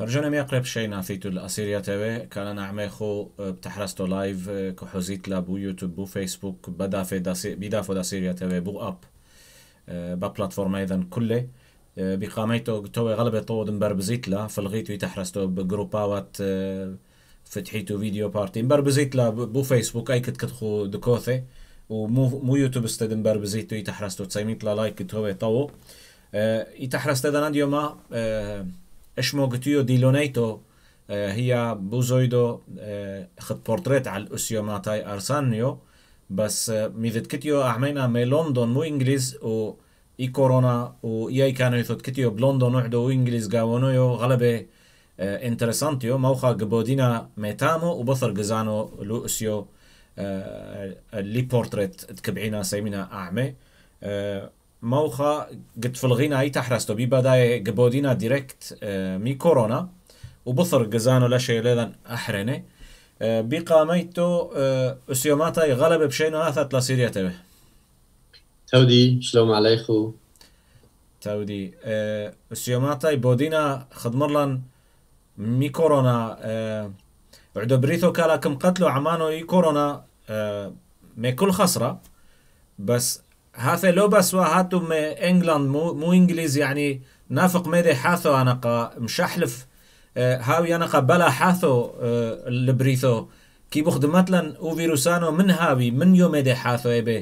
رجعنا ميقرب شيء ناثيتو الأسيريا تبي كان عميخو بتحرستو لايف كحوزيت لا بو يوتيوب بو فيسبوك بدا في بيدافو داسيريا تبي بو أب با بلاتفورم أيضا كله بقاميتو توي غلبة طود مبربزيت لا فلغيتو يتحرستو بجروباوات فتحيتو فيديو بارتي مبربزيت لا بو فيسبوك أي كتخو دكوثي ومو يوتيوب استد مبربزيتو يتحرستو تسيميت لا لايك توي طو يتحرست هذا ناديو ما اشمو قتيو ديلونيتو هي بوزويدو خد بورتريت على الاسيو ماتاي ارسانيو بس ميذت كتيو اعمينا مي لندن مو انجليز و اي كورونا و اي كانوا يثوت كتيو بلندن وحدو انجليز قاونويو غلبة انترسانتيو موخا قبودينا ميتامو وبثر قزانو لو اسيو اللي بورتريت تكبعينا سيمينا اعمي موخا قد فلغينا اي تحرستو بي بداية قبودينا ديركت مي كورونا وبصر قزانو لشي ليذن احريني بقاميتو اسيوماتاي غلب بشينو اثت لسيريا تبه تودي شلوم عليكم تودي اسيوماتاي بودينا خدمرلن مي كورونا عدو بريثو كالا كم قتلوا عمانو اي كورونا مي كل خسرة بس هذا لو بس وهاتو من انجلاند مو انجليزي يعني نافق ميدي حاثو انا مشحلف هاوي انا بلا حاثو البريثو كي بخدمت لن او فيروسانو من هاوي من يوم ميدي حاثو ايبي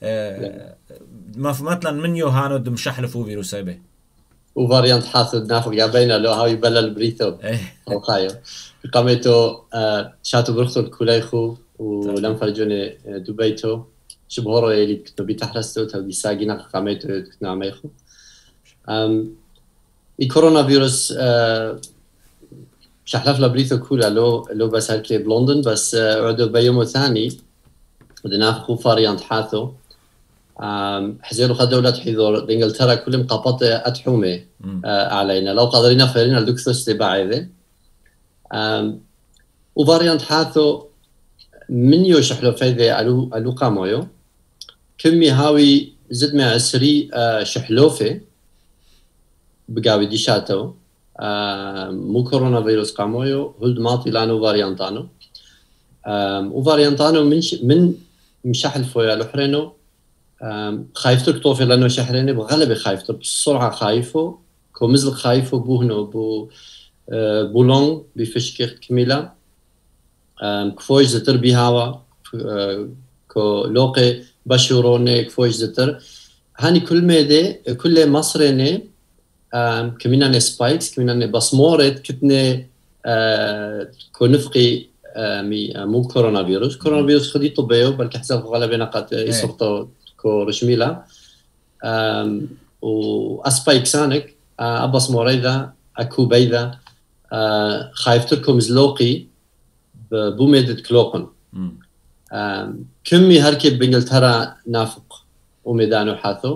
ما فهمت لن من يو هانو مشحلف او فيروس ايبي وفاريانت حاثو نافق يا بينا لو هاوي بلا البريثو او خايو قاميتو شاتو برختو الكوليخو ولم فرجوني دبيتو شبهورو اللي كنتو بيتحرستو تودي ساقينا قاميتو كنتو عميخو الكورونا فيروس شحلف لبريثو كولا لو بس هالكي بلندن بس عدو بيومو ثاني ودنافقو فاريانت حاثو حزيرو خد دولة حيثو بإنجلترا كل مقاطة أتحومي علينا لو قادرين فيرين الدكتوس تباعي وفاريانت حاثو من يوشحلو فيذي ألو قامويو كمي هاوي زد مع عسري شحلوفي بقاوي ديشاتو مو كورونا فيروس قامويو هلد ماطي لانو فاريانتانو وفاريانتانو من مشحل فويا لحرينو خايفتو كطوفي لانو شحريني بغلبي خايفتو بسرعة خايفو كو مزل خايفو بوهنو بولون بفشكيخ كميلا كفوش زتر بيهاوا كو لوقي بشوروني كفوش زتر هاني كل ميدي كل مصريني كميناني سبايكس كميناني بصمورت كتني كو نفقي مو كورونا فيروس خدي طبيو بل حسب غالبا نقات يصرتو كو رشميلا واسبايكسانك ابصموريدا اكو بيدا خايفتكم زلوقي بوميدت كلوقن كمي هركب بإنجلترا نافق وميدانو حاثو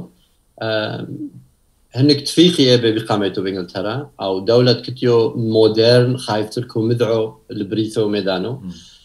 هنك تفيقي بقاميتو بإنجلترا أو دولة كتيو مودرن خايفتلكم مدعو البريثو ميدانو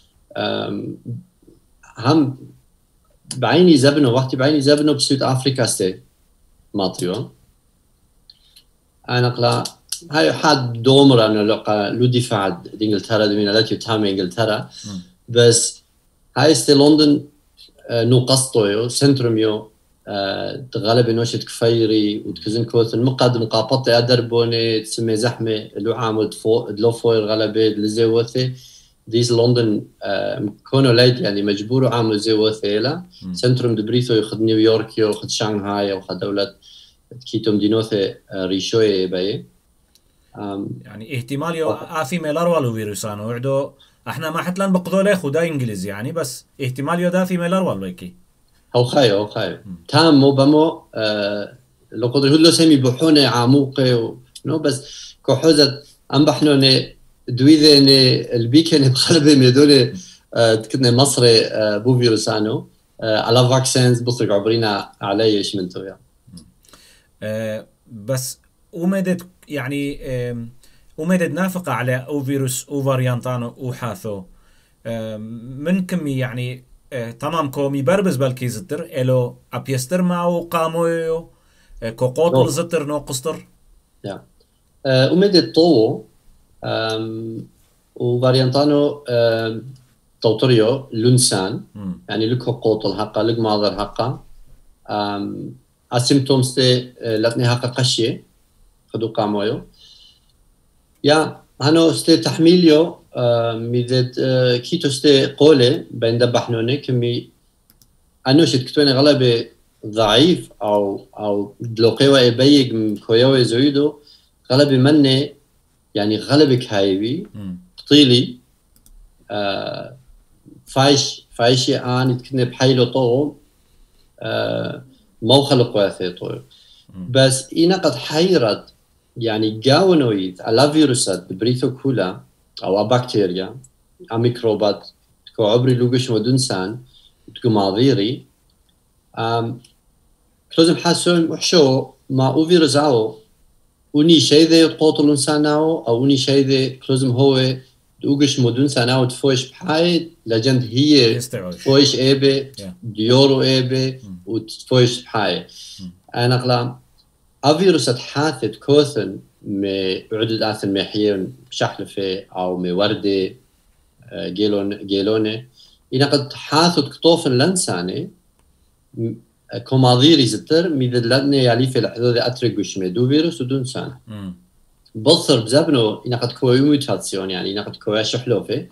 هم بعيني زبنو وقتي بعيني زبنو بسود أفريقيا ستي ماطيو أنا قلا هاي حاد دومر أنا لو دفاع إنجلترا دمينا لا تتهم إنجلترا بس هاي ستي لندن نو قسطويو سنتروميو تغلب نوشة كفيري وتكزن كوث المقاد مقاطة أدربوني تسمي زحمة لو عامد دلو فوير غلبة لزيوثي ديز لندن كونو ليد يعني مجبورو عامل زيوثي لا سنتروم دبريثو يخد نيويورك يخد شانغهاي يخد دولة كيتوم دينوثي ريشوي باي يعني احتمال يو آثي ميلارولو فيروسانو وعدو احنا ما حتلان بقضو ليخو دا انجليزي يعني بس احتمال يو داثي ميلارولو يكي هو خايو تام مو بمو لو قدر هلو سمي بحونة عموقي نو بس كحوزة أم بحنوني دويذيني البيكني بخلبي ميدوني تكتني مصري بو فيروسانو على فاكسينز بطرق عبرينا علي إيش من تويا بس ومدد يعني ومدد نافقة على أو فيروس أو فاريانتانو أو حاثو من كمي يعني تمام كومي بربز بالكي زتر إلو أبيستر معو قامويو كو قوتل زتر نو قستر ومدد طوو وفاريانتانو توتريو لونسان يعني لك قوط الحقه لك ماضر حقه السيمتومز تي لاتني حقه قشيه خدو قامويو يا هانو ستي تحميليو ميدت كيتو ستي قولي بين دبحنوني كمي انو شت كتوني غلبه ضعيف او دلوقيوه يبيق كويوه زويدو غلبه مني يعني غلبك هايبي قطيلي فايشي آن تكني بحيلو طو مو خلق واثي طو بس إنا قد حيرت يعني جاونويد على فيروسات بريثو كولا أو بكتيريا أو ميكروبات تكو عبري لوغش ودنسان تكو ماضيري كلوزم حاسون وحشو ما أو فيروساو وني شيء ذي قوتل إنساناو أو وني شيء ذي كلوزم هو دوغش مدن سناو تفوش بحايد لجند هي فوش إيبي ديورو إيبي وتفوش بحايد أنا قلام أفيروسات حاثت كوثن عدد آثن محيون بشحلفة أو موردة جيلونة إنا قد حاثت كطوفن لنساني كوماضيري زتر ميذ لدني يالي في الحدود أترقوش ميدو فيروس ودون سنة بصر بزبنو إنا قد كوي ميوتاسيون يعني إنا قد كوي شحلوفة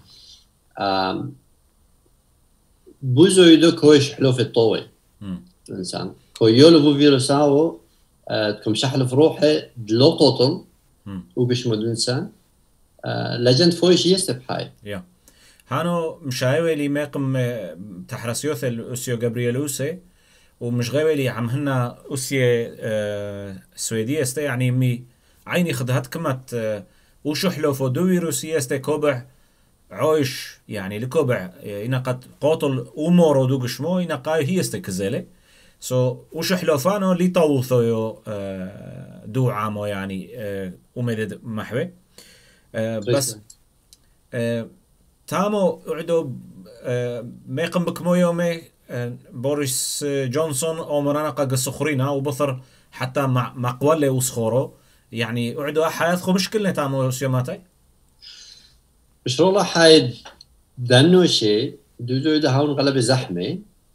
بوزو يدو كوي شحلوفة طوي الإنسان كوي يولو فيروساو تكون شحلف روحه دلو قوتل وبش مدو إنسان لجند فويش يستبحاي هانو مشايوي لي ماقم تحرسيوث الأسيو جابرييلوسي ومش غاوي لي عم هنا أسية سويدية استي يعني مي عيني خدهت كمت وشحلو فدو فيروسية استي كوبع عويش يعني لكوبع إنا قد قوتل أمورو دوغشمو إنا قاي هي استي كزيلي وشحلو فانو لي طوثو دو عامو يعني ومدد محوي بس تامو اعدو ما يقم بكمو يومي بوريس جونسون او مرانقا قصخرينا وبثر حتى مع قوالي وسخورو يعني اعدو حياة خو مشكلة تامو سيوماتي مش رولا حايد دانو شي دوزو ده هون غلب زحمة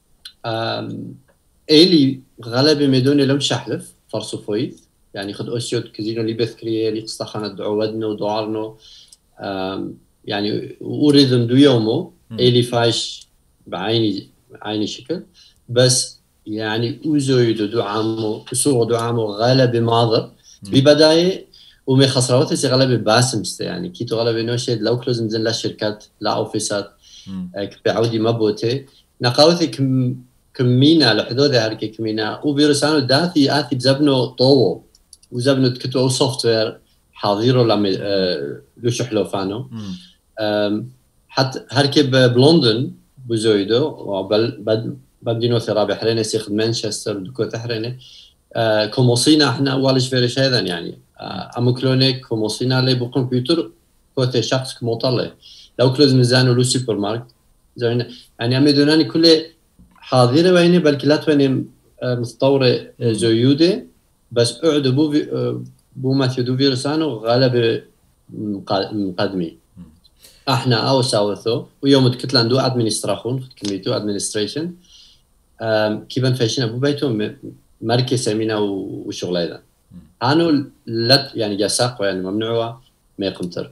ايلي غلب ميدوني لم شحلف فرصو فويد يعني خد أسيوت كزينو اللي بذكريه اللي قصتخانة دعوودنو ودعارنو يعني أريد دو يومو إلي فايش بعيني شكل بس يعني أوزويدو دو عامو سوغ دو عامو غالب ماضر ببداية ومي خسرواتي سي غالب باسمست يعني كيتو غالب نوشيد لو كلوز مزن لا شركات لا أوفيسات كبعودي مبوتي نقاوثي كمينا لحدود هركي كمينا وفيروسانو داثي آثي بزبنو طوو وزبنو تكتو سوفت وير حاضيرو لما لوشحلو فانو حتى هركب بلندن بزويدو وبدينو ثرا بحرينة سيخد مانشستر دكو تحرينة كوموسينا احنا اولش فيرش هذا يعني اموكلونيك كوموسينا لي بكمبيوتر كوتي شخص كموطلة لو كلوز ميزانو لو سوبر ماركت زين يعني اميدوناني كل حاضرة ويني بل لا تويني متطورة زويودة بس اعدو بو ماثيو دو فيروسانو غالب مقدمي احنا او ساوثو ويوم تكتلان دو ادمنستراخون كميتو ادمنستريشن كيفن فاشين ابو بيتو مركز سمينا وشغل ايضا انو لا يعني جاساق يعني ممنوعه ما يقمتر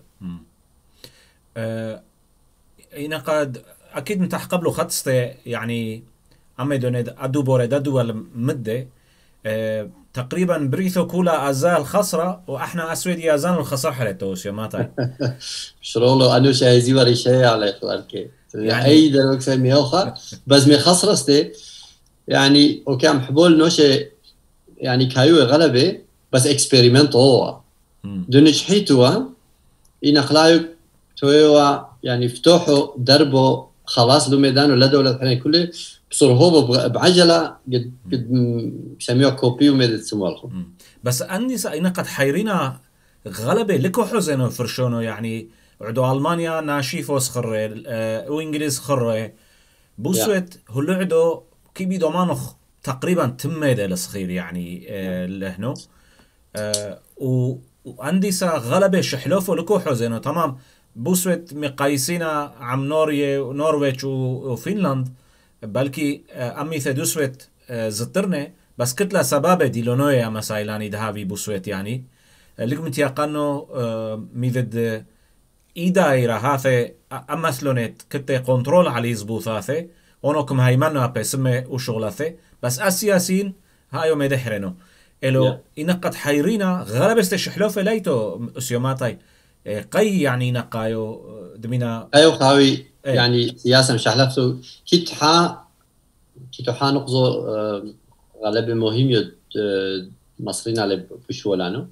هنا قد اكيد متاح قبله خطسته يعني اما دونيد ادو بوريد ادو مده تقريبا بريثو كولا ازال خسره واحنا اسويدي ازال الخسره حلتوس يا ماتاي شرولو انو شايزي وري شيء على اخوانك يعني اي دروك سمي اخر بس مي خسرستي يعني وكام حبول نوشه يعني كايو غلبه بس اكسبيريمنت هو دونش حيتوا ان خلايو تويوا يعني فتوحوا دربوا خلاص لو ميدان ولا دوله حين كله بصير هو بعجله قد بسميوها كوبي وميدت سموالهم بس اني ساينا قد حيرينا غلبه لكو حزنو فرشونو يعني عدو المانيا ناشيفو سخره وانجليز خره بوسويت هلو عدو كيبي تقريبا تميده الصغير يعني لهنو وعندي سا غلبة شحلوفو لكو حوزينو تمام بوسوت مقايسينا عم نورويج وفنلند بلكي أمي ثدوسوت زترني بس كتلة سبابة ديلونويا مسايلاني دهابي بوسوت يعني لكم تيقنو ميذد إيدايرا هاثي أمثلونيت كتة كنترول على زبوثاثي ونوكم هايمانو بسمة وشغلاثي بس السياسيين هايو مدحرنو إلو إنك قد حيرينا غلب استشحلوفة ليتو أسيوماتي قي يعني نقايو دمينا أيو خاوي يعني سياسة مش حلفتو كيتو نقضو غالب مهم مصرين على بشولانو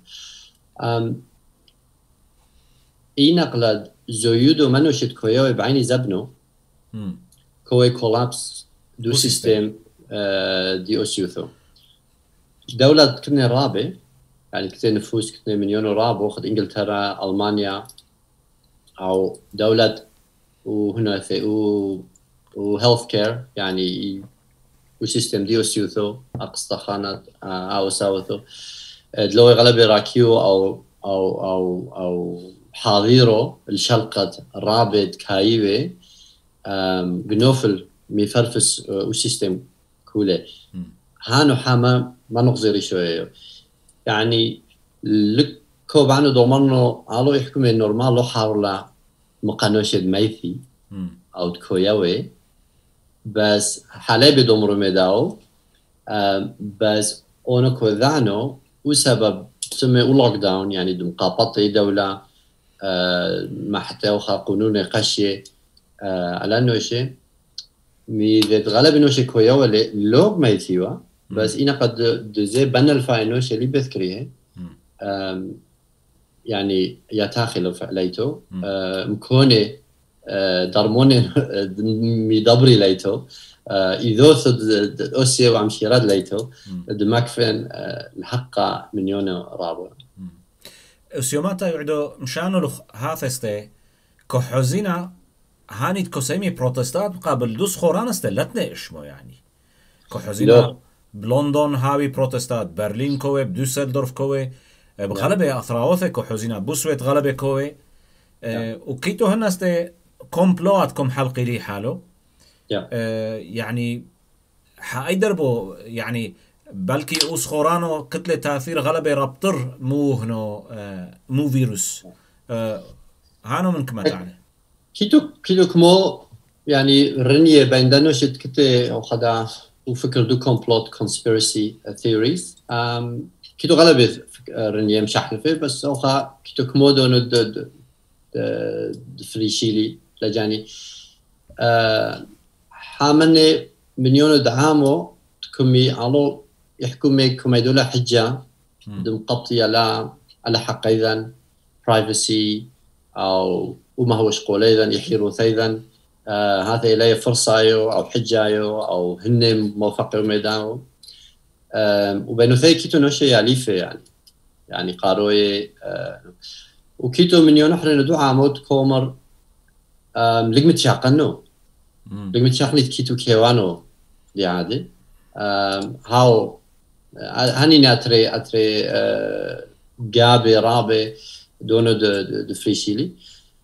نقلد زويودو منو شد كويوي بعيني زبنو كوي كولابس دو سيستم دي أوسيوثو دولة كنا رابع يعني كتير نفوس كتير مليون رابع وخد إنجلترا ألمانيا أو دولة وهنا في وهيلث كير يعني وسيستم دي أوسيوثو أقصى خانات أو ساوثو دلوي غلب راكيو أو حاضيرو الشلقة رابد كايوي بنوفل ميفرفس وسيستم كوله هانو حما ما نقزري شوية يعني لكو بعنو دومرنو علو يحكم النورمال لو حاولا مقانوشد ميثي أو تكويوي بس حالي بدومرو ميداو بس اونكو ذانو وسبب سمي لوك داون يعني دم قاطتي دولة ما حتى وخا قانون قشي على نوشي ميذ غلب نوشي كويوه لوك ميثيوا بس إنا قد دوزي بنا الفاينوش اللي بذكريه يعني يتاخل فعليتو مكوني درموني ميدبري ليتو إذا ثد أوسي وعمشيراد ليتو دماكفن الحقة مليون رابع أسيوماتا يعدو مشانو هاثستي كحوزينا هاني تكوسيمي بروتستات قابل دوس خوران استلتنا إشمو يعني كحوزينا بلندن هاوي بروتستات برلين كوي بدوسلدورف كوي بغلبة أثراوثة كحوزينا بوسويت غلبة كوي وكيتو هنستي كومبلواتكم حلقي لي حاله يعني حايدربو يعني بلكي اوس خورانو كتلة تاثير غلبة رابطر مو هنو مو فيروس هانو من كما تعني كيتو كمو يعني رنية بين دانوشت كتة او خدا وفكر دو كومبلوت كونسبيرسي ثيوريز كيتو غلبة رنية مشحلفة بس اوخا كيتو كمو دونو فريشيلي لجاني حامني مليون دعامو تكمي علو يحكمي كمي دولا حجة دم قبطي على حق أيضا privacy أو وما هوش قول أيضا يحيرو أيضا هذا إليه فرصة أو حجة أو هن موفق ميدانو وبينو ثي كيتو نوشي ياليفة يعني قاروي وكيتو مليون أحرين دعامو تكومر لقمت شاقنو لقمت شاقني كيتو كيوانو دي عادي هاو هاني ناتري جابي رابي دونو دو فريشيلي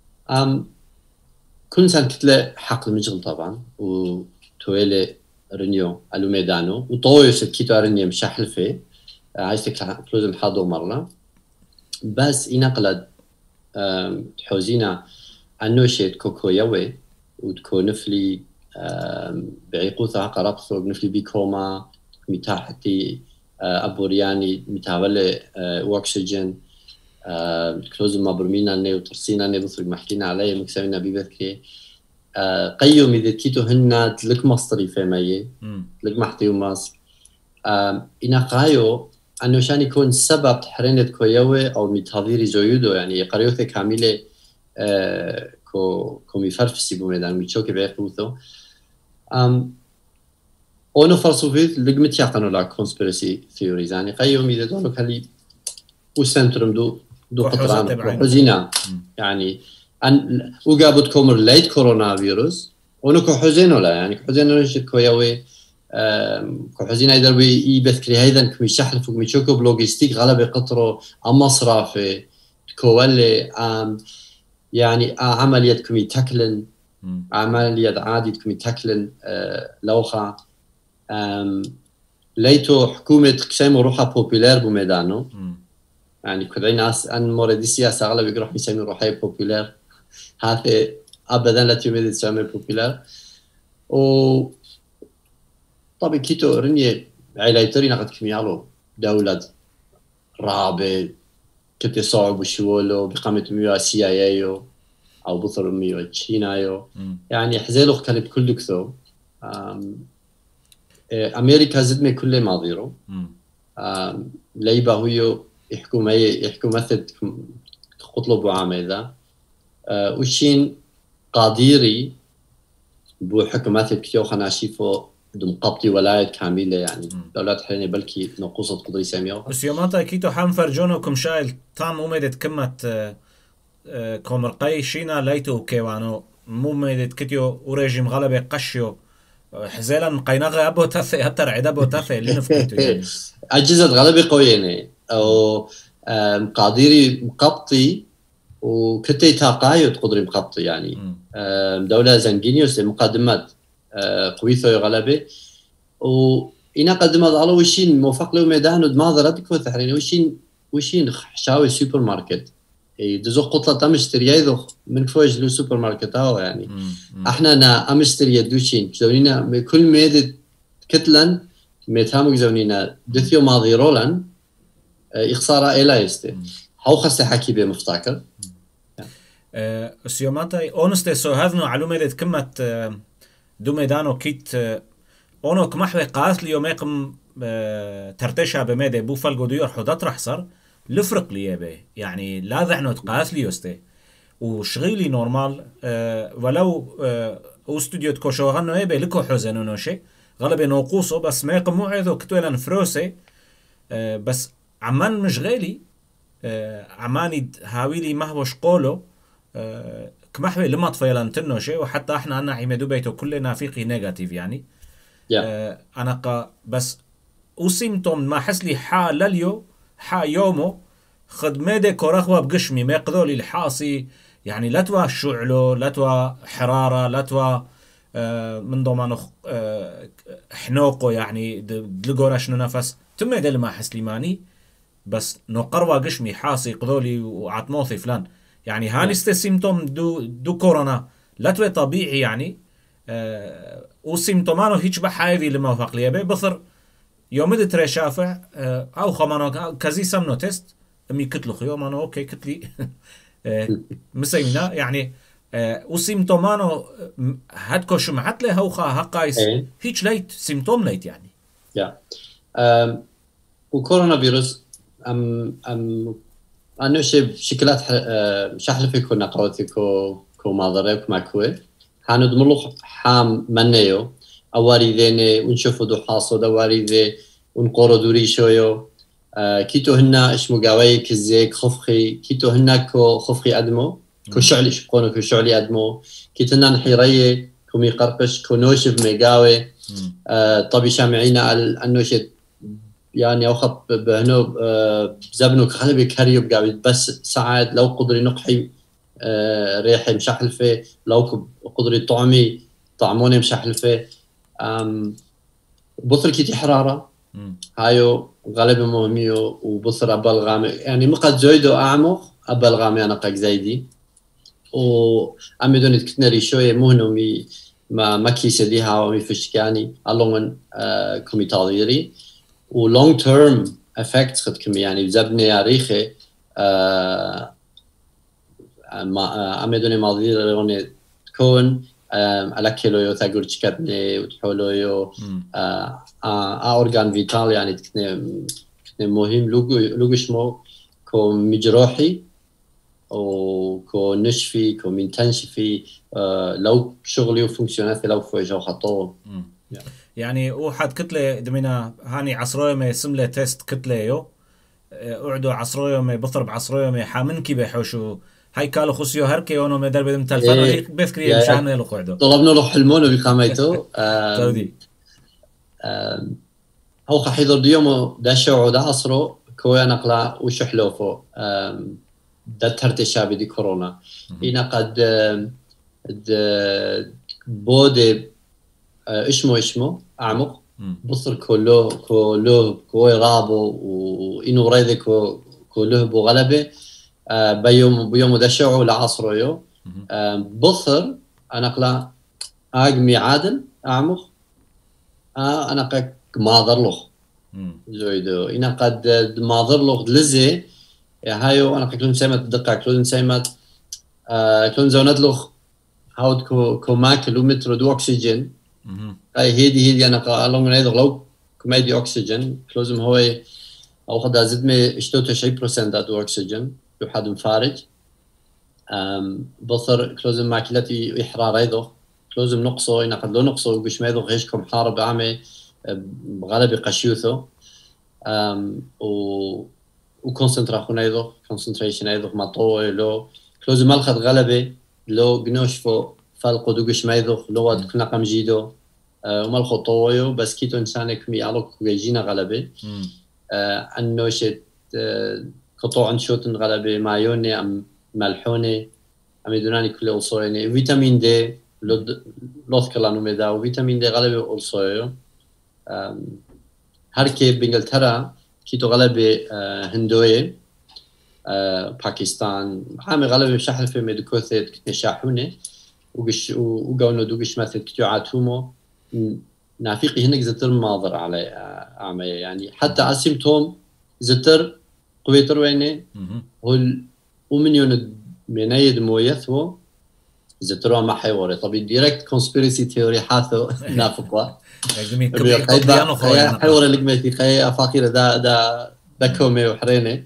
كل سنة كتلة حق المجغل طبعا وتويلي رنيو ألو ميدانو وطويس كيتو رنيو مشاحلفة عايزتك بلوزم حاضو مرة بس إنقلد تحوزينا عنوشي تكوكو يوي وتكو نفلي بعيقوثة قرابثو نفلي بيكوما متاحتي أبورياني متاولي وأكسجين كلوز ما برمينا ني وترسينا ني بصرق محكينا عليه مكسوينا بيبثكي قيوم إذا كيتو هنا تلك مصري فيمايي تلك محتي وماسك إنا قايو أنه شان يكون سبب تحرينة كويوي أو متهضيري زويودو يعني قريوثي كاملة كو ميفرفسي بوميدان ميتشوكي بيقوثو أونو فرصوفيت لقمت يقنو لا كونسبيرسي ثيوريز يعني قيوم إذا دونو كالي وسنترم دو قطران وحزينا يعني وقابت كومر ليت كورونا فيروس أونو كو حزينو لا يعني حزينو نشد كويوي كحزين أيضا بيذكري هيدا كمي شحلف وكمي شوكو بلوجيستيك غلبة قطرو أم مصرافة كوالي يعني عملية كمي تكلن عملية عادي كمي تكلن لوخا ليتو حكومة كسيمو روحها بوبيلار بميدانو يعني كذا ناس أن موردي سياسة أغلب يروح يسمي روحها بوبيلار هذا أبدا لا تيميد تسمي بوبيلار و طبعا كيتو رني علايتري نقد كميالو دولة رابع كتي صعب وشولو بقامة ميو CIA أو بطر ميو تشينايو يعني حزيلو كان بكل دكتو أمريكا زدمي كل ماضيرو ليبا هو يحكوا مثل قطلب عامة وشين قاديري بو حكومات كتير خناشيفو دم قبطي ولاية كاملة يعني دولات حين بلكي نقوصة قدري ساميو بس يوماتا كيتو حام فرجونكم شايل تام أميدت كمت كومرقاي شينا ليتو كيوانو مميدت كتيو وريجيم غلبة قشيو حزيلا قيناغ أبو تثي أتر عدا أبو تثي اللي نفكتو يعني أجهزة غلبة قوية أو قاديري مقبطي وكتي تاقايد قدري مقبطي يعني دولة زنجينيوس مقدمات قويثو غلبة وإنا قدمت على وشين موفق له ميدان ودماغ ردكو ثحرين وشين حشاوي سوبر ماركت دزو قطلة أمشتري يذو من فوج له سوبر ماركت هاو يعني احنا نا أمشتري يدوشين زونينا بكل ميدة كتلن ميتامك زونينا دثيو ماضي رولن إخسارة إلا يستي هاو خسي حكي بمفتاكر سيوماتاي اونستي سو هذنو علومة كمت دو ميدانو كيت اونو كمحوي قاس ليوم يقم ترتشها بميدي بو فالقو ديور حدات رح صار لفرق ليه به يعني لا ذعنو تقاس لي يستي وشغيلي نورمال ولو استوديو تكوشو غنو يبي لكو حزنو نوشي غالبا نوقوصو بس ما يقم موعدو كتولا فروسي بس عمان مش غالي عماني هاويلي مهوش قولو كمحوي لما طفيلان تنوشي وحتى احنا عنا عمدو بيتو كلنا فيقي نيجاتيف يعني انا بس وسيمتوم ما حسلي حا لليو حا يومو خد ميدي كورخوة بقشمي ما يقضولي الحاصي يعني لتوا شعلو لتوا حرارة لتوا من ضمانو حنوقو يعني دلقورا شنو نفس تم ميدي لما حسلي ماني بس نقروا قشمي حاصي قضولي وعطموثي فلان يعني هانستي سيمتوم دو كورونا لا توي طبيعي يعني وسيمتومانو هيك بحايفي لما وفق لي بثر يوم تري شافع او خمانو كزي سمنو تيست امي كتلو خيو مانو اوكي كتلي مسيمنا يعني وسيمتومانو هادكو شمعت له هوخا هقايس هيك ليت سيمتوم ليت يعني وكورونا فيروس أنا شكلات شحلفي كنا قوتي كو ماضريك ماكوي حانو دملوخ حام منيو أواري ذيني ونشوفو دو حاصو دواري ذي ونقورو دوري شويو كيتو هنا إش مقاوي كزيك خفخي كيتو هنا كو خفخي أدمو كو شعلي شبقونو كو شعلي أدمو كيتو هنا نحيريه كو ميقرقش كو نوشف مقاوي طبي شامعينا النوشت يعني أوخط بهنو بزبنو كخلبي كاريو بقاوي بس ساعد لو قدري نقحي ريحي مشحلفة لو قدري طعمي طعموني مشحلفة بطر كيتي حرارة هايو غالبا مهميو وبطر أبالغامي يعني مقد زويدو أعمق أبالغامي أنا قاك زايدي وأمي دوني تكتنري شوية مهنو ما كيسة ديها ومي فشكاني ألومن كومي تاضيري و long term effects قد كم يعني بزبني ياريخي عمدوني ماضي روني تكون على كيلو تاجر تشكتني وتحولو أورجان فيتال يعني تكني مهم لوجو شمو كو مجروحي أو كو نشفي كو منتنشفي لو شغلي وفونكسيوناتي لو فوجو خطو يعني واحد كتلة دمينا هاني عصروية ما يسمله تيست كتلة يو قعدوا عصروية ما بضرب عصروية ما حامن كي بيحوشوا هاي كالو خصيو هركي ونو ما درب دم تلفون وهيك بفكري مشان يلو قعدوا طلبنا له حلمونه بقاميته تودي هو حيضر ديومو دا شوعو دا عصرو كويا نقلا وشحلوفو دا ترتشابي دي كورونا إنا قد بودي إشمو أعمق بصر كله كوي رابو وإنو ريدي كله بغلبة بيوم دا شوعو لعصرو يو بصر أنا قلا أقمي عادل أعمق أنا قد ماضر له زويدو إنا قد ماضر له دلزي هايو أنا قد كلون سيمت دقة كلون سيمت كلون زونت له هاود كوما كيلومتر دو أكسجين أي هيدي أنا قالون نيدو لو كوما دي أكسجين كلوزم هو أو خد زدمي اشتوتو 20% دو أكسجين يحد مفارج بصر كلوزم ماكلتي إحرار أيضو كلوزم نقصو إنا قد لو نقصو وقش ميدو غيشكم حارب عامي بغلبي قشيوثو وكونسنتراسيون أيضو كونسنتريشن أيضو مطوي لو كلوزم مالخد غلبي لو جنوشفو فالقو دوقش ميدو لو كنا قم جيدو ومالخو طويو بس كيتو إنسانك ميالوك ويجينا غلبي أنوشت قطوع شوتن غلبي مايوني أم ملحوني أم يدوناني كل ألصويني فيتامين دي لوث كلانو ميدا وفيتامين دي غلبي ألصويو هركي بإنجلترا كيتو غلبي هندوية باكستان عامي غلبي بشحل في ميديكوثي كتشاحوني وقاونو دوقش مثل كتو عاتومو نافيقي هناك زتر ماضر على عامي يعني حتى أسيمتوم زتر قويتر ويني هو ومنيون منايد مويثو زتروا ما حيوري طبي دايركت كونسبيرسي تيوري حاثو نافقوا حيوري لقمتي خي افاقير دا كومي وحريني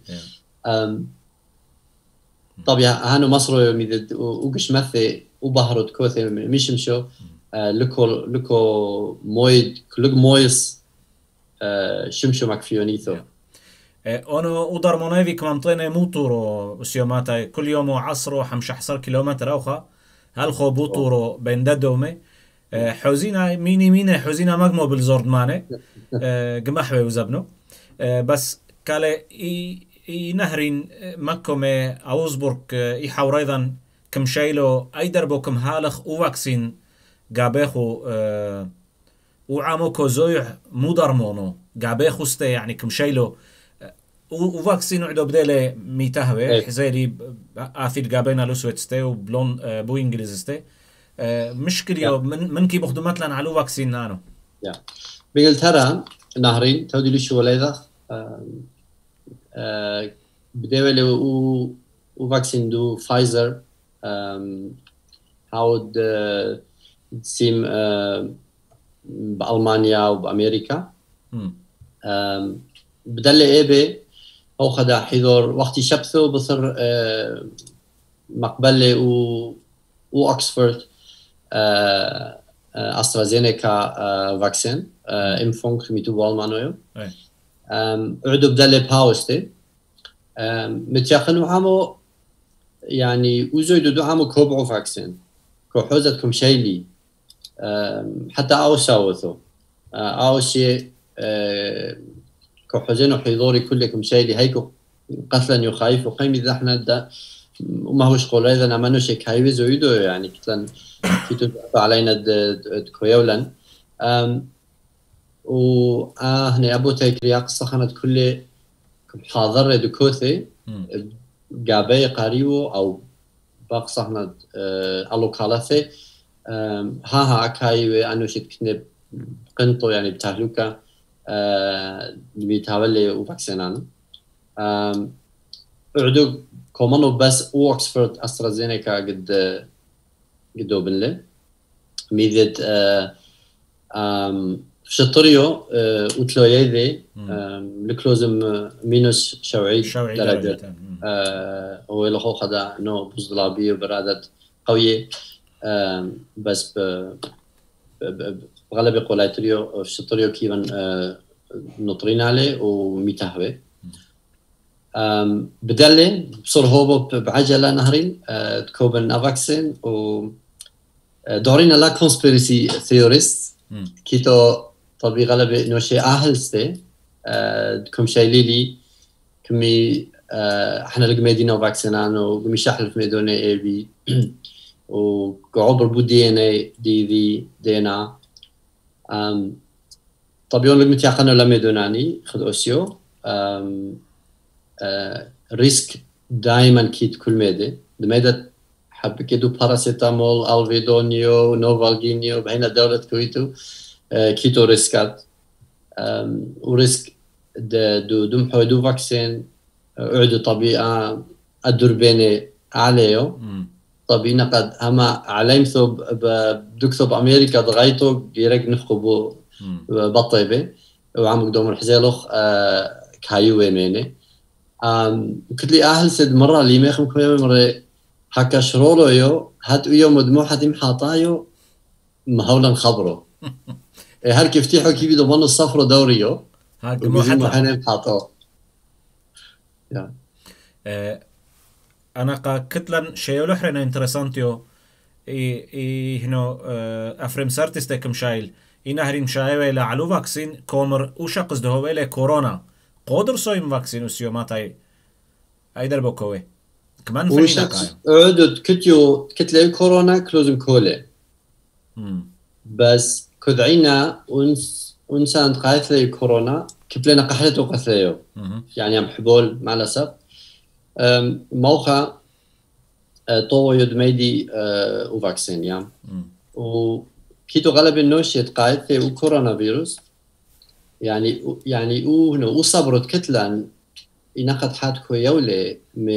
طبي هانو مصر ميد وقش مثي وبهرت كوثي مش مشو لكو مويد كلك مويس شمشو مكفيونيثو أنا أدر منايفي كمانطيني موتورو سيوماتا كل يوم وعصرو حمش 10 كيلومتر أوخا هل خو بوتورو بين دادومي حوزينا ميني حوزينا مقمو بالزورد ماني قمحوي وزبنو بس كالي اي نهرين مكومي أوزبورك اي حوريضا كم شايلو اي دربو كم هالخ وواكسين قابيخو وعاموكو زويح مودرمونو قابيخو ستي يعني كم شايلو وفاكسين عدو بدالي ميتهوي حزيري آثيد قابينا لوسويت ستي وبلون بو إنجليز ستي مشكلة من كي بخدمات لنا على فاكسين نانو بإنجلترا نهرين تودي ليش ولايدا بدالي وفاكسين دو فايزر هاود تسيم بألمانيا وبأمريكا بدالي إيبي هو خدا حضور وقتي شبثو بصر مقبلة وأكسفورد أسترازينيكا فاكسين إمفون كميتو بالمانويو عدو بدالي باوستي متياخنو عامو يعني وزويدو دو عامو كوبعو فاكسين كو حوزتكم شايلي حتى أو ساوثو أو شيء كحزين وحضوري كلكم شيء اللي هيكو قتلا يخايف وقيم إذا احنا دا وما هوش قول إذا نعملنا شيء كايوي زويدو يعني كتلا كيتو علينا كويولن هنا أبو تايكريا قصة خانت كل حاضر دكوثي قابي قاريو أو باقصة خانت ألو كالثي ها كايوي أنو شيء كنب قنطو يعني بتهلوكا بيتابلي وفاكسينان عدو كومانو بس اوكسفورد استرازينيكا قد وبنلي ميدت شطريو وتلويذي لكلوزم مينوس شوعي درجة هو اللي خدا نو بوزلابي وبرادة قوية بس بغلبي قولايتريو شطريو كيفن نطرين عليه وميتهوي بدلي بصر هوبو بعجلة نهرين تكوبن أفاكسين و دورين لا كونسبيرسي ثيوريست كيتو طبي غلبة إنه شيء أهلسته كم شيء ليلي كمي إحنا لقميدينا وفاكسينانو وكمي شحلف ميدوني إيه بي وعبر بو دي إن إيه دي دينا طبيون لقمي تياقنا لما يدوناني خد أوسيو ريسك دائما كيت كل ميدة الميدة حب كيدو باراسيتامول الفيدونيو نوفالجينيو بين دولة كويتو كيتو ريسكات وريسك دو محو فاكسين عدو طبيعة الدربيني عليه طبيعنا قد هما عليم ثوب بدكتوب أمريكا ضغيتو جيرك نفقبو بطيبة وعمق دوم الحزيلوخ كايوه ميني كنت لي أهل سد مرة اللي ميخم كوي مرة هكا شرولو يو هات يوم مدموحة دي محاطايو مهولا خبره هل كيفتيحو كيف يضمنوا الصفر دوريو هاك مو حنا محاطو أنا كتلن شيء لحرنا انترسانتيو هنا أفرم سارتستكم شايل إنهرين شايوه لعلو فاكسين كومر وشقص دهوه لكورونا قدر صويم فاكسين وسيوماتاي أيدر بوكوه كمان فرينا قايم عدد كتلي كورونا كلوزم كوله بس كدعينا ونسان قايت لي كورونا كبلنا قحلته قثليو يعني عم حبول مع الأسف موقع طو يدميدي وفاكسين يعني وكيتو غلب النوش يتقايت لي كورونا فيروس يعني وصبرت كتلان ينقد حاتكو يولي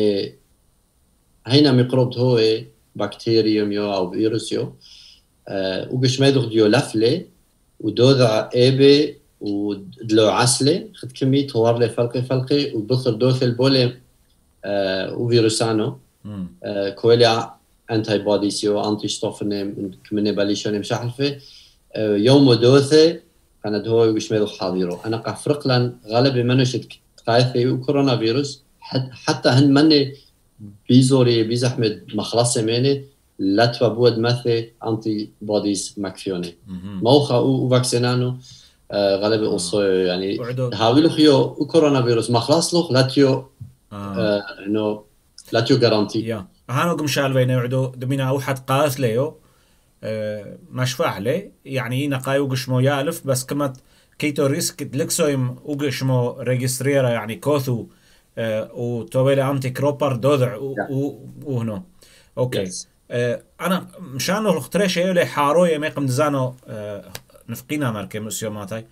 هينا ميكروب هو بكتيريوم يو أو فيروس يو وقش ما يدخل ديو لفلة ودوذع إيبي ودلو عسلة خد كمية توار لي فلقي وبثر دوث البولي وفيروسانو كويليا أنتي بوديس يو أنتي ستوفن كمني باليشوني مشحلفة يوم دوثة كانت هو وقش ما يدخل حاضره أنا قفرق لن غالبا منشت قايثي وكورونا فيروس حتى هن مني بيزوري بيزحمد مخلصة مني لا تبود مثل أنتي بوديز مكفيوني موخا وفاكسينانو غالبا أوصي يعني هاويلو خيو وكورونا فيروس مخلص لوخ لاتيو إنه لاتيو غارانتي يا هانو قمشال بين يعدو دمينا واحد قاس ليو مشفع لي يعني نقايو قشمو يالف بس كمت كيتو ريسك دلكسويم وقشمو ريجستريرا يعني كوثو وتوبيلي أنتي كروبر دوذع وهنو أوكي أنا مشانو الختري شيء اللي حاروية ميقم دزانو نفقينا ماركي مسيوماتي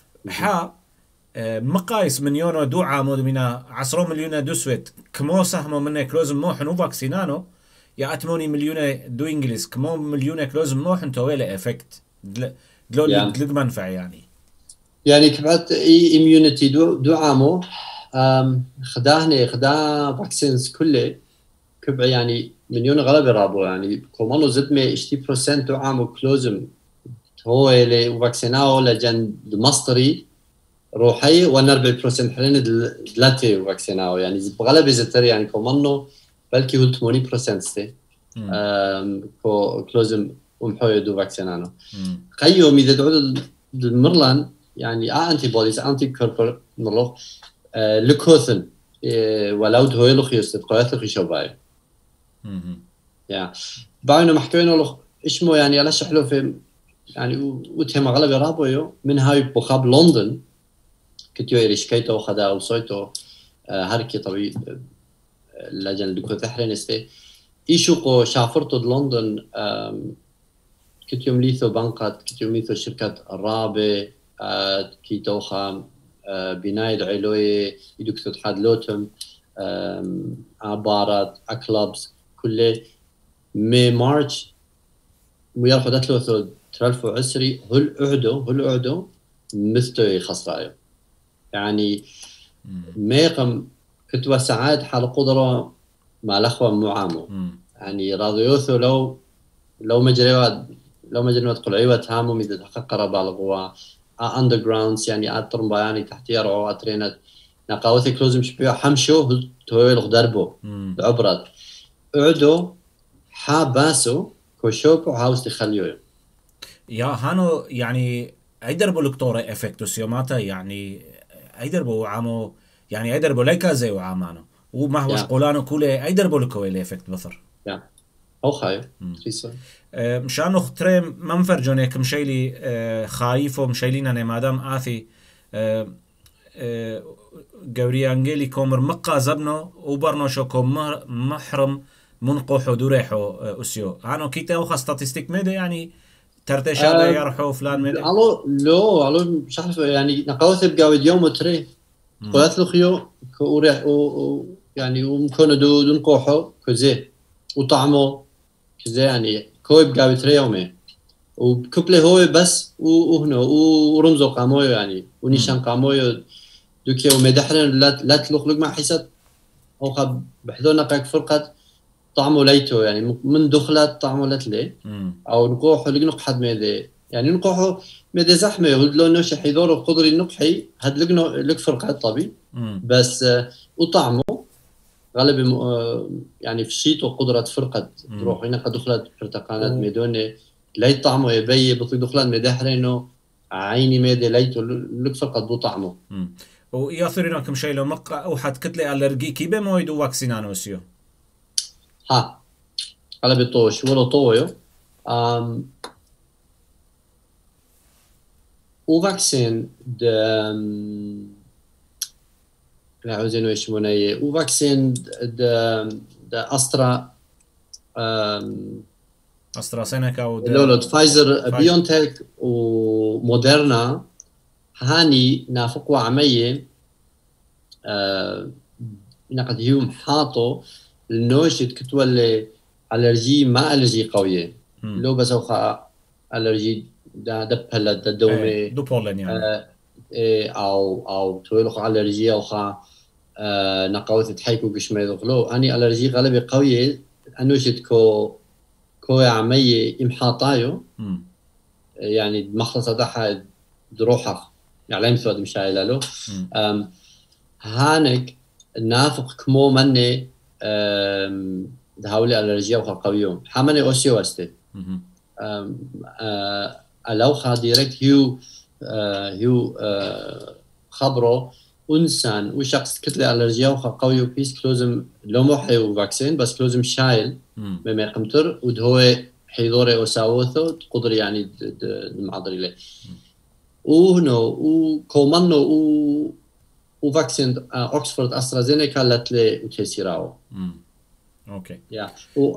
مقايس من يونو دو عامود منا 10 مليون دوسويت كمو سهمو منه كلوزم موحن وفاكسينانو يا 8 مليون دو إنجليز كمو مليون كلوزم موحن تويلي إفكت دلو لق منفع يعني كبعت إيميونيتي دو عامو خدا فاكسينز كله كبع يعني مليون غلبة رابو يعني كومانو زدمي 20% دو عامو كلوزم هو اللي وفاكسيناو لجن مصري روحي وانا 40% حلين دلاتي وفاكسيناو يعني بغلبة زتر يعني كومانو بلكي هو 80% ستي كلوزم ومحوية دو فاكسينانو قيوم إذا دعود المرلان يعني أنتي بوديز أنتي كوربر مرلوخ لكوثن ولو هو يلخ يستقويت لخ يشوفاي يعني بعدين محكينا له إيش مو يعني على شحلو في يعني وتهم غلبة رابويو من هاي بخاب لندن كتيو إيريشكيتو خدا وصيتو هركي طبيعي لجن دكتور تحرين استي إيشوكو شافرتو لندن كتيو مليثو بنقات كتيو مليثو شركة الرابع كيتو خام بنايد علوي يدكتور حاد لوتم عبارات أكلابس كله مي مارش ويرفض دتلو ترالفو عسري هل أعدو مستوي خسرايو يعني ميقم كتوا ساعات حال قدرة مع الأخوة معامو يعني راضيوثو لو مجريوات قلعيوات هامو ميدد حقق ربع القوى undergrounds يعني أطرم بياني تحت يرعو أترينت نقاوثي كلوزم شبيع حمشو تويلغ دربو بعبرات أعدو حاباسو كوشوكو هاوس تخليوه يا هانو يعني ايدربو لكتورة افكتو سيوماتا يعني ايدربو عامو يعني ايدربو ليكا زي وعامانو وما هوش قولانو كله ايدربو لكو الى افكت بثر او خايف تريسا مشانو ختري منفر جونيك مشيلي خايفو مشيلينا نمادام آثي قوري انجيلي كومر مقا زبنو وبرنو شوكو محرم منقو حدوريحو اسيو هانو كيتا وخا ستاتستيك ميدا يعني ترتيش هذا يرحو فلان ميدا الو مش عارف يعني نقاوث بقاود يوم وتري قلت له خيو كوريح يعني ومكون دو نقوحو كزي وطعمه كزي يعني كوي بقاود تري يومي وكبله هو بس وهنا ورمزو قامويو يعني ونيشان قامويو دوكي ومدحرن لا تلوخلق مع حساب او خب بحذونا قاك فرقة طعمه ليتو يعني من دخلت طعمه لتلي او نقوحو لقنق حد ميدي يعني نقوحو ميدي زحمه يقول له نوش حيدور قدري النقحي هاد لك فرقة طبي بس وطعمه غالب يعني في الشيت وقدرة فرقة تروح هنا قد دخلت برتقانات ميدوني ليت طعمه يبي بطيق دخلت مدحرنه عيني ميدي ليتو لك فرقة بو طعمه وياثرنا كم شيء لو مقا او حد كتلة الرجي كيبه مويدو واكسينانو اسيو ها على بيطوش ولا طويو وفاكسين لا عاوزين ايش منيه وفاكسين دا استراسينيكا ودولة فايزر بيونتك وموديرنا هاني نافقوا عمية نقد يوم حاطو النوشت كتولي ألرجي ما ألرجي قوية لو بس أوخا ألرجي دبهلا دومي دو بولن يعني أو تولخ ألرجي أوخا نقاوث تحيكو قشمي دخلو أني ألرجي غالبي قوية أنوشت كو عمية إمحاطايو يعني مخلصة دحا دروحة يعني مثل مش له هانك نافق كمو مني دهولي ألرجيا وخاقويوم حمني أوسيو أستي ألوخا ديركت هيو خبره إنسان وشخص كتلة ألرجيا وخاقويو بيس كلوزم لو محي وفاكسين بس كلوزم شايل بما يقمتر ودهو حيدوري أساوثو قدر يعني المعضري له وهنو وكومانو وفاكسين أكسفورد أسترازينيكا لتلي وتيسيراو اوكي يا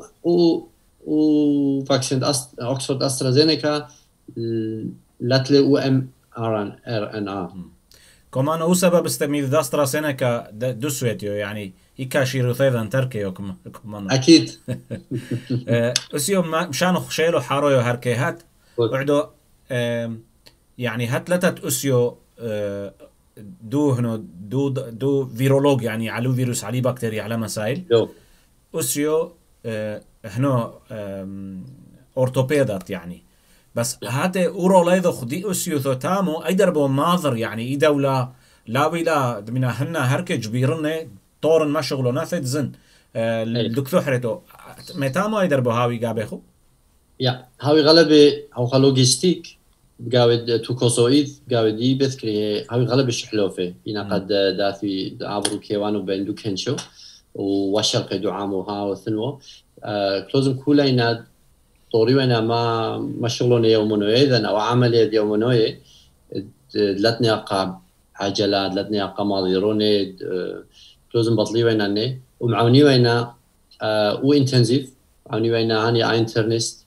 وفاكسين أكسفورد أسترازينيكا لتلي وام ار ان ار كمان هو سبب استميل أسترازينيكا دوسويتيو يعني يكاشيرو ثيذا تركيو كمان اكيد اسيو مشانو خشيلو حارويو هركيهات بعدو يعني هات لتت اسيو دو هنو دو فيرولوج يعني على فيروس على بكتيريا على مسائل اسيو هنو اورتوبيدات يعني بس هات اوروليدو خدي اسيو ثوتامو ايدربو ماضر يعني اي دوله لا ولا دمنا هنا هركه جبيرنه طورن ما شغله نافذ زن الدكتور حريتو متامو ايدربو هاوي قابخو يا هاوي غلبه او لوجيستيك قاعد توكوسويد قاعد يبذكري هاوي غلب الشحلوفه هنا قد دافي عبرو كيوانو بين كنشو وشرق دعامو ها وثنو كلوزم كولينا طوري وانا ما شغلوني يومونوي اذا او عمليه يومونوي لاتني اقا عجلات لاتني اقا ماضيروني كلوزم بطلي ويناني ومعاوني وينا وانتنسيف معاوني وينا هاني انترنست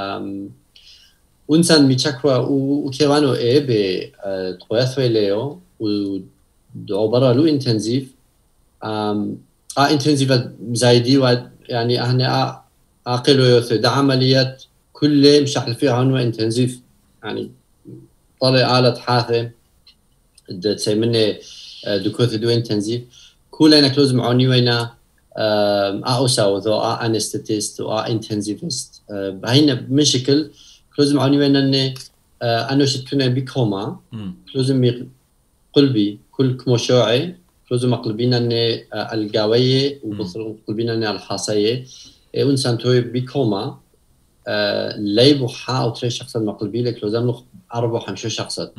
وإنسان ميشاكوا وكيوانو ب تقويثوي ليو ودعوبرا لو انتنسيف انتنسيف زايدي يعني احنا اقلو يوثو دا عمليات كل مشحل فيها هنو انتنسيف يعني طلع آلة حاثة تسي مني دكوث دو انتنسيف كلنا كلوز معوني وينا أوساوذو أنستيست وأنتنسيفست هنا بمشكل كلوز معوني وينا أني أنا شتكنا بكوما كلوز قلبي كل كموشوعي كلوز مقلبين أني القاوية وقلبين أني الحاصية وإنسان توي بكوما ليبو حا أو 3 شخص مقلبي لك لو زملو 4-5 شخصات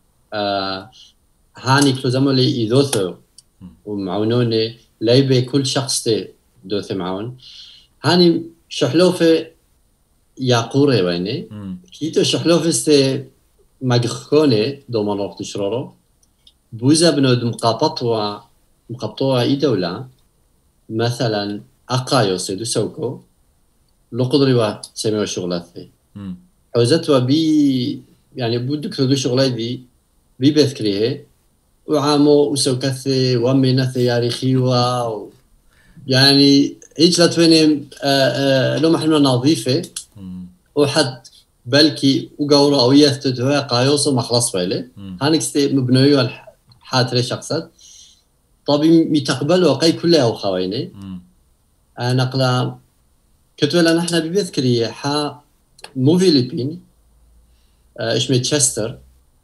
هاني كلو زملو لي يدوثو ومعونوني ليبي كل شخص تي دوث معون هاني شحلوفه ياقوري ويني كيتو شحلوفه استي ماجخكوني دوما نوقت شرورو بوزا بنود مقابطوا اي دولة مثلا اقايو سيدو سوكو لو قدروا سميوا شغلات في حوزتوا بي يعني بودك تدو شغلات دي بي بذكريه وعامو وسوكثي ومينثي ياريخيوا يعني هيك لا تويني لو محلنا نظيفة وحد بلكي وقورو أو يثتدوها قايوصو مخلص فيلي هانكستي مبنويو حاتري شخصات طبي متقبلوا قاي كلها وخويني نقلا كتولا نحن ببذكري حا مو فيليبيني اسمه تشستر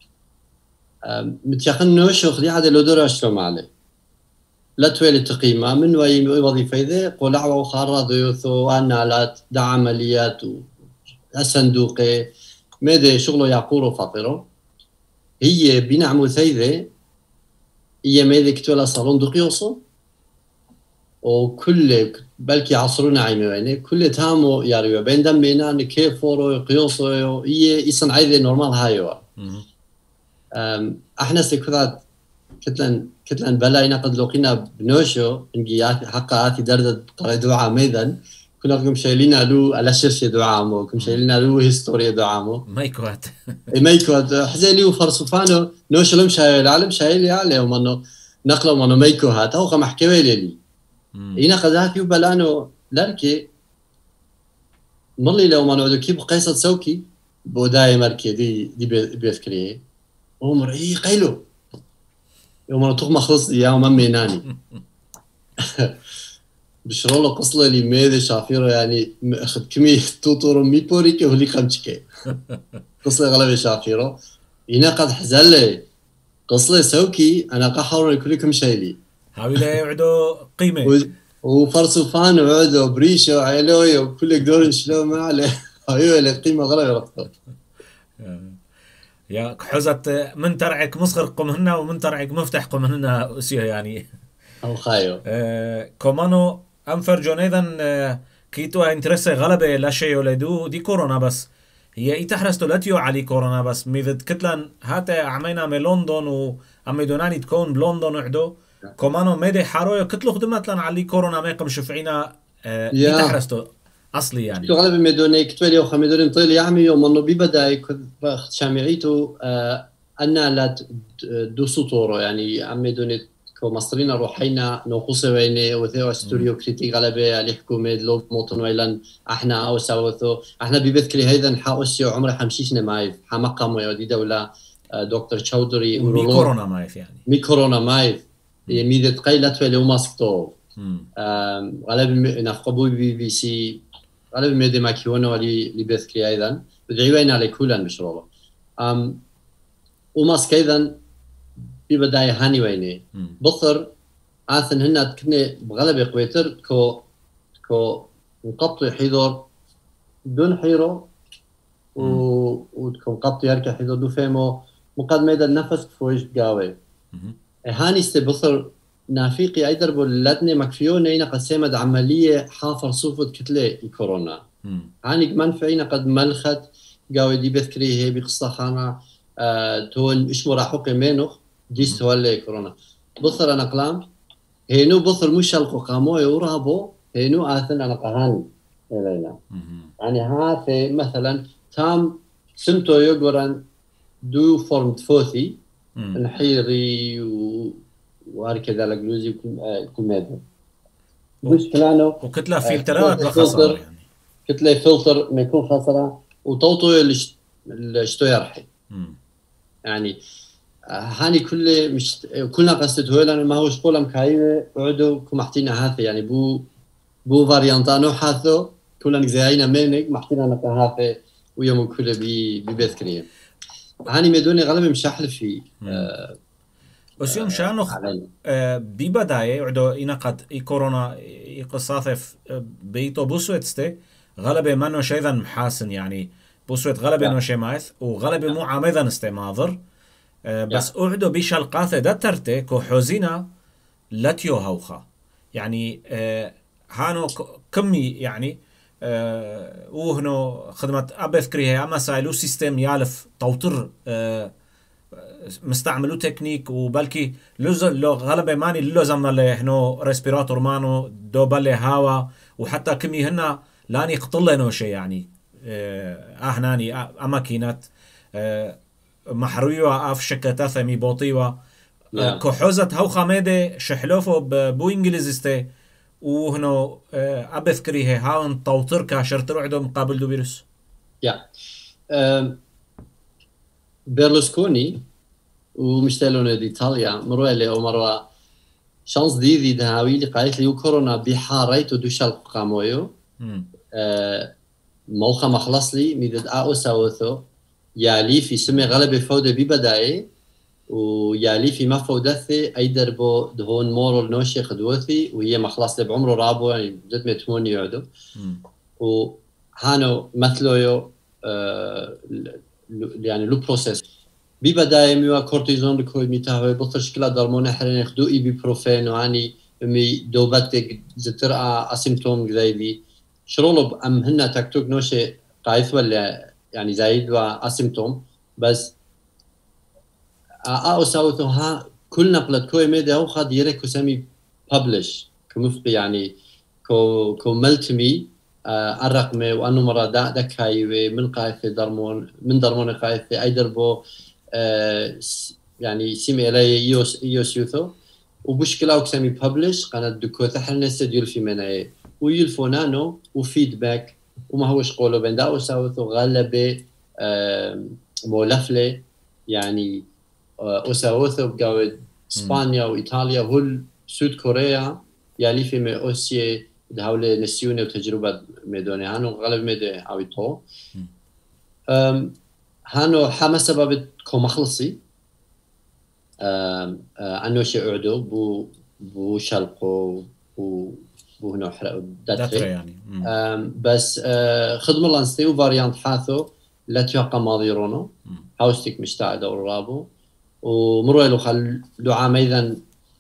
متيقن شغلي هذا لو دور اشلو معلي لا تويل تقيمة من وظيفة ذي قلع وخارض يوثو أنالات دا عمليات الصندوقي ماذا شغله يعقور فقيره هي بنعمو ثيذي هي ماذا كتولا صالون دقيوصو وكل بلكي عصرنا عيمي كل تامو ياريو بين دمينا كيفورو يقيوصو هي يصنع ذي نورمال هايوا احنا سيكوذات كتلن بلاينا قد لقينا بنوشو انجي حقا دردد قريدو عاميدا كنا كم شايلين له على شرشة دعامو كم شايلين له هيستوريا دعامو مايكوات حزيني وفرصفانو نوشو لهم شايل العالم شايل عليه ومنو نقلوا منو مايكوهات هو قام حكيوي لي هنا قذاك يبلانو لاركي ملي لو منو دو كيب قيصة سوكي بوداي ماركي دي بيذكريه عمر ايه قيلو يوم انا تغمى خلص يا مامي ناني بشرولو قصلة لي ميدي شافيرو يعني اخد كمية توتورو ميبوريكي وهلي خمشكي قصلة غلبي شافيرو هنا قد حزلي قصلة سوكي انا قحورو كلكم شايلي هاوي يعدو قيمة وفرصوفان وعدو بريشو عيلوي وكل قدور نشلو ما عليه هايو القيمة غلبي رقطو يا حوزت من ترعك مصغر قمهنا ومن ترعك مفتح قمهنا أسيه يعني أو خايو كومانو أنفر جون أيضا كيتو انترسي غلبة لا شيء ولدو دي كورونا بس هي إتحرستو لاتيو علي كورونا بس ميذد كتلان هاتا عمينا من لندن وعمي دوناني تكون بلندن وعدو كومانو ميدي حارويو كتلو خدمتلان علي كورونا ميقم شفعينا إتحرستو أصلي يعني شو غالبا ميدوني كتولي أو خميدوني مطيل يعمي يوم أنه ببداية كنت شامعيته أنا لا دو سطورو يعني عميدوني كمصرين روحينا نقص بيني وثيو استوريو كريتيك غالبا اللي حكومة لوب موطن ويلان احنا أو ساوثو احنا ببذكري هيدا حاوسيو عمري حمشيشنا معي حمقامو يودي دولة دكتور تشاودري مي كورونا مايف يعني مي كورونا مايف ميدت قيلة ولي وماسكتو غالبا نفقبو بي سي غالبا ميدي ماكيونو اللي بذكري أيضا بدعيوين على كولان بشروبه وماسك أيضا ببداية هاني ويني بصر آثن هنا كنا بغلبة قويتر كو نقطي حيدور دون حيرو وتكون قطي يركا حيدور دو فيمو مقاد ميدا النفس كفويش قاوي هاني استبصر نافيقي أيضا بولدني مكفيوني إنا قد سيمد عملية حافر صوفة كتلة الكورونا هاني كمان فعينا قد ملخت قاوي دي بذكري هي بقصة خانة تون إشمو راحوقي مينوخ جيست هولي كورونا بصر أنا قلام هينو بصر مش هلقو قاموي ورابو هينو آثن أنا قهاني إلينا يعني هاثي مثلا تام سمتو يقورن دو فورم تفوثي نحيري وهكذا لجلوزي كل مادة مش كلانو وكتلة فلترات بخسارة يعني كتلة فلتر ما يكون خسارة وطوطو اللي شتو يرحي يعني هاني كل مش كلنا قصته لأن ما هوش قولم كايمة وعدو كمحتينا هاثي يعني بو فاريانتانو حاثو كلنا زينا منك محتينا نكهاثي ويوم كله ببذكريه هاني مدوني غالبا مشاحل في بس يوم شانوخ ببداية عدو إنقد كورونا يقصاثف بيتو بوسويتستي غلبة منو شيئا محاسن يعني بوسويت غلبة نو شمايث وغلبة مو عامذا نستماضر بس أعدو بيش القاثة دترتي كو حوزينا لاتيو هوخا يعني هانو كمي يعني وهنو خدمة أبذكريها أما سايلو سيستم يالف توتر مستعملو تكنيك وبلكي لو غلبة ماني لازم له هنو ريسبيراتور مانو دو بالي هوا وحتى كمي هنا لاني قطلنو شيء يعني هناني أماكينات محروية أف شكتا ثمي بوطيوة كحوزة هو خميدة شحلوفو بو إنجليزيستي وهنو أبذكريه هاون توتر كاشرترو عدو مقابل دو فيروس بيرلوسكوني ومشتلون دي إيطاليا مروه لي ومروه شانس دي دهاوي اللي قالت لي كورونا بحاريتو دوشال قامويو موخا مخلص لي ميدد ساوثو يالي في سمي غلبة فودة ببداية ويالي في مفودثي أي دربو دهون مورو النوشي خدوثي وهي مخلص لي بعمره رابو يعني بدت متموني يعدو وهانو مثلو يعني لو بروسيس ببداية ميوا كورتيزون لكوي ميتاهوي بطرش كلا درمون حرين يخدو إيبيبروفين وعني مي دوباتك زترقى أسيمتوم جذيلي شرولو أم هنا تكتوك نوشي قايث ولا يعني زايد وأسيمتوم بس ساوثو ها كل نقلة كوي ميدا هو خاد يريكو سامي publish كمفقي يعني كو ملتمي الرقمي وأنه مرة دكايوي من قايث من درمون قايث أي دربو يعني سيمي إلي يوس يوثو وبشكله وكسامي publish قناة دكو تحلنا استديول في مناي ويلفونانو وفيدباك وما هوش قولو بين داو ساوثو غلبة مولفلة يعني أساوثو بقاود إسبانيا وإيطاليا وهول سود كوريا يالي في مي أوسيا دهولة نسيونة وتجربة ميدوني هانو غلب ميدوني عويطو هانو حما سبب كو مخلصي أنو شي أعدو بو شلقو بو هنو حرق داتري يعني بس خدم اللانستي وفاريانت حاثو لا تيوقع ماضيرونو هاوستيك مشتاعدة والرابو ومروي لو خل عام ايضا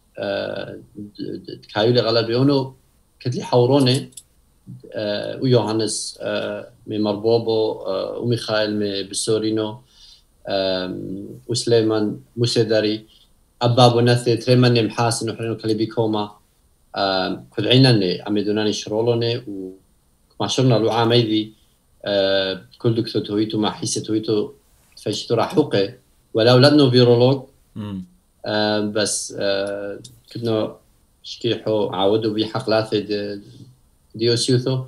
كايولي غلبيونو كتلي حوروني ويوهانس مي مربوبو وميخائيل مي بسورينو وسليمان موسيداري أبابو نثي تريماني محاسن وحرينو كاليبي كوما كل عيناني عم يدوناني شرولوني وما شرنا لو عام ايضي كل دكتور تويتو مع حيسة تويتو فايشتو راحوقي ولو لأنه فيرولوج بس كنا شكيحو عودوا بحقلات ديوسيوثو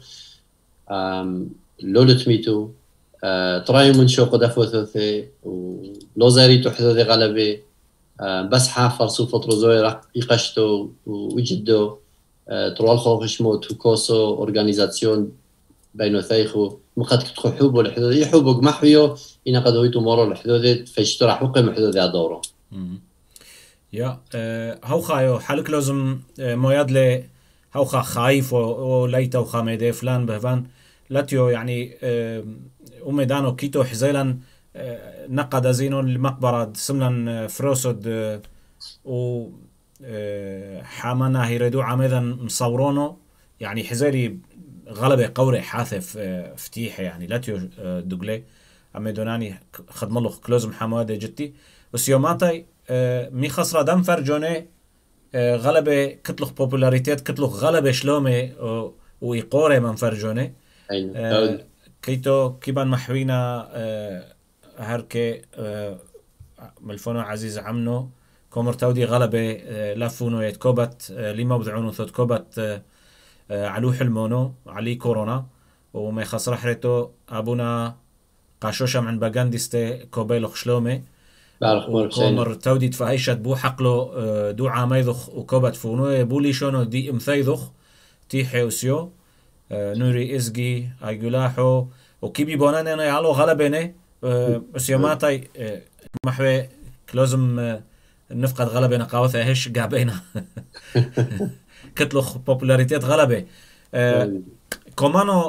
لولت ميتو ترايو من شوق دفوثوثي ولوزاريتو حذوذي غلبي بس حافر صوفة روزوي يقشتو ويجدو تروال خوفشمو توكوسو أورغانيزاسيون بينو ثيخو مقد كتخو حوبو الحدودي يحوبو قمحويو إنا قد هويتو مورو الحدودي فيشتو راح وقيم الحدودي عدورو يا هوخا يو حالك لازم موياد لي هوخا خايف وليتا وخاميدي فلان بهفان لاتيو يعني وميدانو كيتو حزيلا نقد زينو المقبرة سملا فروسود و حامانا هيردو عميدا مصورونو يعني حزيلي غلبة قوري حاثف فتيحة يعني لاتيو دوغلي أمي دوناني خدم له كلوزم حمادة جتي بس يوماتي مي خسرة دم فرجوني غلبة كتلخ بوبولاريتيت كتلخ غلبة شلومي ويقوري من فرجوني كيتو كيبان محوينا هركي ملفونو عزيز عمنو كومر تودي غلبة لافونو يتكوبت لما بدعونو ثوت كوبت علو حلمونو علي كورونا وما يخسر حريتو أبونا قاشوشا من باقانديستي كوبيلو خشلومي وكومر تودي تفايشت بو حقلو دو عاميذخ وكوبت فونو بولي شونو دي امثيذخ تيحي وسيو نوري إزجي أيقولاحو وكيبي بوناني أنا يعلو غلبيني اسيوماتي محوي كلوزم نفقد غلبينا قاوثة هش قابينا كتلخ بوبولاريتيت غلبة كومانو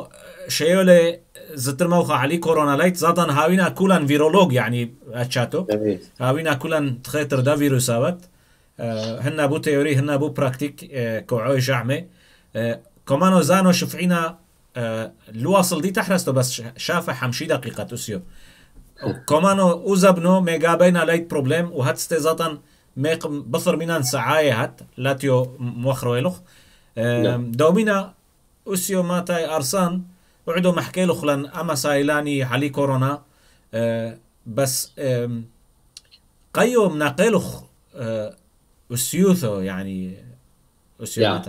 شيولة زتر موخا علي كورونا لايت زادن هاوينا كولان فيرولوج يعني اتشاتو هاوينا كولان تخيطر دا فيروسات هنا بو تيوري هنا بو براكتيك كوعوي جعمة كمانو زانو شفعينا الواصل دي تحرستو بس شافه حمشي دقيقة أسيو كمانو أوزبنو ميقا بينا لايت بروبلم وهات استيزاتن ميق بثر مينان سعاية هات لاتيو موخرو يلوخ دومينا أسيو ماتاي أرسان وعدو محكي لخ لن أما سايلاني علي كورونا بس قيو مناقيلخ أسيوثو يعني أسيو ماتاي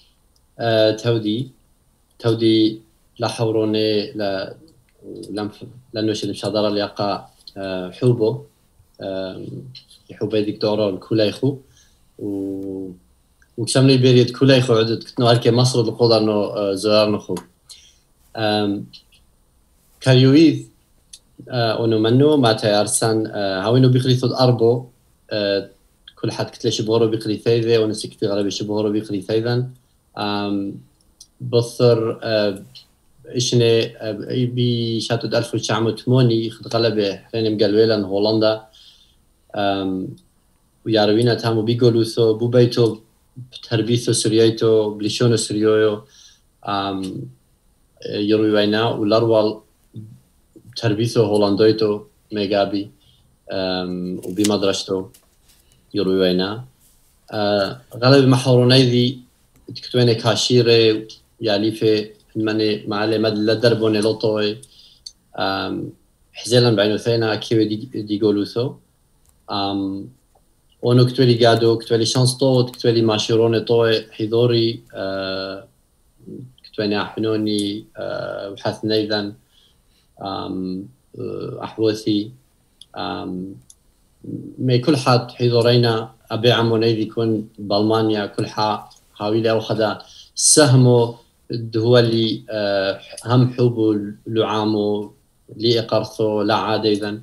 تودي لا حوروني لأنه شيء مشادرة ليقع حوبه حوبه دكتورة الكولايخو وكسمني بيريد كولايخو عدد كتنو هالكي مصر القدر انه زوار نخو كاريويذ انه منو ما تيارسان هاوينو بيخليثو أربو كل حد كتلي شبهورو بيخلي ثيذي ونسي كتلي غربي شبهورو بيخلي ثيذا بصر إشني بشاتو 1908 خد غلبة حين مقلويلا هولندا وياروينا تامو بيقولوثو بو بيتو تربيثو سريايتو بليشونو سريويو يروينا والأروال تربيثو هولندويتو ميغابي وبمدرشتو يروينا غلبة محوروني ذي تكتويني كاشيري ياليفي مني معلي مد لدربوني لطوي حزيلا بعينو ثينا كيوي دي قولوثو ونو كتولي قادو كتولي شانس طوت كتولي ماشيروني طوي حيدوري كتولي أحنوني وحث نيذن أحوثي مي كل حد حيدورينا أبي عمو نيذي يكون بألمانيا كل حد حاولي أخذ سهمه هو اللي هم حبو لعامو لي إقرثو لا عادة إذن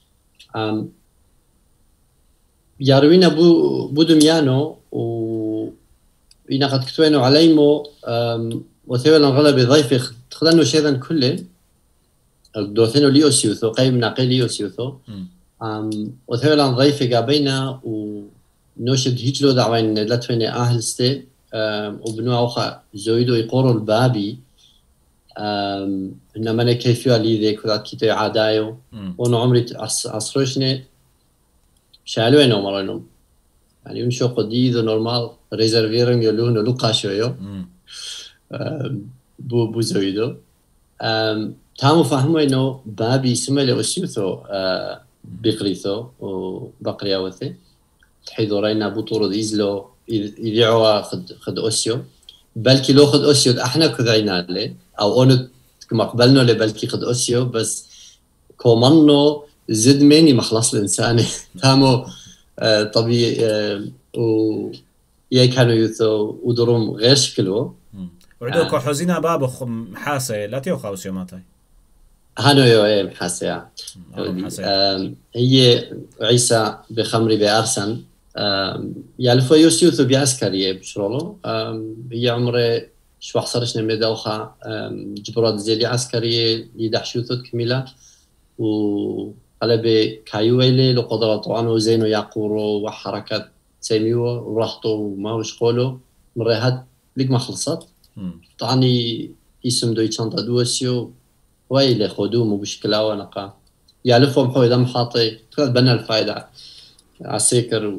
ياروينا بو دميانو وإنا قد كتوينو عليمو وثيولا غلبي ضيفي تخدنو شيئا كله دوثينو ليو سيوثو قيم ناقي ليو سيوثو وثيولا ضيفي قابينا ونوشد هيجلو دعوين لاتويني أهل ستي وبنوع أخا زويدو يقورو البابي إنما أنا كيفيو لي ذيك وذات كيتو عادايو ونو عمري عصروشني شالوينو مرينو يعني ونشو قديدو نورمال ريزرفيرم يلونو لقاشويو بو زويدو تامو فهمو إنو بابي سمالي أسيوثو بقريثو وبقرياوثي تحيدو رينا بطورو ديزلو يدعوا خد أسيو بلكي لو خد أسيو احنا كذعينا له او اونو كما قبلنا له بلكي خد أسيو بس كومانو زد مني مخلص الإنسان تامو طبيعي و كانوا يثو ودروم غير شكله وعدو كحوزينا بابو محاسة لا تيوخا أسيو ماتاي هانو يو محاسة هي عيسى بخمري بأرسن يالفو يوسيوثو بعسكرية بشرولو هي عمره شو حصرش نمدوخا جبرات زيلي عسكرية يدحشوثو كميلة وقلبي كايويلي لقدرة طوانو وزينو يقورو وحركات سيميو ورحطو وما وشقولو مريهات ليك ما خلصت طعني اسم دوي تشانتا دوسيو ويلي خدوم وبشكلاوة نقا يالفو محوي دم حاطي تقول بنا الفايدة عسيكر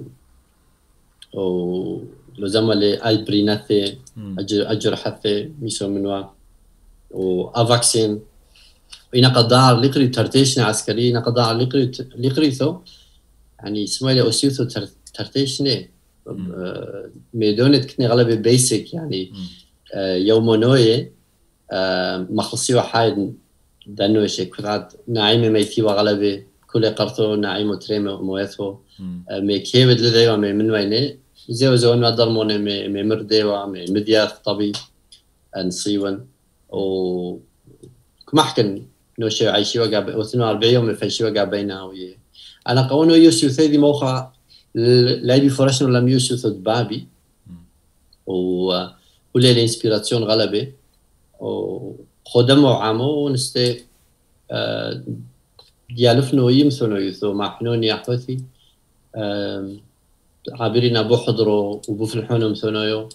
ولو زمالي اي بريناتي اجر حثي ميسو منوا وافاكسين وإنا قدار لقري ترتيشنا عسكري إنا قدار لقريثو يعني اسمه أسيوثو ترتيشنا ميدونت كتني غلبي بيسك يعني يومونوية مخلصيو حايد دانوشي كثاد نعيمة ميثيو غلبي كل قرطو نعيمو تريمو مويثو مي كيود لديو مي من ويني زيو ما درموني مي مرديو مي مدياث طبي نصيون و كمحكن نوشي عايشي وقاب 42 يوم فيشي وقاب بينا وي انا قونو يوسف ثيدي موخا لايبي فورشن لم يوسف بابي و ولا الانسبيراسيون غلبه و خدمو عامو ونستي ديالفنو يمثنو يثو مع حنوني أحوثي عابرين أبو حضرو وبو فلحونو مثنويو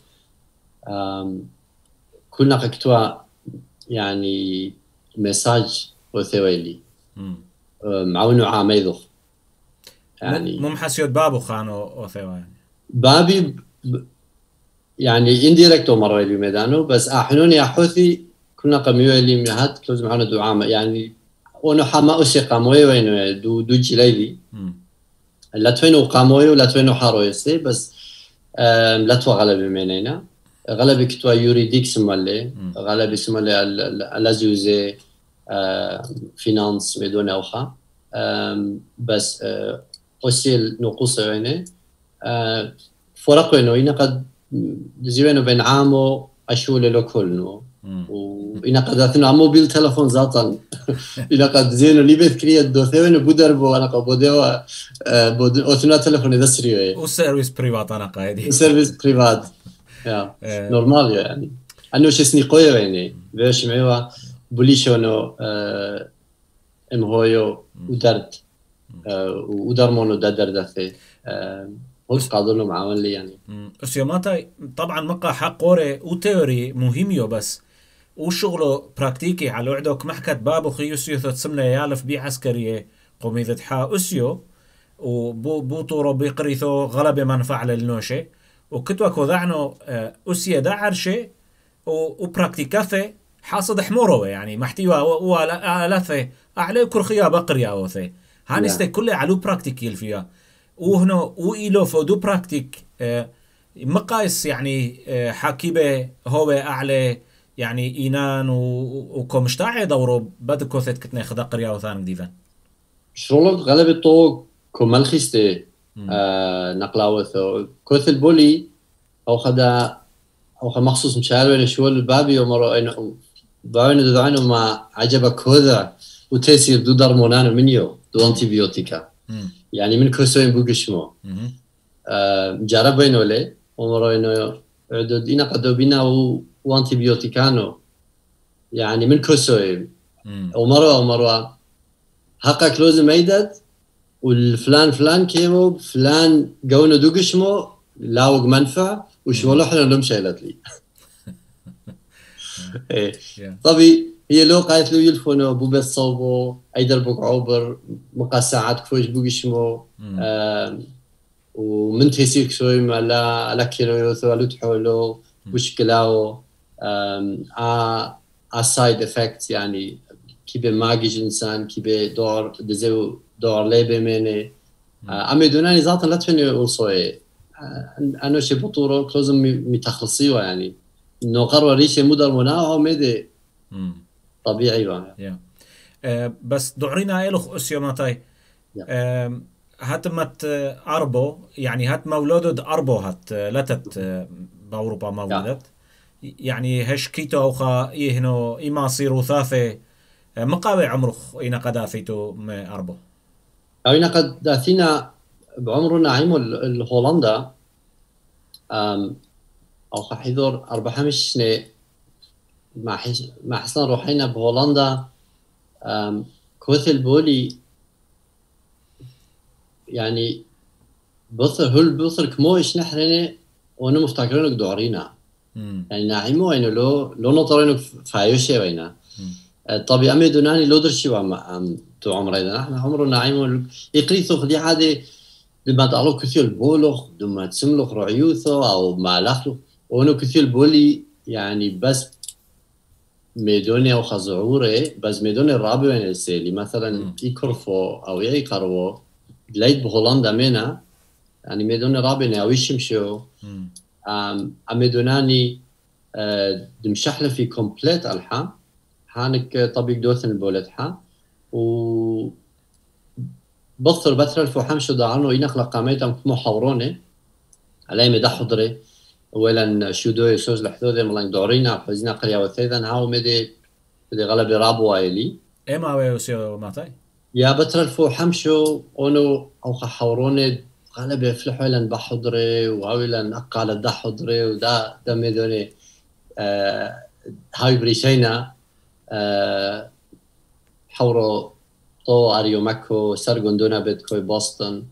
كلنا قكتوا يعني مساج وثويلي معونو عاميدو يعني مو محسيوت بابو خانو وثوا يعني بابي يعني انديركتو مرة اللي ميدانو بس حنوني أحوثي كلنا قميو اللي مهات كلوز معنا دعامة يعني ونو حما أشي قاموي وينو دو جليلي لا توينو قاموي ولا توينو حارويسي بس لا تو غلبي منينا غلبي كتوا يوريديك سمالي غلبي سمالي الازيوزي فينانس ميدون اوخا بس أشي النقوص وينه فرق وينو إنا قد زيوينو بين عامو أشول لكلنو وإنا قد أثنو عمو بيل تلفون ذاتا إنا قد زينو ليبث كريا دوثيوينو بودربو أنا قد بوديو أثنو تلفون دسريوي والسيرفيس بريفات أنا قايدي السيرفيس بريفات يا نورمال يعني أنو شسني قوي يعني بيش معيوا بوليشونو هويو ودرت ودرمونو دادر دثي هوش قادرنو معاون لي يعني أسيوماتا طبعا مقا حق قوري وتيوري مهميو بس وشغله براكتيكي على وعدوك محكت بابو خيوسيو تسمنا يالف بي عسكرية قوميذة حا أسيو وبو طورو بيقريثو غلب منفع للنوشي وكتوك وذعنو أسيا دعرشي وبراكتيكاثي حاصد حموروه يعني محتوى وآلاثي أعلى كرخيا بقريا وثي هانستي كله علو براكتيكيل فيها وهنا وإلو فودو براكتيك مقايس يعني حاكيبه هو أعلى يعني إينان وكمشتاعي دورو بدكو ثيت كتني خدا قريا وثان جديدا شغلك غالبا تو كمالخيستي نقلاوثو كوث البولي أو خدا مخصوص مشاعر وين شو البابي ومرو إنه بعين دعانو ما عجبك هذا وتسير دو درمونان منيو دو أنتيبيوتيكا يعني من كوسوين بوكشمو جربينو لي ومرو إنه عدد إنا قدو بينا وأنتيبيوتيكانو يعني من كوسوين ومرو حقا كلوز ميدد والفلان كيمو فلان قونو دوكشمو لاوق منفع وشو احنا لهم شايلت لي طبي هي لو قالت له يلفونو بو بس صوبو ايدر بوك عوبر مقا ساعات كفوش بوكشمو ومن تيسيك شوي ما لا كيلو يوثو لتحولو مشكلاو سايد افكت يعني كيبه ماجيج انسان كيبه دور ليبه مني امي دوناني ذاتا لا تفني وصوي انا شي بطوره كلوزم متخلصيوا يعني انه قرر ريشه مدر مناعه مدي طبيعي بقى بس دعرينا الخ اسيوماتاي هاتمت اربو يعني هات مولودد اربو هات لتت باوروبا مولدت يعني هش كيتو اوخا يهنو اما صيرو ثاثه مقاوي عمرخ اين قد اثيتو اربو او اين قد اثينا بعمرنا عيمو الهولندا او حيدور 4-5 سنه مع حسن روحينا بهولندا كوث البولي يعني بصر كموش نحرني وانا مفتكرينك دعرينا يعني نعيمو انه لو نطرينك فايوشي وينا طبيعي امي دوناني لو درشي وعم تو عمرنا احنا عمره نعيمو يقريثو خدي عادي لما تعلو كثير البولخ لما تسملخ رعيوثو او مالخلو وانو كثير البولي يعني بس ميدوني او خزعوري بس ميدوني الرابع وين السيلي مثلا يكرفو او يقربو ليت بهولندا منا يعني ميدوني رابع او يشمشو ميدوناني دمشحله في كومبليت الحا هانك طبيق دوثن البولد حا و بطر بتر الفحمشو دعانو ينخلق قاميتهم محاوروني علي مدى حضري اولا شودو يسوز لحدودي ملان دورينا حزينا قريا وثيذا هاو مدي غلبي رابو وايلي اما ويوسيو ماتاي يا بتر الفحمشو اونو او حاوروني غلبي يفلحوا لن بحضري وهاولا اقال دا حضري ودا مدوني هاي بريشينا حورو طو أريو ماكو سرغندونا بيتكوي بوسطن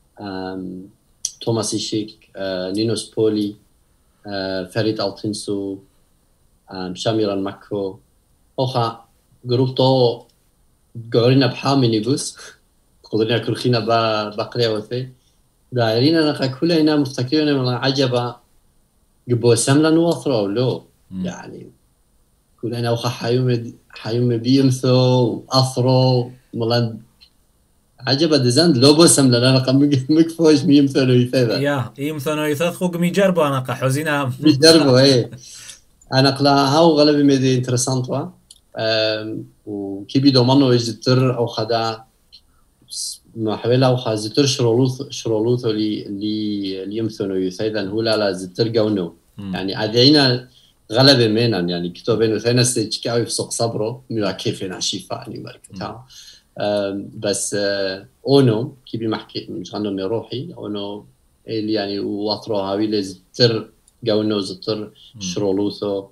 توماس إيشيك نينوس بولي فريد ألتنسو شاميران ماكو أوخا جروب طو قعورينا بحامينيبوس قدرنا كرخينا بقرية وثي دايرين أنا كلنا مفتكرين من عجبا جبوا سملا نوثرو لو يعني كلنا أوخا حيوم بيمثو أثرو ملان عجبا دزاند لوبو سملا أنا مكفوش بيمثو يثيبا يا يمثو يثيبا خوك ميجربو أنا حوزينا ميجربو إيه أنا قلا هاو غالبا ميدي انترسانتوا وكي بيدو منو يجتر أو خدا ما حوالي أو خا زتر شرولوث اللي يمثنو يثيبا هو لا زتر قونو يعني عادينا غلبة مينا يعني كتابين وثينا ستيجكاوي في سوق صبرو ميلا كيفين عشيفة يعني مركتها بس أونو كي بيمحكي مش غنو مروحي أونو اللي يعني واطرو هاوي لزتر قونو زتر شرولوثو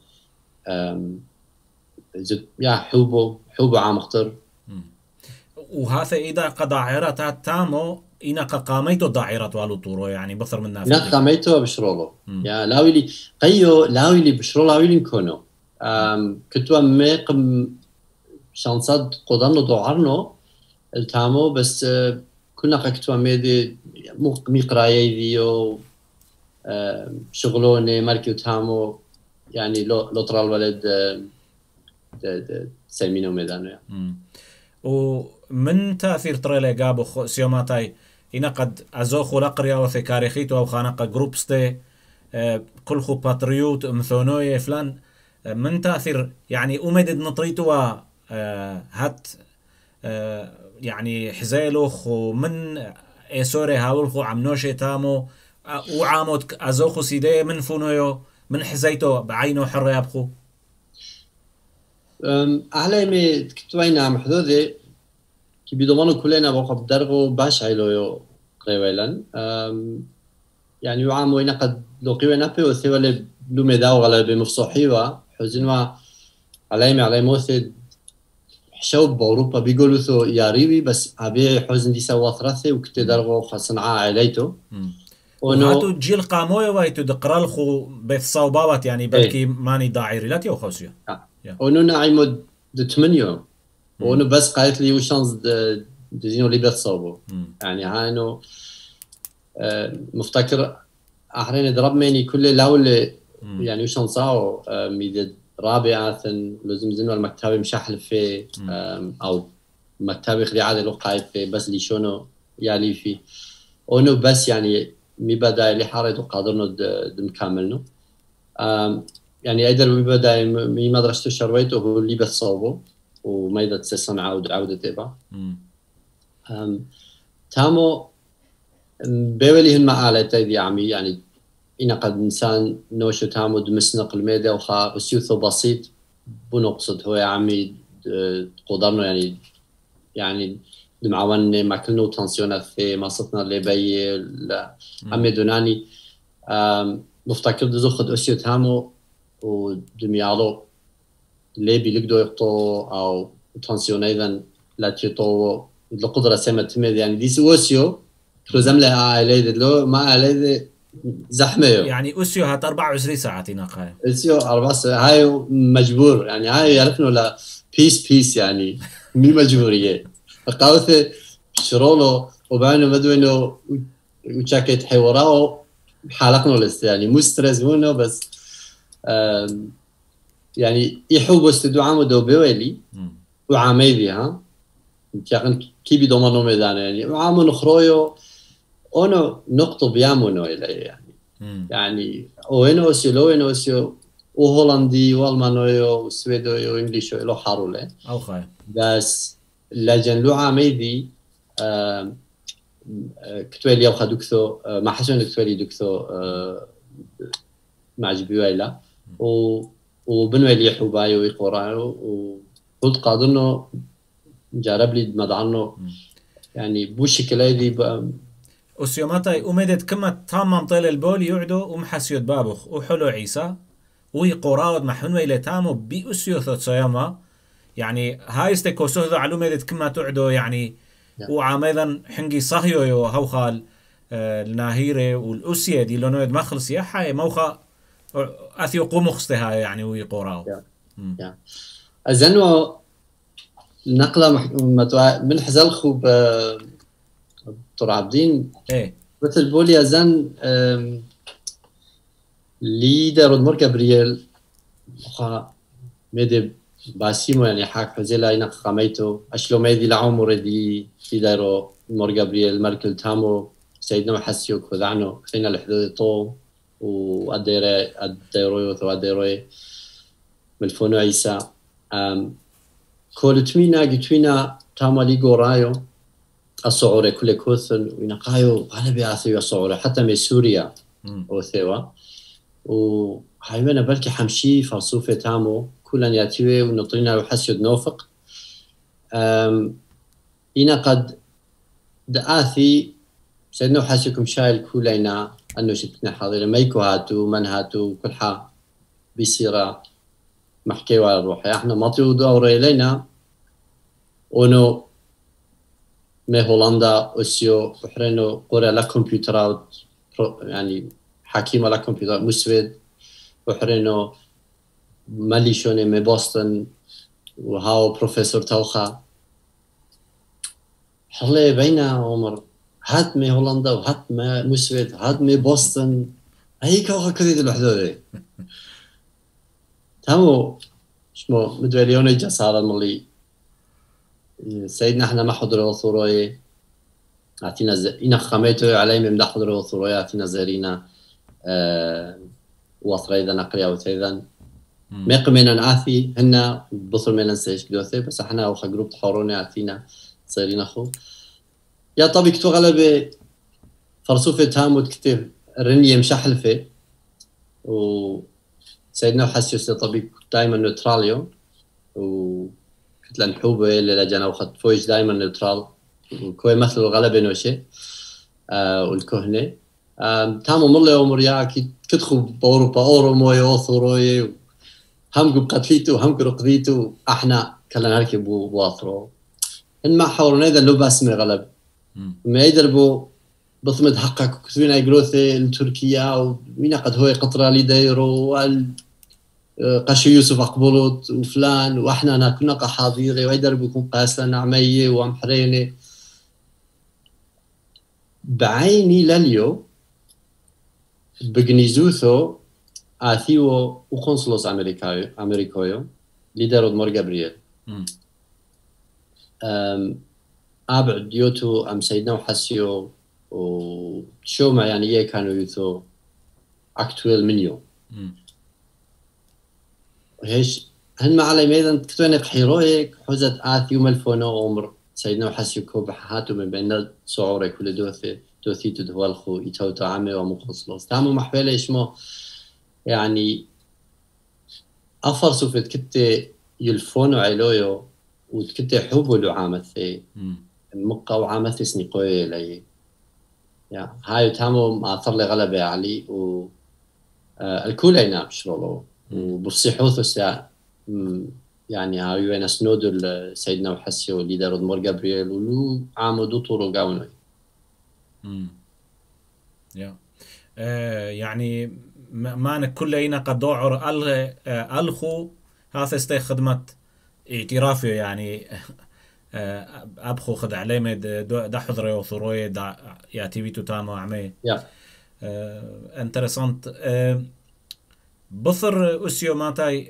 يا حوبو عام اختر وهذا إذا قداعرة تامو إنا قاميتو داعرة والو طورو يعني بثر من نافذ لا قاميتو بشرولو يا لاويلي قيو لاويلي بشرولو لاويلي نكونو كتوا ميقم شانصاد قدرنا دوعرنو التامو بس كنا كتوا ميدي مقرايي فيو شغلوني ماركيو تامو يعني لو ترى الولد سيمينو ميدانو يعني. ومن تأثير تريلي قابو سيوماتاي إنا قد أزوخو لقريا وثي كاريخيتو أو خانقا جروبستي كل خو باتريوت مثونوي فلان من تأثير يعني أمدد نطريتو هات يعني حزيلوخ ومن إيسوري هاولخو عمنوشي تامو وعامود أزوخو سيدي من فونويو من حزيتو بعينو حر يابخو أعلامي كتوينا محدودي كي بيضمنوا كلنا بوقف بدرغو باش عيلو قريويلن يعني يعامو إنا قد لو قيونا بي وثيوالي بلو ميداو غلا بمفصوحيوا حزنوا علامي موثد حشوب بأوروبا بيقولوا ثو ياريوي بس أبي حزن دي سوا ثلاثة وكتي درغو خصنعا عليتو وهاتو جيل قاموي وايتو دقرالخو بيت صوباوات يعني بلكي ماني داعيري لا تيو خوسيو ونو نعيمو دتمنيو ونو بس قالت لي وشانس دزينو لي بيت صوبو يعني هاينو مفتكر أحرين ضرب مني كل لولة يعني وشانساو ميدد رابعة لازم زينو المكتبة مشحل في أو مكتبة خلي عادة لو قايد في بس لي شونو يالي في ونو بس يعني مي بدا اللي حارد وقادرنا دمكملنو يعني ايدر مي بدا مي مدرسة شرويته هو اللي بتصوبه وما يدا تسسن عودة تبع تامو بيولي هن معالة تيدي عمي يعني إنا قد إنسان نوشو تامو دمسنق الميدا وخا أسيوثو بسيط بنقصد هو يا عمي قدرنا يعني دمعوان ماكلنو تنسيونات في مصطنا اللي بي عمي دوناني مفتكر دزو خد أسيو تامو ودميالو اللي بيلقدو يقطو أو تنسيون أيضا لا تيطو القدرة سيما تميد يعني ديس أسيو كلوزم لها عائلة لو ما عائلة زحمة يعني أسيو هات 24 ساعة ناقاية أسيو 4 ساعة هاي مجبور يعني هاي يعرفنو لا بيس يعني مي مجبورية قاوثة شرولو وبعدين مدوينو وشاكت حوارao حالقنا لست يعني مو ستريس هونو بس يعني يحبوا استدعوا عمو دو بيولي وعاميدي ها كأن كي بيضمنوا ميدان يعني وعامو نخرويو أنا نقطة بيامونو إليه يعني وينو أسيو وهولندي والمانويو وسويدويو وإنجليشو إلو حارولة أو خاي بس لجن لو عاميدي كتوالي أو خدوكثو ما حسون كتوالي دوكثو معجبيويلا وبنوالي حبايو ويقورايو وقلت قادرنو جارب لي مدعنو يعني بوشكلاي دي أسيوماتاي أمدت كما تامم طيل البول يعدو ومحسيود بابخ وحلو عيسى ويقوراود محنو إلى تامو بأسيو ثوتسياما يعني هاي استيكوسو ذا علومة كما تعدو يعني وعام أيضا حنجي صهيو يو هوخال الناهيرة والأسية دي لونويد ما خلص يحا موخا أثيو قومخستها يعني ويقوراو أزنو نقلة من حزلخو دكتور عابدين إيه مثل بولي أزن ليدر ودمر جابرييل ميدي باسيمو يعني حاك حزيلا إنا قاميتو أشلو ميدي لعمر دي ليدرو دمر جابرييل مركل تامو سيدنا محسيو كذعنو كثينا الحدود طو وأديروي وأديروي ملفونو عيسى كولتمينا قتوينا تامالي قورايو الصعورة كل كوثن وينقايو غالبي آثيو الصعورة حتى من سوريا وثيوا وهايوانا بلكي حمشي فلسوفة تامو كلا ياتيوي ونطرينا وحسيو دنوفق إنا قد دآثي سيدنا وحسيكم شايل كولينا أنه شتنا حاضرين ميكو هاتو من هاتو كل حا بيصيرا محكيوا على الروح احنا مطيو دورة إلينا ونو من هولندا أسيو بحرينو قرى لكمبيوترات يعني حكيمة لكمبيوترات مسود بحرينو ماليشوني من بوسطن وهاو بروفيسور توخا حلي بينا عمر هات من هولندا وهات من مسود هات من بوسطن هيك هو كذي الحدود تامو شمو مدواليوني جسارة ملي سيدنا احنا ما حضروا ثروي اعطينا إنا خميتو علي من دا حضروا ثروي اعطينا زارينا وطريدا نقريا وتيدا ميقمينا نعاثي هنا بصر مينا نسيش كدوثي بس احنا وخا جروب تحوروني اعطينا زارينا خو يا طبي كتو غلبي فرصوفة تامو كتير رنية مشحلفة و سيدنا وحسيوس طبي دايما نوتراليو وكنت لنحوبه اللي لجانا وخد فويش دايما نوترال وكوي مثل الغلبة نوشي والكهنة تامو ملي ومريا كتخو بأوروبا أورو موي أوثروي هم قتليتو هم رقديتو احنا كلنا هالكي بواثرو إن ما حاولنا إذا لو باسمي غلب ما يدربو بصمد حقك كتبين ايجروثي لتركيا ومين قد هو قطرة لي دايرو قشي يوسف أقبلت وفلان واحنا كنا قحاضيري ويدربو يكون قاسة نعمية ومحريني بعيني لليو بجنيزوثو آثيو وقنصلوس أمريكايو ليدرو دمر جابرييل أبعد ديوتو أم سيدنا وحسيو وشو ما يعني إيه كانوا يثو أكتوال منيو وهيش هن ما علي ميدان كتوين قحيرويك حوزت آثي وملفونو عمر سيدنا وحسيو كوب حاتو من بين صعوري كل دوثي تدوالخو يتوتو عمي ومخصلوس تامو محوالي اسمه يعني أفر سوفت كتة يلفونو عيلويو وتكتة حبو لو عامثي مقا وعامثي سنقوي لي يا هاي تامو ما أثر لي غلبة علي و الكل ينام شرولو وبصيحوث الساعة يعني هاي وين سنودو سيدنا وحسيو ليدر دمر جابرييل ولو عامدو طورو قاونوي يا يعني ما كلنا قد دوعر ألخو هذا استي خدمة اعترافي يعني أبخو خد عليه دا حضري وثروي دا يا تي في تامو عمي انترسانت بصر أسيو ماتاي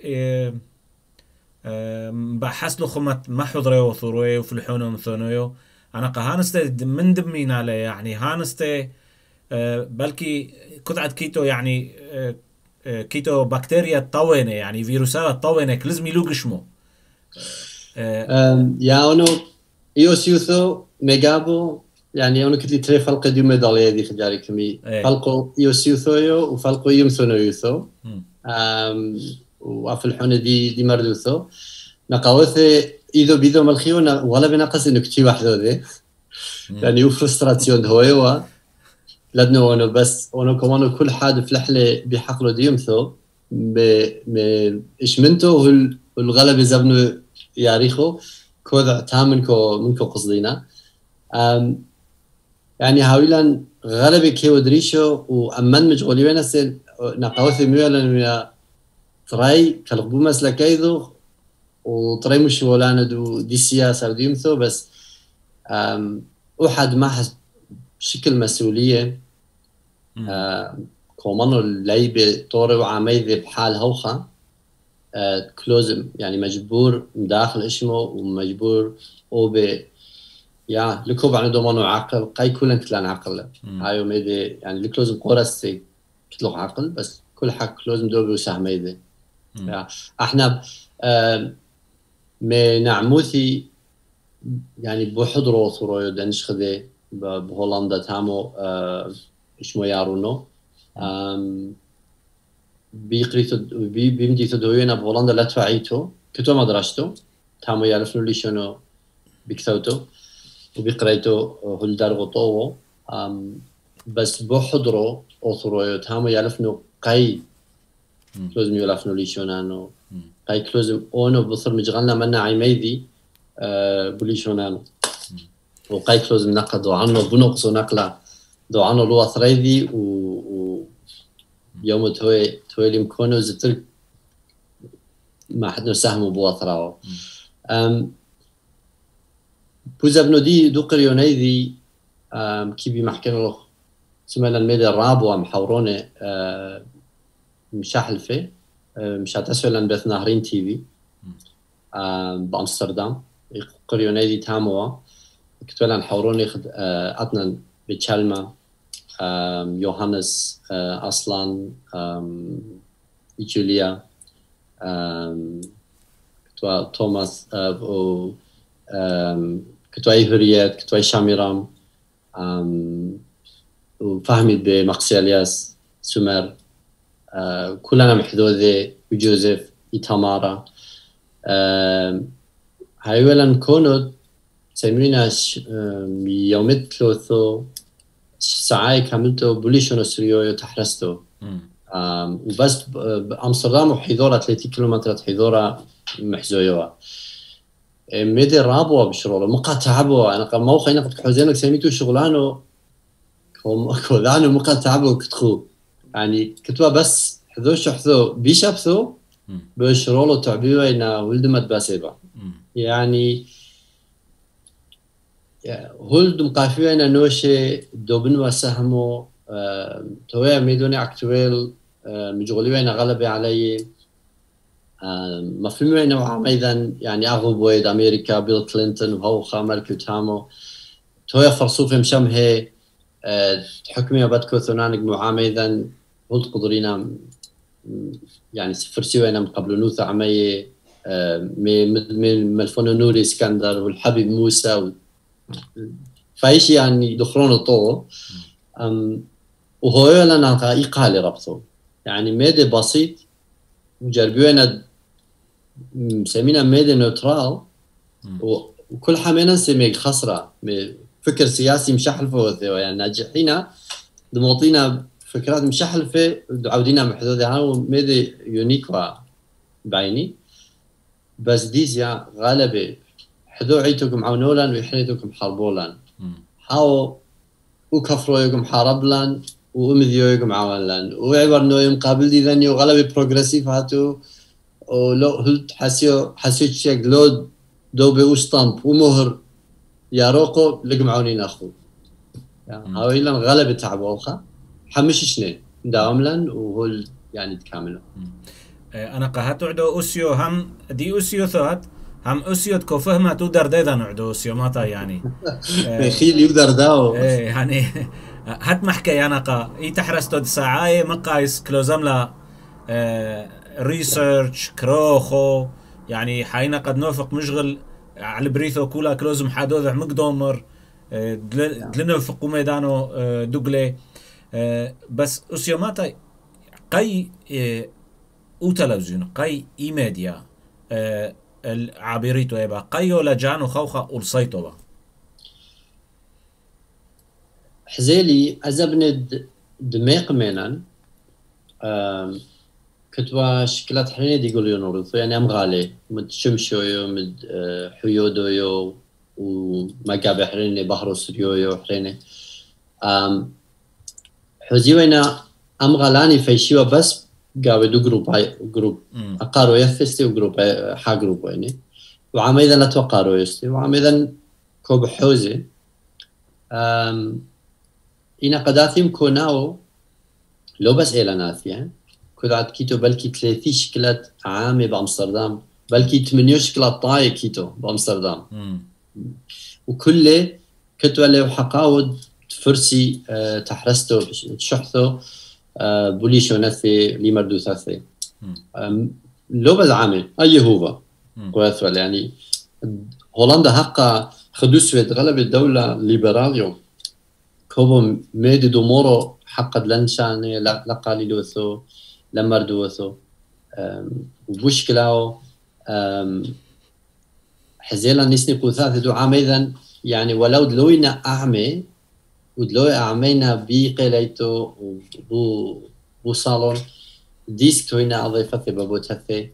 بحس له خمت ما حضري وثروي وفلحونه مثنويو أنا قهانستي من دمين عليه يعني هانستي بلكي كدعت كيتو يعني كيتو بكتيريا طوينة يعني فيروسات طوينة لازم يلوقشمو يا أنو يوسيوثو ميجابو يعني أنا كنت تري فلقة ديو ميدالية دي خجاري كمي فلقو يوسيوثويو وفلقو يمثونو يوثو وافلحونة دي مردوثو نقاوثي إذا بيدو ملخيونا ولا بناقص إنه كتي واحدو دي يعني وفرستراتيون هويوا لأنه أنا بس أنا كمان كل حد في لحلة بحقله ديمثو إيش منتو والغلب زبنو ياريخو كوذا منكو قصدينا يعني هاويلا غلبي كيو دريشو وأمن مجغولي وين أسل نقاوثي ميولا تراي كالغبو مسلكايدو وتراي مش ولانا دي سياسة ودي يمثو بس أحد ما بشكل مسؤولية كومانو اللي طوري وعاميذي بحال هوخة كلوز يعني مجبور داخل اسمه ومجبور يا لكوب عن دومانو عقل قاي كلن كتلان عقل هايو ميدي يعني لكلوز قرستي كتلو عقل بس كل حق كلوز مدوبي وسهميدي احنا ما نعموثي يعني بحضروا ثرويو دانش خذي بهولندا تامو اسمه يارونو بيمدي تدوينا بهولندا لا تفعيتو كتو مدرستو تامو يعرفنو لي شنو بكتوتو وبقريتو هلدار غطوو بس بحضروا ثرويو تامو يعرفنو قاي كلوزم يعرفنو لي شنو قاي كلوزم اونو بصر مجغلنا منا عيميدي بولي شونانو وقاي كلوزم نقدو عنو بنقصو نقلا دو عنو لو ثريدي يوم توي لي مكونو زتر ما حد نساهمو بواثراو بوزابنو دي دو قريونيدي كي بمحكمة سمعنا الميديا الرابو محوروني مشاحلفة مش هتسوي بث نهرين تي في بأمستردام قريونيدي تاموا كتولا نحوروني أتنا بتشالما يوهانس أصلا جوليا كتوا توماس كتوا إيفريات كتوا شاميرام وفهمي بمقسيالياس سمر كلنا محدودة وجوزيف إتامارا هايولا نكونو تسمينا يومت ثلوثو ساعة كاملتو بوليشونو سريويو تحرستو وبس بأمستردام وحيدورة 30 كيلومتر حيدورة محزويوا ميدي رابوا بشرولو مقاطعبوا أنا قام موخي نقد حوزينك سميتو شغلانو كودانو مقاطعبوا كتخو يعني كتوا بس حذو بيشابثو بشرولو تعبيوا إنا ولدمت باسيبا يعني هولد مقافية إنا نوشي دوبن وسهمو تويا ميدوني أكتويل مجغولي إنا غلبي علي مفهومي إنا وعام أيضا يعني أغو بويد أمريكا بيل كلينتون وهو خامر كتامو تويا فرصوفي مشامهي حكمي وبدكو ثنانك معام أيضا هولد قدرينا يعني فرسيوينا مقبل نوث عمي من ملفون نوري اسكندر والحبيب موسى فايش يعني دخلون الطو وهو لنا إيقالي ربطه يعني ميدي بسيط وجربيونا مسمينا ميدي نوترال وكل حمينا نسميه خسرة فكر سياسي مشحلفه يعني ناجحين دموطينا فكرات مشحلفة عودينا محدودة عنه ميدي يونيكوا بعيني بس ديزيا غالبا حذو عيتكم عونولان ويحنيتكم حربولان حاو وكفرويكم حاربلان ومذيويكم عوانلان وعبر نويم قابل دي ذني وغالبا بروغريسيف هاتو ولو هلت حسيت شيك لو دوبي وستامب ومهر يا روقو لقم عونين أخو هاو إلا غالبا تعبوخا حمش شنين داوملان وهول يعني تكاملوا أنا قهت عدو أسيو هم دي أسيو ثوات هم أسيو تكوفهما تودر ديدا نعدو أسيو ماتا يعني خيل يقدر داو يعني هات محكي أنا قا تحرستو ساعة مقايس كلوزملا ريسيرش كروخو يعني حينا قد نوفق مشغل على بريثو كولا كلوزم حادوذ مقدومر دلنوفق ميدانو دوغلي بس أسيو ماتا قاي وتلفزيون قاي إيميديا العابريتو يبا قايو لجانو خوخة أولسيتو با حزيلي أزبند دميق منان كتوا شكلات حرينة دي يقولوا نورثو يعني أم غالي مد شمشويو مد حيودويو ومقابة حرينة بحرو سريويو حرينة حزيوينا أم غالاني فيشيوا بس قاوي دو جروب أقارو يفستي وجروب حا جروب يعني وعميدا لا توقارو يستي وعميدا كوب حوزي إنا قداتيم كوناو لو بس إعلانات يعني كودعت كيتو بلكي 30 شكلات عامة بأمستردام بلكي 8 شكلات طاية كيتو بأمستردام وكله كتوا له حقاود فرسي تحرستو تشحثو بوليشو نثي لمردو ثاثي لو بس عامة أي هو كويثوال يعني هولندا حقا خدوسويت غلب الدولة ليبراليو كوبو ميدي دومورو حقد لنشاني لقالي لوثو لمردوثو وبوشكلاو حزيلا نسني قوثاث دو عام إذن يعني ولو دلوينا أعمي ودلوي أعمينا بقيليتو وبو صالون ديسك توينا أضيفتي بابوتثي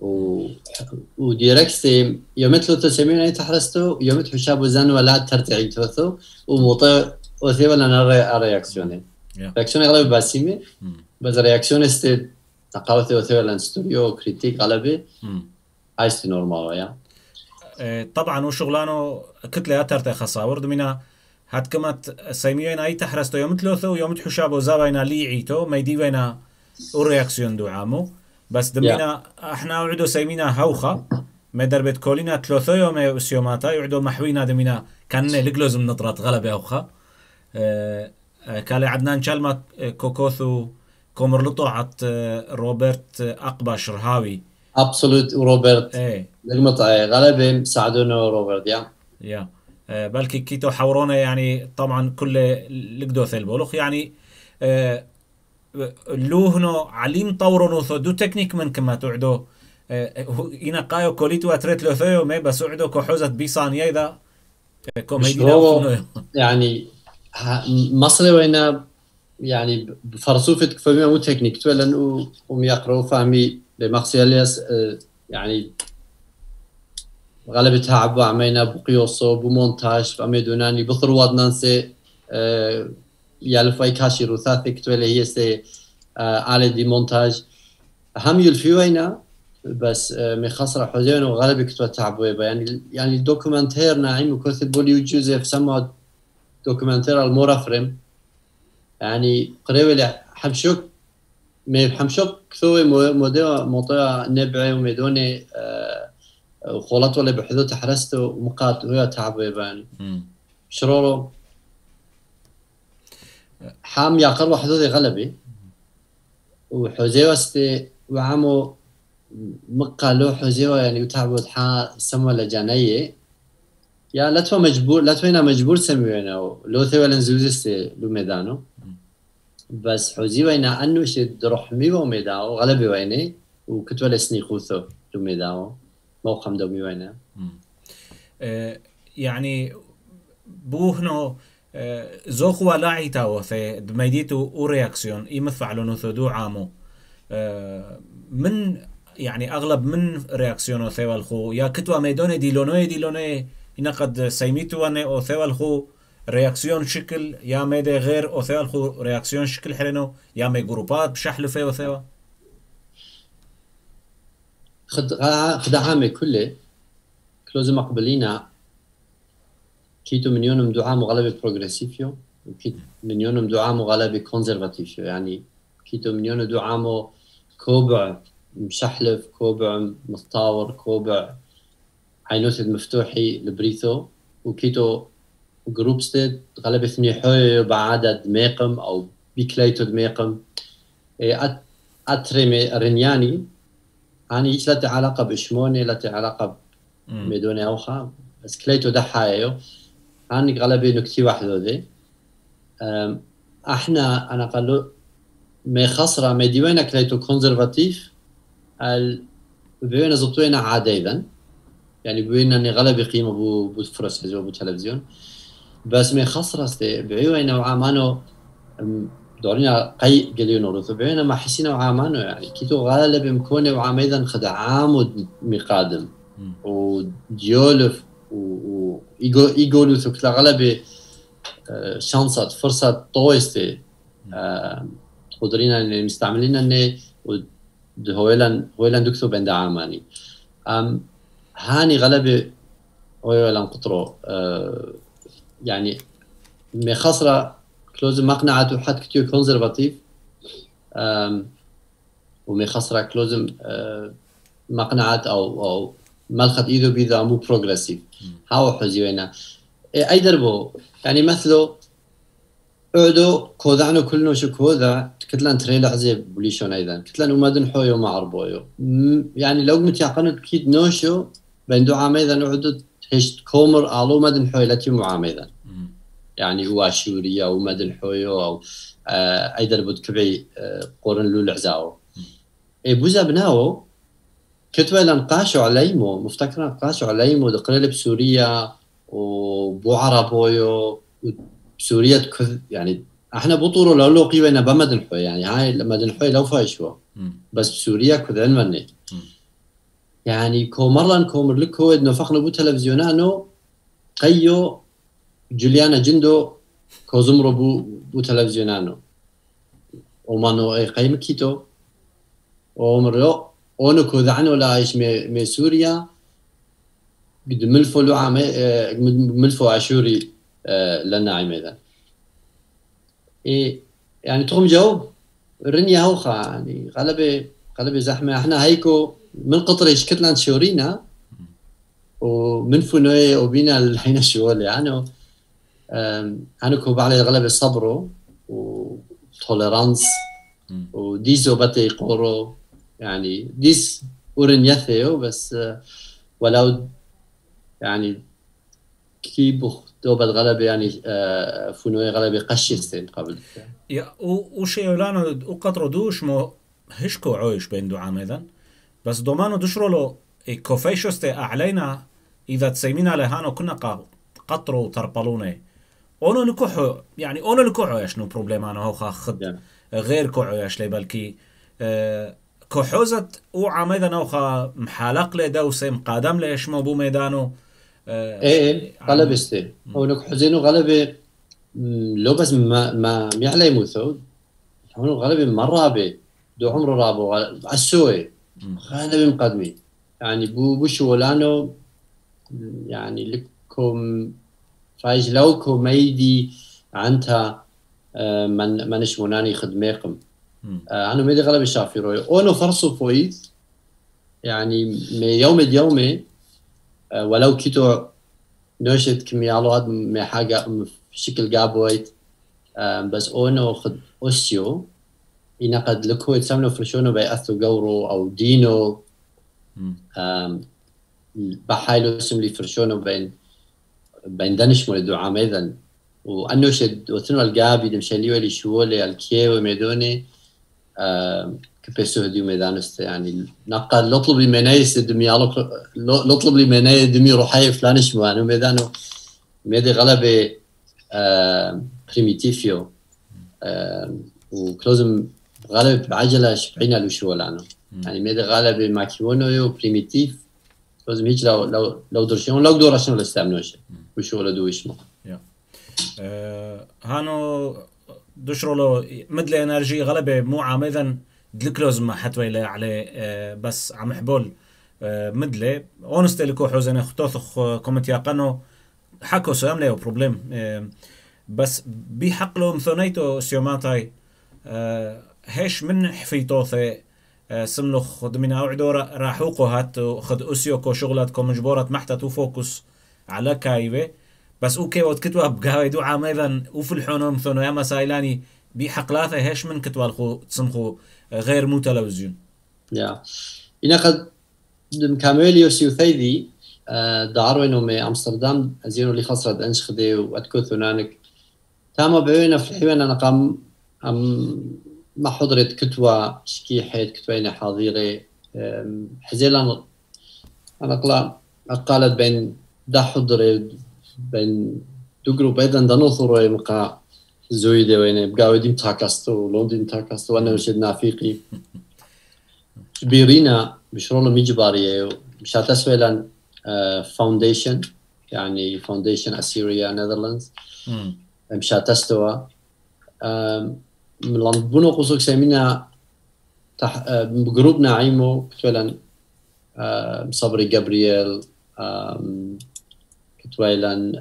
وديركسي يومت لو تسمين أي تحرستو يومت حشاب وزن ولا ترتعي توثو وموطي وثي ولا نرى رياكسيوني رياكسيوني غالبا باسيمي بس رياكسيوني استي تقاوثي وثي ولا نستوريو كريتيك غالبا هايستي نورمال يا طبعا وشغلانو كتلة ترتعي خصاور دمينا هاد كمت سيميين أي تحرستو يومت لوثو يومت حشاب وزاوينا ليعيتو ما يديوينا ورياكسيون دو عامو بس دمينا احنا عدو سيمينا هوخة ما دربت كولينا تلوثو يوم سيوماتا يعدو محوينا دمينا كان لقلوز من نطرات غلبة هوخة كالي عدنان شالما كوكوثو كومرلطو عط روبرت أقباش رهاوي ابسولوت روبرت لقمة غلبة ساعدونا روبرت يا بلكي كيتو حورونا يعني طبعا كل لقدو ثلبولوخ يعني لوهنو عليم طورونو ثو دو تكنيك من كما تعدو إنا قايو كوليتو أتريت لو ثيو مي بس عدو كحوزة بيصانيا إذا كوميديا يعني مصري وينا يعني فرصوفة كفامي مو تكنيك تولا وميقرو فهمي بمقصياليس يعني غالبا تعبوا عمينا بقيوصو بمونتاج فامي دوناني بثروات نانسي يالفاي كاشي روثاثي كتولا هي سي آلة دي مونتاج هم يلفيوينا بس مخسرة حزين وغالبا كتوا تعبوا يعني دوكومنتير ناعم وكثب بوليو جوزيف سموا دوكومنتير المورفرم يعني قريبا حمشوك حمشوك كثوي موديو موطيا نبعي وميدوني وخولات ولا بحذو تحرستو ومقات وهي تعبوا يعني شرورو حام يقروا حدودي غلبي وحزيو استي وعمو مقالو حزيو يعني وتعبوا حا سموا لجانيه يا لا تو مجبور لا توينا مجبور سميونا لو ثي ولا نزوزستي لو ميدانو بس حزيو انا انو شد رحمي وميداو غلبي ويني وكنت ولا سني خوثو لو ميداو موقم دومي وينا يعني بوهنو زوخوا لاعيتاو في دميديتو ورياكسيون يمثفعلونو ثدو عامو من يعني اغلب من رياكسيونو ثيوالخو يا كتوا ميدوني ديلوني ينقد سيميتو اني او ثيوالخو رياكسيون شكل يا ميدي غير او ثيوالخو رياكسيون شكل حلنو يا مي جروبات بشحلو فيو ثيوا خد عامي كله كلوز مقبلينا كيتو من يونم دعامو غالبي بروغريسيفيو وكيت من يونم دعامو غالبي كونزرفاتيفيو يعني كيتو من يونم دعامو كوبع مشحلف كوبع مطاور كوبع عينوث مفتوحي لبريثو وكيتو جروب ستيت غالبي ثنيحوي بعدد ميقم او بيكليتو دميقم اترمي رنياني يعني ايش لا علاقه بشموني لا علاقه بدون اوخا بس كليتو دحايو هاني غالبي نكتي واحدة ذي احنا انا قالوا ما خسرة ما ديوينا كليتو كونزرفاتيف بيوينا زبطوينا عادة اذن يعني بيوينا اني غالبي قيمة بو فرس حزو بو تلفزيون بس ما خسرة بيوينا وعامانو دورينا قي قليون ورثو بينما حسينا وعامانو يعني كيتو غالب مكونة وعاميدا خدع عامود مقادم وديولف ويقولوا كلا غلبة شانسات فرصة طويستي قدرين ان مستعملين ان هويلان دكتو بين عاماني هاني غلبة هويلان قطرو يعني مخسرة كلوز مقنعته حد كتير كونزرفاتيف ومخسرة كلوز مقنعات او ملخت ايدو بيذا مو بروغريسيف هاو حزيونا اي دربو يعني مثلو اعدو كودعنو كلنو شو كودا كتلان تريلا عزيب بليشون ايضا كتلان ومدن حويو مع عربويو يعني لو متيقنو كيد نوشو بين دو عاميدا نعدو هشت كومر الو مدن حوي لاتي معاميدا يعني هو شوريا ومدن حويو او اي دربو كبعي قورن لول عزاو اي بوزا بناو كتبه لنقاشوا عليمو مفتكرا نقاشوا عليمو دقريل بسوريا وبو عربويو بسوريا يعني احنا بطورو لو قيونا بمدن حوي يعني هاي مدن حوي لو فايشوا بس بسوريا كذن مني يعني كومرلان كومر لكو انه فخنا بو تلفزيونانو قيو جوليانا جندو كوزمرو بو تلفزيونانو ومانو اي قيم كيتو ومرو اونو كودعنو لايش مي سوريا قد ملفو لو عام ملفو عاشوري لنا عميدا ايه يعني تقوم جاوب رنيا هوخا يعني غلبة زحمة احنا هيكو من قطريش كتلان شورينا ومن فنوية وبينا الحين شوال يعني أنا كوب على غلبة صبرو وتوليرانس وديزو باتي قورو يعني ديس ورنياثيو بس ولو يعني كيبو دوب الغلبة يعني فنوية غلبة قشيستين قبل يا وشي لانو وقطرو دوش مو هشكو عويش بين دو عامدن بس دومانو دشرو له كوفيشوستي أعلينا إذا تسيمينا لهانو كنا قطرو تربلوني اونو لكوحو يعني اونو لكوحو يشنو بروبليمانو هو خد غير كوحو يشلي بلكي كوحوزت وعاميدا نوخا محالق لي دوسي مقادم لي يشمو بو ميدانو ايه غلبة استي هونك حزينو غلبة لو بس ما يعلي موثو هونو غلبة مرة بي دو عمره رابو عالسوي غلبة مقدمي يعني بو شولانو يعني لكم فايج لوكو ميدي عنتا من شموناني خدميقم أنا ميدي غلبة شافيروي أونو فرصو فويت يعني يومي ولو كيتو نوشت كميالوات مي حاجة بشكل قابويت بس أونو خد أوسيو ينقد لكو يتسمنو فرشونو بيأثو قورو أو دينو بحايلو اسم لي فرشونو بين دنش مولدو عاميدا وأنو شد وثنو القابي دمشاليو اللي شوولي الكيو ميدوني كبسو هديو ميدانست يعني نقل لطلب لي منايس دميالو لطلب لي منايس دمي روحي فلانش موانو ميدانو ميدي غلبة بريميتيفيو وكلوزم غلبة بعجلة شبعينا لو شوولانو يعني ميدي غلبة ماكيونو بريميتيف لازم هيك لو درشون لو دورشون لاستعملوش وشغل دويش مو هانو دشرولو مدل انرجي غلبه مو عامذا دلكلوز ما حتوي عليه بس عم حبول مدله اونست لكو حوزن خطوث كومنت يقنو حكو سام له بروبليم بس بحقلو مثنيتو سيوماتاي هش من حفيتوثه سملو خد من أوعدو راحوقو هات خد أسيوكو شغلاتكو مجبورات محتة فوكس على كايبه بس أوكي وتكتوا بقاوي دو عاميذا وفي الحونو مثنو ياما سايلاني بحقلاثة هش من كتوا الخو تسمخو غير مو تلفزيون يا إنا قد كاميليو سيوثيدي داروينو مي أمستردام أزينو اللي خسرت أنش خدي وأتكو ثنانك تاما بعينا في الحيوان أنا قام ما حضرت كتوى شكيحيت كتوين حاضرة حزيلا أنا قالت بين دا حضر بين دو جروب أيضا دا نظروا مقا زويدة وين بقاودين تاكستو لندن تاكستو أنا وشد نافيقي بيرينا بشرول ميجبارية مش هتسوي لان فاونديشن يعني فاونديشن أسيريا نيذرلاندز مش هتستوى من بنو قصوك سمينا بجروبنا عيمو كتولا صبري جابرييل كتولا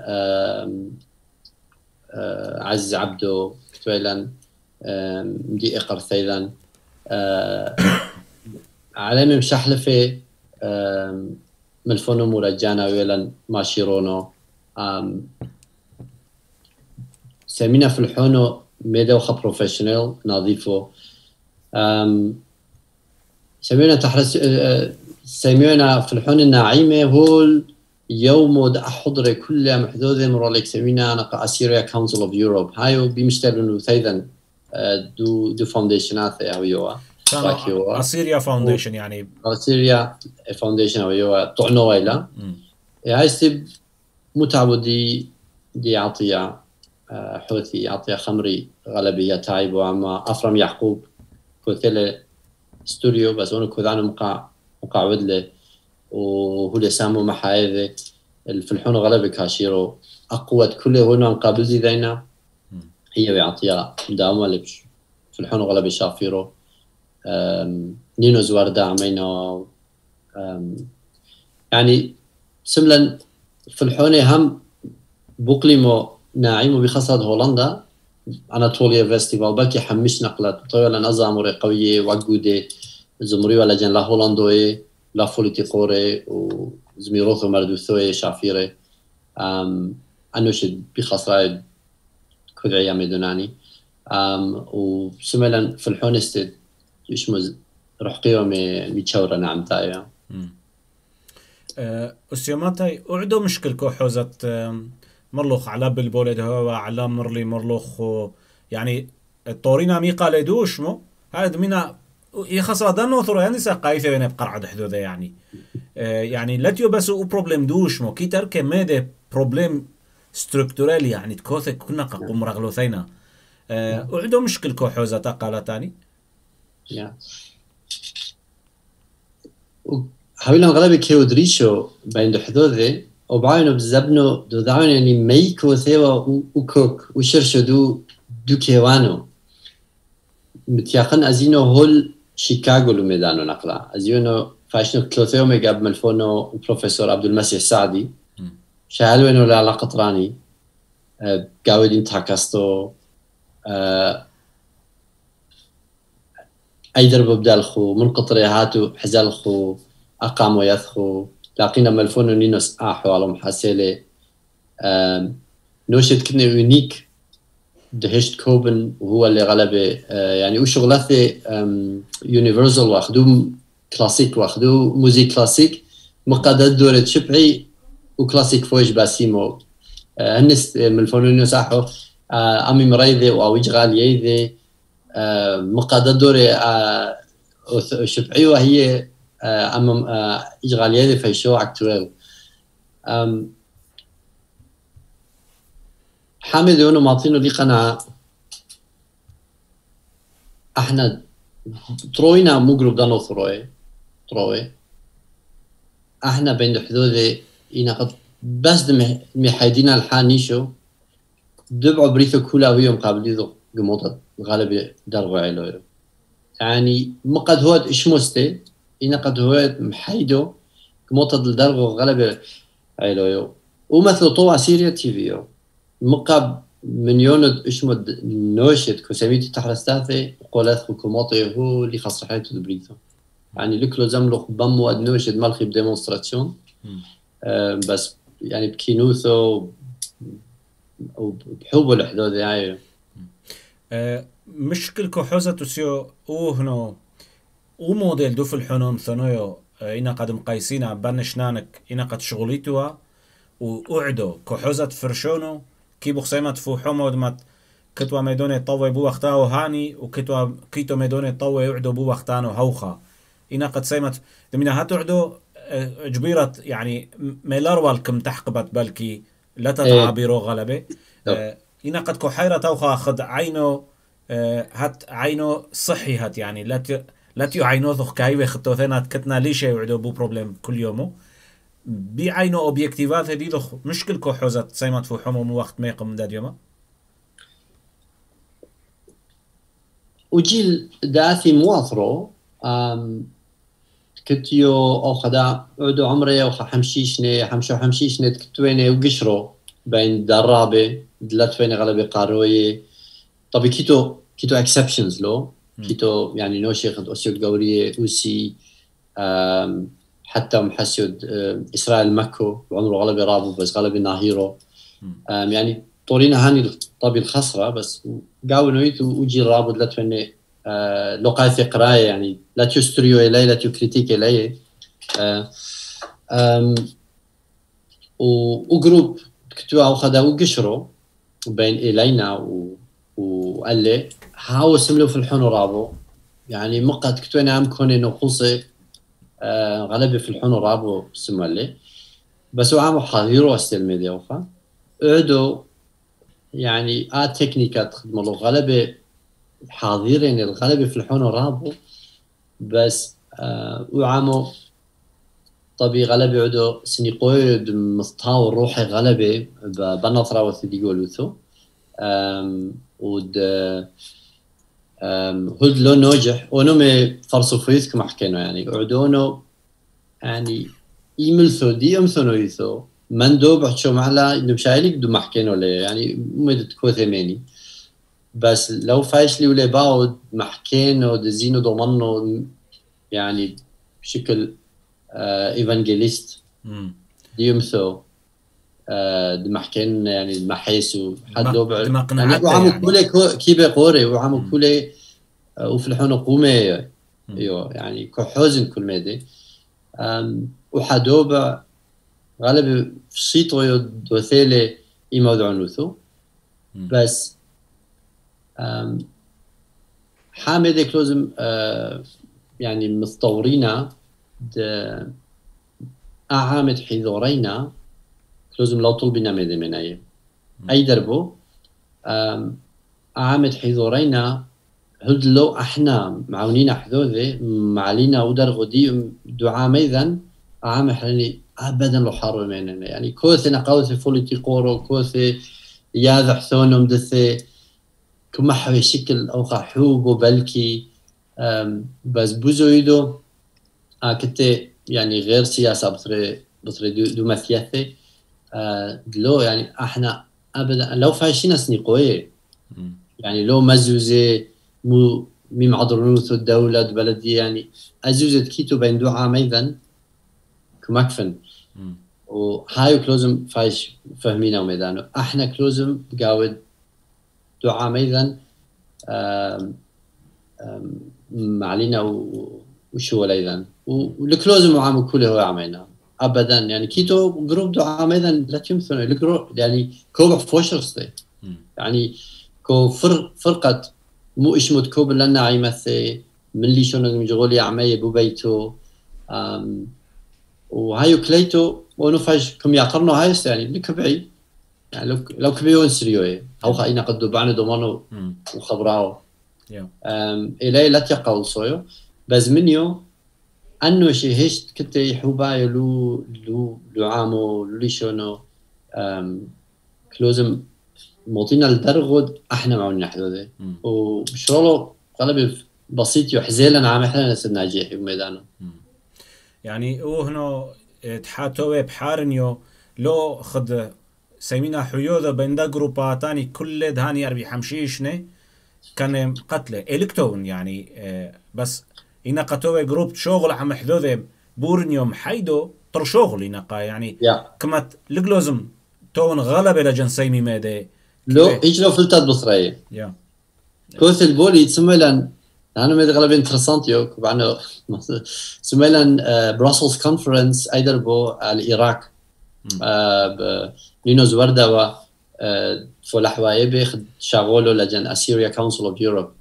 عز عبدو كتولا مدي إقر ثيلا علامة مشحلفة ملفونو مرجانا ويلا ماشيرونو سمينا في الحونو ميدوخة بروفيشنال نظيفو سمينا تحرس سمينا في الحون الناعمة هو يوم أحضر كل محدودة مرولك سمينا أنا أسيريا كونسل أوف يوروب هايو بيمشتغلوا ثيدا دو فاونديشنات أو يوا أسيريا فاونديشن يعني أسيريا فاونديشن أو يوا طعنوا إلى هاي ستيب متعودي دي عطية حوثي عطية خمري غالبية تايب وعما أفرم يعقوب كوثيلة ستوديو بس أنا كذانو مقاعد له وهو اللي سامو محايذة في الحون غلبة كاشيرو أقوى كله هنا مقابل دي ذينا هي بيعطيها دامة اللي في الحون غلبة شافيرو نينو زواردا عمينا يعني سملا في الحون هم بقليمو ناعيمو بخاصة هولندا أناطوليا فيستيفال بلكي حمش نقلت طويلا نظام قوية وعقودة زمري ولا جن لا هولندوي لا فوليتي قوري وزميروثو مردوثوي شافيري أنوشد بخاصة كدعية ميدوناني وسملا في الحونستد يشمز رحقيو ميتشورة نعم تايا أسيوماتي أعدو مشكل كوحوزة مرلوخ على بالبولد هو على مرلي مرلوخ يعني الطورينا ميقا لدوش مو هذا منا يخسر دانو ثرو يعني ساقايفه بين بقرعه حدوده يعني يعني لا بس بروبلم دوش مو كيتر كماده بروبلم ستركتورال يعني تكوث كنا قوم رغلوثينا وعندو مشكل كوحوزه قالت ثاني يا حاولنا غلبي كيودريشو بين حدوده وبعينه بزبنو دو دعون يعني ميكو ثيوا وكوك وشرشو دو كيوانو متياقن أزينو هول شيكاغو لميدانو نقلا أزينو فاشنو كلوثيو ميقاب ملفونو البروفيسور عبد المسيح سعدي شاهدو إنو لا قطراني قاودين تاكستو أي درب بدالخو من قطري هاتو حزالخو أقامو يثخو لاقينا ملفونو نينوس آحو على محاسيلي نوشد كنا يونيك دهشت كوبن وهو اللي غلبه يعني وشغلته يونيفرسال واخدو كلاسيك واخدو موزيك كلاسيك مقادات دورة شبعي وكلاسيك فوج باسيمو هنس من الفنون يساحو أمي مريضة وأويج غالية مقادات دورة شبعي وهي أمام إجغالية في شو أكتوال حامد وانه معطينه لي قناعة احنا تروينا مو جروب دانو تروي احنا بين حدود ينقض بس محايدين الحانيشو دبعوا بريثو كولا ويوم قابل ذو قموطة غالبا درغوا عيلو يعني مقد هو اشموستي ينقد هو محايدو قموطة درغوا غالبا عيلو ومثل طوع سيريا تيفيو مقاب من يوند اشمد نوشت كسميتي تحرستاثي قولات حكوماتي هو اللي خاص حياته دبريتو يعني لكلو زملق بمو نوشت مالخي بديمونستراسيون بس يعني بكينوثو وبحبه الحدود يعني مشكل كحوزة تسيو هنو موديل دو في الحنون ثنويو إنا قد مقايسين بانشنانك إنا قد شغليتوا وأعدو كحوزة فرشونو كي بخسيمة فوحو مودمت كتوا ميدوني طوي بو وقتاو هاني وكتوا كيتو ميدوني طوي يعدو بو وقتانو هوخا إنا قد سيمت دمينا هاتو عدو جبيرة يعني ميلار والكم تحقبت بلكي لا تتعابيرو غلبة إنا قد كحيرة توخا خد عينو هات عينو صحي هات يعني لا تيو عينو ذوخ كايوه خطوثينات كتنا ليش يوعدو بو بروبلم كل يومو بعينو أوبيكتيفات هدي ذوخ مشكل كوحوزات سيمات فوحومو وقت ما يقوم داد يوما وجيل داثي مواثرو كتيو أو خدا عدو عمري أو حمشيشني حمشيشني كتويني وقشرو بين درابة دلتويني غلبي قاروي طبي كيتو اكسبشنز لو كيتو يعني نوشي خد أسيود قورية أوسي حتى محسيود إسرائيل مكو وعمره غلبي رابو بس غلبي ناهيرو يعني طولينا هاني طبي الخسرة بس قاو نويت وجي رابو دلتويني لقاية قراية يعني لا تستريو إلي لا تكريتيك إلي وجروب كتوا أو خدا وقشرو بين إلينا وقال لي هاو سملو في الحون رابو يعني مقت كتونا عم كوني نقصي غلبي في الحون رابو سمو لي بس هو عامو حاضيرو استيل ميديا وخا اعدو يعني تكنيكات خدمة له غلبي حاضرين الغلبة في الحون رابو بس وعامو طبي غلبة عدو سنقود مستاو روحي غلبة بنطرة وثدي قولوثو ود هود لو نوجح ونومي فرصوفيث كما حكينا يعني عدونو يعني يملثو دي امثنو يثو مندوب حشو معلا نمشايلك دو محكينو لي يعني مدت كوثميني بس لو فايش لي ولا باود محكينو دزينو ضمنو يعني بشكل ايفانجيليست ديمثو دمحكين يعني المحيسو حدو يعني وعمو كله كيبه قوري وعمو كله وفلحون قومي يو يعني كحوزن كل ميدي وحدوبة غالب في شيطو دوثيلي يمودعنوثو بس حامد كلوزم يعني مستورينا أعامد حذورينا كلوزم لو طلبنا ميدي منايا أي دربو أعامد حذورينا هدلو احنا معاونين حذوذي معلينا ودر غدي دعاء ميذن أعامد حلني أبدا لو حارو مننا يعني كوثنا قوثي فوليتي قورو كوثي ياذ حثونهم دثي كما حوي شكل أو حوب وبلكي بس بوزويدو كنت يعني غير سياسة بطري دو مثيثي لو يعني احنا ابدا لو فايشين سنيقوية يعني لو مزوزي مو ميم عضرونوثو الدولة بلدي يعني ازوزت كيتو بين دو عاميذن كمكفن وهايو كلوزم فايش فهمينا وميدانو احنا كلوزم قاود دو عاميذن معلينا وشو الايذن والكلوزم وعامو كله هو عمينا ابدا يعني كيتو جروب دو عاميذن لا تمثل الجروب يعني كوب فوشرستي يعني كو فرقه مو اشمت كوب لنا عيمثي من اللي شنو مجغولي عمي ببيتو وهايو كليتو ونفاج كم يقرنوا هاي يعني لكبعي يعني لو كبيون سريوي او خاينا قد بعنا دومانو وخبراو الي لا تقول صويو بس منيو انه شي هيش كنت يحوباي لو عامو ليشونو كلوزم موطينا الدرغد احنا معنا حدوده وبشرولو قلب بسيط يحزيلنا عام احنا ناس ناجح بميدانه يعني هنا تحاتوي بحارنيو لو خد سيمينا حيوذا بين دا جروباتاني كل دهاني اربي حمشيشني كان قتله الكتون يعني بس إنا قتوه جروب شغل عم حدوذي بورنيوم حيدو طر شغل إنقا يعني كما لقلوزم تون غلبة لجنسيمي ميدي لو إيجلو فلتات بصرية كوث البولي تسمى لن أنا ميدي غلبة انترسانتيو كبعنو تسمى لن بروسلز كونفرنس أيدر بو العراق نينو زوردة فولحوا يبخد شغولو لجن أسيريا كونسل أوف يوروب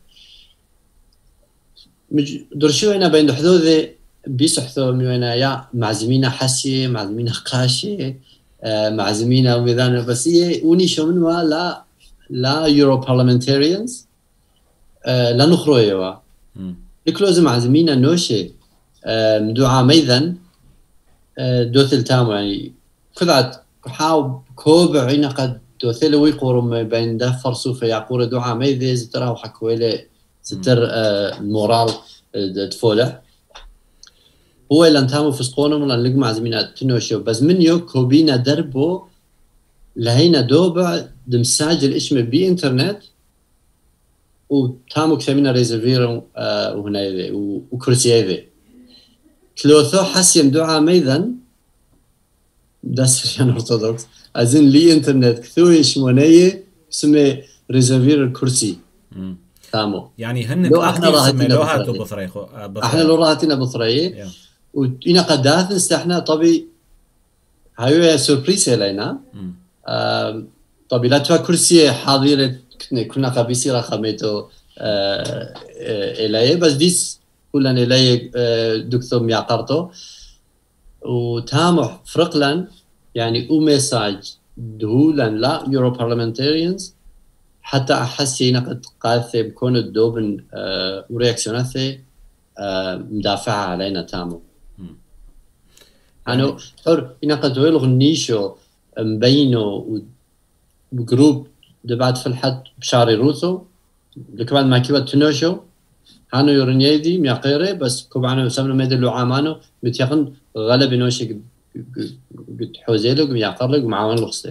درشوينا بين حدوذي بيسحثوا ميونا يا معزمينا حسي معزمينا قاشي معزمينا وميدان بس هي ونيشو منها لا لا يورو بارلمنتاريانز لا نخرويوا لكلوزم عزمينا نوشي مدوعا ميذن دوثل تامو يعني كذا حاو كوب عينا قد دوثل ويقورم بين دفر سوف يقول دعا ميذز تراه حكويله ستر مورال تفولح هو اللي انتامو فسقونهم لان لقم عزمينا تنوشيو بس من يو كوبينا دربو لهينا دوبع دمساجل اشمه بي انترنت وتامو كسامينا ريزرفيرو وهنا يذي وكرسي يذي كلوثو حسيم دعا ميذن داسريان أرثوذكس أزين لي إنترنت كثوي شمونية اسمه ريزرفير الكرسي تامو يعني هن أكتيف سميلوها بثريخو احنا لو راهتنا بثريه وإنا قداث استحنا طبي هايو سوربريس لنا طبي لا توا كرسي حاضرة كنا قبيسي رقميتو إليه بس ديس كلنا إليه دكتور مياقرتو وتامح فرقلا يعني مساج دهولا لا يورو بارلمنتاريانز حتى أحسي نقد قاثي بكون الدوبن ورياكسيوناثي مدافعة علينا تامو أنا حر نقد ويلغ النيشو مبينو بجروب دبعت في الحد بشاري روثو لكمان ما كيبت تنوشو هانو يورنيدي ميقيري بس كوبانو يسمنو ميدلو عامانو متيقن غلب نوشي قد حوزيلو قم يقرلو قم عاون لغسي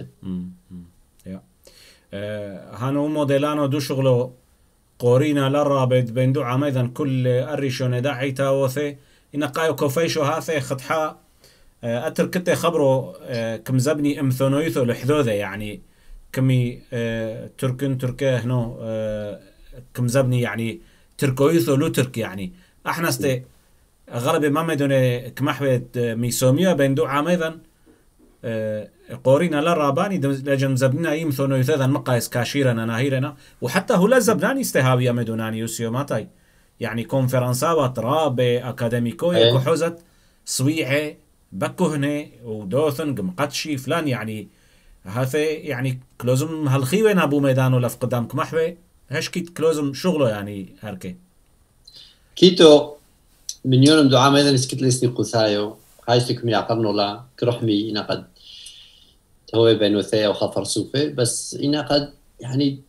هانو موديلانو دو شغلو قورينا للرابط بين دو عميدا كل أريشون داعي تاوثي إنا قايو كوفيشو هاثي خطحا أتركتي خبرو كم زبني امثونويثو لحذوذي يعني كمي تركيه هنو كم زبني يعني تركويثو لو ترك يعني احنا استي غالب ما مدوني كمحبة ميسوميا بين دو عميدا قورينا للراباني لجن زبنا يمثونو يثاذا مقايس كاشيرنا ناهيرنا وحتى هو لزبناني استهاوية مدوناني يوسيوماتاي يعني كونفرنساوات رابي أكاديميكوية كحوزت صويعة بكو هني ودوثن قمقتشي فلان يعني هذا يعني كلوزم هالخيوين أبو ميدانو لف قدامك محبة هش كيت كلوزم شغله يعني هركي كيتو من يوم دعاء ميدان اسكت لسني قثايو هايستكم يعقرنو لا كرحمي إنا قد هو بين وثايا وخفر صوفي بس إنا قد يعني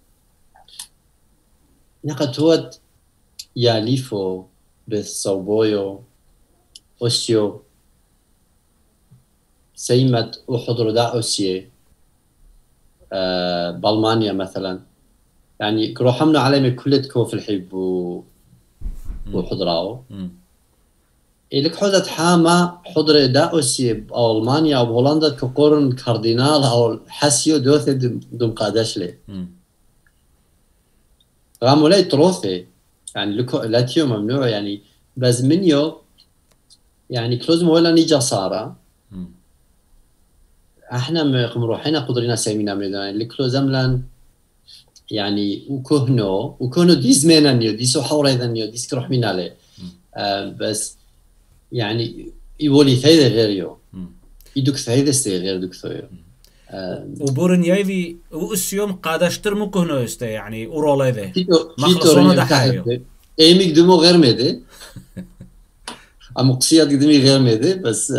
إنا قد هو ياليفو بالصوبويو أوسيو سيمت وحضر دا أوسيه بألمانيا مثلا يعني كروحمنا عليهم كلتكو في الحب وحضراو إلك حوزة حامة حضر دا أوسيه بألمانيا أو بهولندا كقرن كاردينال أو حسيو دوثي دم قادش لي غامو لاي تروثي يعني لاتيو ممنوع يعني بازمنيو يعني كلوزم ولا نيجا صارا احنا مروحينا قدرنا سيمينا ميدان لكلوزم لان يعني وكهنو ديز مينانيو ديسو حوريذانيو ديس كروح مين عليه بس يعني يولي ثايدة غيريو يدوك ثايدة استي غير دوك ثويو وبورن يايذي وأسيوم قادشتر مو كهنو يستي يعني أورولي ذي مخلصونو دحايو ايميك دمو غير ميدي امقصيات قدمي غير ميدي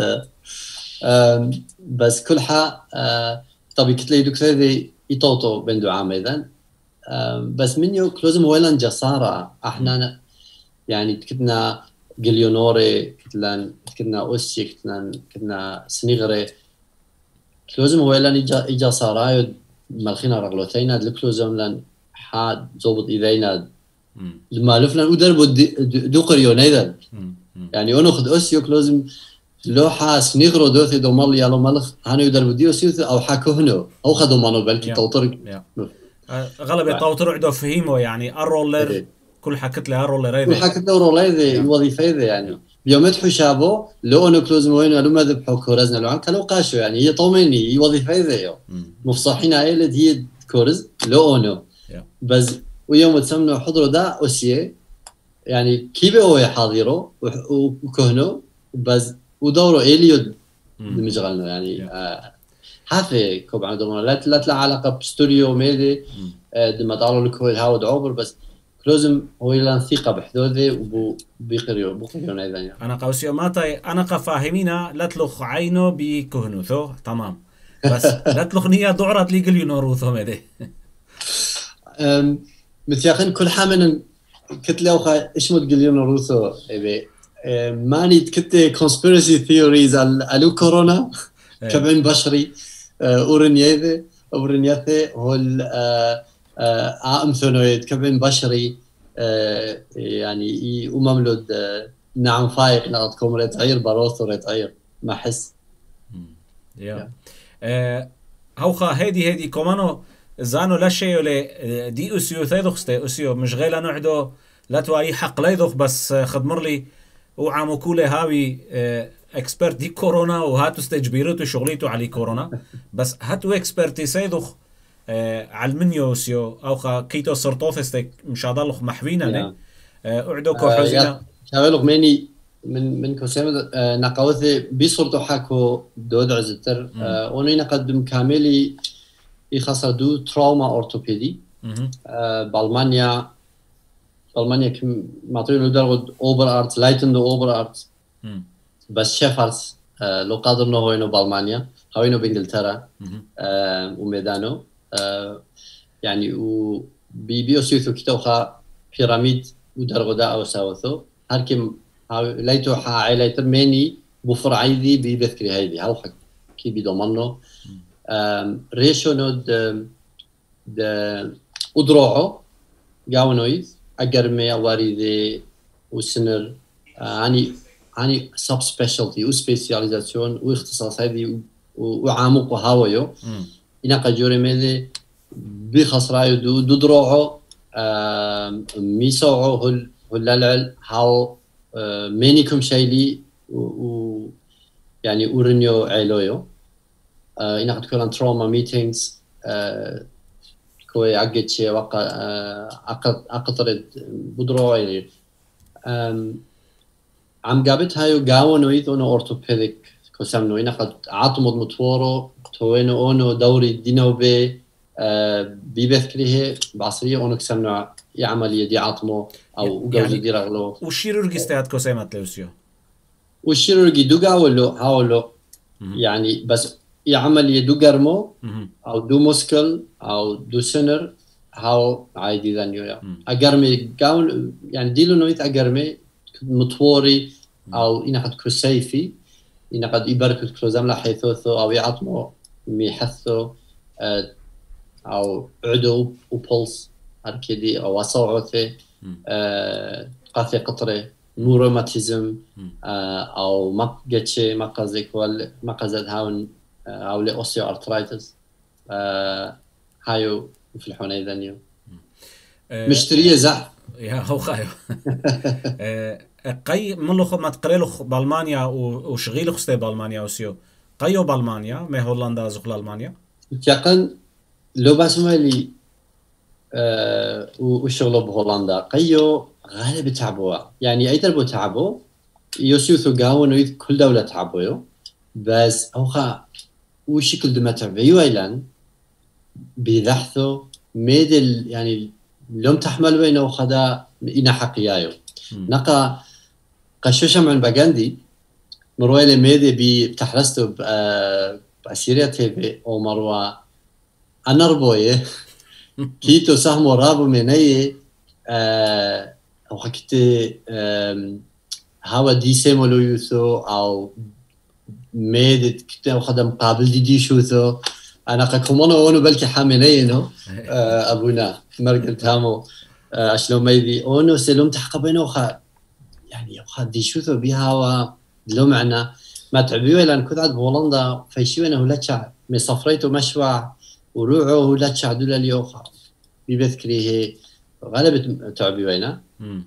بس كل حا طبي كتلي دوك ثايدي يطوطو بين دعام ايضا بس منيو كلوزم ويلان جسارة احنا يعني كتنا جليونوري كتنا اوسي كتنا سنيغري كلوزم ويلان جسارة مالخينا رغلوتينا دلكلوزم لان حاد زوبط ايدينا لما لفنا ودربو دوقريون ايضا يعني وناخد اوسيو كلوزم لوحة سنيغرو دوثي دو مالي يالو مالخ هانو يدربو ديو سيوث او حاكو هنو او خدو مانو بلكي توتر غالبا توتر عدو فهيمو يعني الرولر كل حكت لي الرولر ايضا كل حكت لي الرولر ايضا الوظيفة ايضا يعني بيومت حشابو لو انو كلوزم وين لو ما ذبحو كورزنا لو عنك لو قاشو يعني هي طوميني وظيفة ايضا مفصحين عائلة هي كورز لو انو بس ويوم تسمنو حضروا دا اوسيه يعني كيبه هو حاضره وكهنو بس ودوره إليود دمجغلنا يعني هذا كوب عندنا لا علاقة بستوديو ميدي دم طالوا لك هو الهاود عبر بس لازم هو يلان ثقة بحدوده بقريون أيضا يعني. أنا قوسيو ماتاي أنا قفاهمينا لا تلخ عينه بكهنوثو تمام بس لا تلخ نية دعرت لي قل ينوروثو مدي متياخن كل حامن كتلة وخا إيش مد قل ينوروثو إبي ماني تكتة conspiracy theories على كورونا كبعين بشري أورنياثي هو أمثنويد كبعين بشري يعني ومملود نعم فايق نعطكم رتعير باروث ورتعير ما حس يا هوخا هيدي كومانو زانو لا شيء ولا دي أسيو ثيدخستي أسيو مش غير نوعدو لا تواي حق ليدخ بس خدمر لي وعامو كوله هاوي اكسبرت دي كورونا وهاتو استجبيرتو شغليتو على كورونا بس هاتو اكسبرتي سيدخ على المنيو أسيو أوخا كيتو سرطوفستك مش هضلخ محوينا أعدو كوحوزينا شاولغ ماني من كوسيمة نقاوثي بيصورتو حاكو دود عزتر وني نقدم كاملي يخسر دو تراوما أورتوبيدي بالمانيا كم معطيله درجة أوبر أرت لايتن دو أوبر أرت بس شيفرز لو قادر إنه هو إنه بالمانيا هو إنه بإنجلترا وميدانو يعني و بيوسيثو كتوخا بيراميد ودرجة دا أو ساوثو هركم ليتو عائلة ماني بفرعي ذي بيذكري هيدي هالحق كي بيضمنه ريشو نود أدروعه جاونويز أجرمي أواريدي وسنر يعني سب سبيشالتي وسبيسياليزاسيون واختصاص هذه وعمق وهاويو إن قجوري ماذا بخسرايو دو دروعه ميسوعه هل هاو مانيكم شايلي و يعني أورنيو عيلويو إن قد كلان تروما ميتينجز كوي عقد شيء وقع أقطرد بدروعي عم قابت هايو قاونو يثونو أورتوبيديك كوسامنو إن قد عاطمود متورو توينو أونو دوري دينو بي بيبثكريه بعصرية أونو كسامنو يعمل دي عاطمو أو جوزي دي رغلو والشيرورجي استيات كوسيمات لوسيو والشيرورجي دو قاولو هاولو يعني بس يعمل يدو قرمو أو دو مسكل أو دو سنر هاو عادي ذنيو أقرمي قاون يعني ديلو نويت أقرمي مطوري أو إن قد كسيفي إن قد يبرك كلوزام لحيثوثو أو يعطمو ميحثو أو عدو وبولس هركدي أو وصوعوثي قاثي قطري نوروماتيزم أو مقجتشي مقازك مقازد هاون أو لأوسيو أرترايتس هايو في الحوني ذنيو مشتريه زح يا هو خايو قي ملخ ما تقريلخ بالمانيا وشغيل خستي بالمانيا وسيو قيو بالمانيا ما هولندا زقل ألمانيا يقن لو بسمع لي وشغله بهولندا قيو غالب تعبوا يعني أي تربو تعبوا يوسيوثو قاون ويد كل دولة تعبوا بس أوخا وشكل دم تعبيو إيلان بيذحثوا ميدل يعني لم تحمل بينه وخدا إنا حقيايو نقا قشوشة من باقاندي مرويلي ميدي بتحرستو بأسيريا تيفي أو مروا أنربوية كيتو سهمو رابو مني أو حكيتي هاوا دي سيمولو يوثو أو ميدي كتو خدا مقابل دي شوثو أنا قكمونو أونو بلكي حامينينو أبونا مرقل تامو أشلو ميدي أونو سلوم تحقبينو خا يعني خا دي شوثو بيها و لو معنا ما تعبيوه لأن كنت عاد بهولندا فيشيوينه لتشع مصفريتو مشوع وروعه لتشع دولا اليوخا بيبذكريه غالب تعبيوينه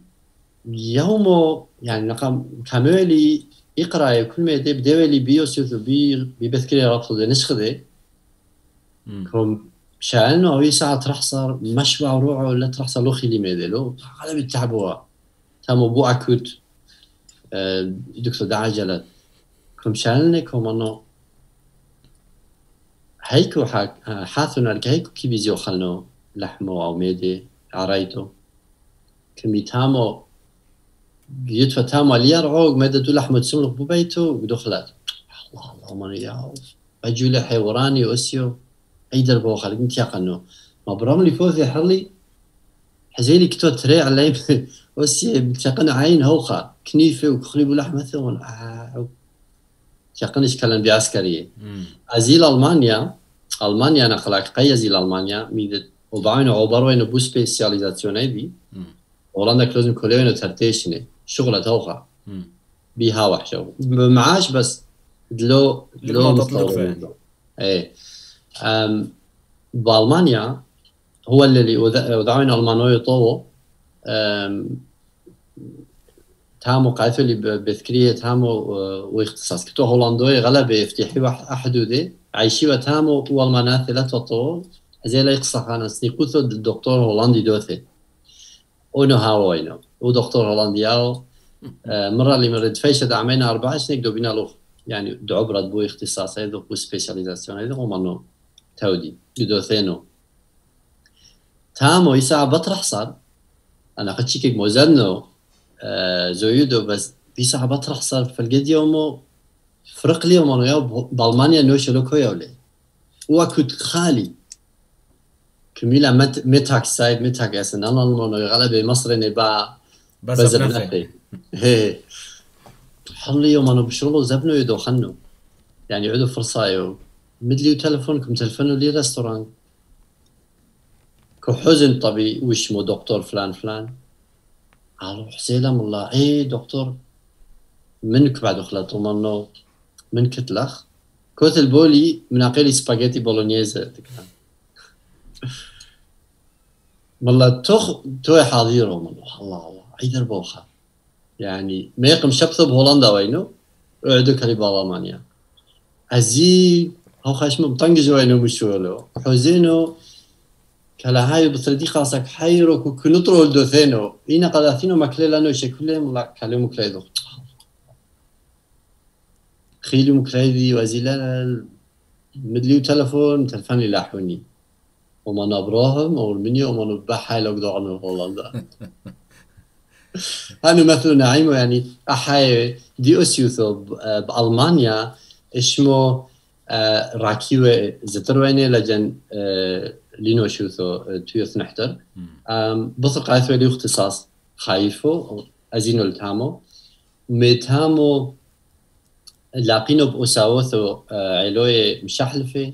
يومو يعني نقام كامولي يقرأ كل ما يدي بدولي بيوسيوثو بيبذكريه رابطو نسخده كم شأنه أو ساعة تحصر مشوع وروعه ولا تحصر لو خلي ميدلو غالب التعبوه تامو بو أكوت دكتور دعجلة كم شأنه كم أنه هيكو حاثنا هيكو كي بيزيو خلنو لحمه أو ميدي عرايته كمي تامو جيت فتامو اليار عوق ميدا دو لحمه تسملق ببيته ودخلت الله من يعرف أجول حيوراني أسيو أيدر بو خلق انت يقنو ما براملي فوزي حرلي حزيلي كتو تري علي أسي بتقن عين هوخا كنيفه وكخلي بلحمة ثون تقنش كلام بعسكرية أزيل ألمانيا أنا خلاك قي أزيل ألمانيا ميدت وبعين عبر وين بو سبيسياليزاسيون دي هولندا كلوزن كولينو ترتيشني شغلة هوخا بيها وحشة معاش بس دلو مستوى ايه بألمانيا هو اللي وضعين ألمانيا طوو تامو قايثو اللي بذكرية تامو واختصاص كتو هولندوي غلبة يفتحي أحدودي عايشي وتامو والمانات ثلاثة طوو زي لا يقصى خانا سنيقوثو الدكتور هولندي دوثي اونو هاوينو ودكتور هولندياو مرة اللي مرد فيشة دعمينا 4 سنين دوبينا له يعني دعبرة بو اختصاص هيدو بو سبيشاليزاسيون هيدو ومانو تودي دوثينو تامو يساعة بطرح صار أنا قد شكك موزنو زويدو بس بيساعة بطرح صار فالقد يومو فرق لي ومانو ياو بألمانيا نوشو لوكو يولي وكنت خالي كميلا متاك سايد متاك ياسن أنا المانو يغلب مصر نباع بس بنفسي هي حلي يوم أنا بشغله زبنو يدو خنو يعني عدو فرصة يو مدلي تلفونكم تلفونوا لي رستوران كحزن طبي وش مو دكتور فلان قالوا حسيلم والله ايه دكتور منك بعد خلطوا منه من كتلخ كوت البولي من عقيلي سباجيتي بولونيزا والله تو حاضيرهم الله عيدر بوخه يعني ما يقم شبثه بهولندا وينو اعدو كلي بالمانيا ازي هو خشم بطنجز وينو مشولو حزينو كلا هاي بصديق خاصك حيرو كنطرو الدوثينو اينا قلاثينو مكليلانو شكلهم لا كلمو كليدو خيلو مكليدي وزيلال مدليو تلفون لي لاحوني وما نبراهم او المنيو وما نبحا لو قدو عنو هولندا أنا مثل نعيمو يعني أحيي دي أسيوثو بألمانيا إشمو راكيوة زترويني لجن لينو شوثو تيوث نحتر بطرق عايثوة لي اختصاص خايفو أزينو التامو ميتامو لاقينو بأساوثو علوية مشحلفة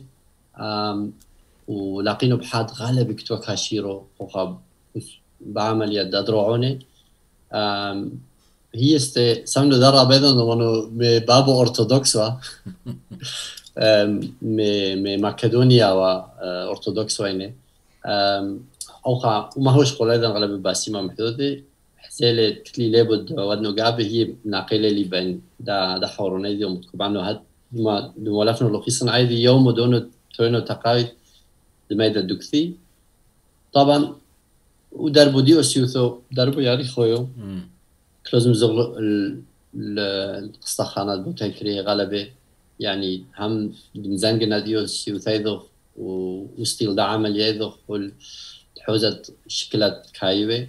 ولاقينو بحاد غالب كتو كاشيرو وخاب بعمل يد دروعوني هي سامنو دارا بيضا نمانو بابو أرثوذكسوا مقدونيا وأرثوذكسوا يعني أوقع وما هوش قوليدا غالب باسيما محدودي حسيلة كتلي لابد ودنو قابي هي ناقيلة لي بين دا حوروني دي ومتكب عنو هاد دمو لفنو لقيسن عايدي يوم ودونو توينو تقايد دميدا دوكثي طبعا ودربو دي أسيوثو دربو ياري خويو كلازم زغلو القصة البوتنكري غالبة يعني هم مزنقنا ديو أسيوثيدو وستيل دا عمل يدو والحوزة شكلت كايوة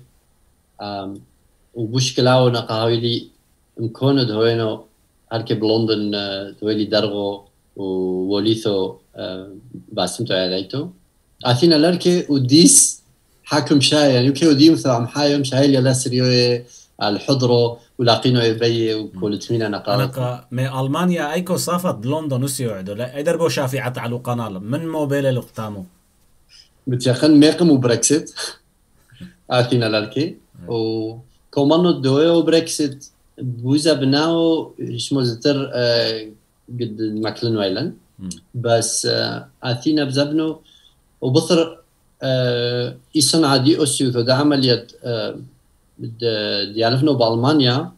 وبشكلاو نقاويلي مكونو دهوينو هركي بلندن دهويلي درغو ووليثو باسمتو عيدايتو أثينا لركي وديس حاكم شاي يعني كيو دي مثلا عم حايم شاي اللي لا سريوي الحضره ولاقينو يبي وكل تمينا نقاط أنا ألمانيا أيكو صافت بلندن وسيوعدو لا قدر بو شافعة على قناة من موبيل لقطامو متيقن ميقم وبريكسيت آتينا لالكي وكومانو دويو بريكسيت بوزا بناو شمو زتر قد ماكلن ويلن بس آتينا بزبنو وبصر يصنع دي أسيوثو ده عملية ديالفنو بألمانيا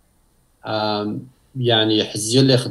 يعني حزيل ياخد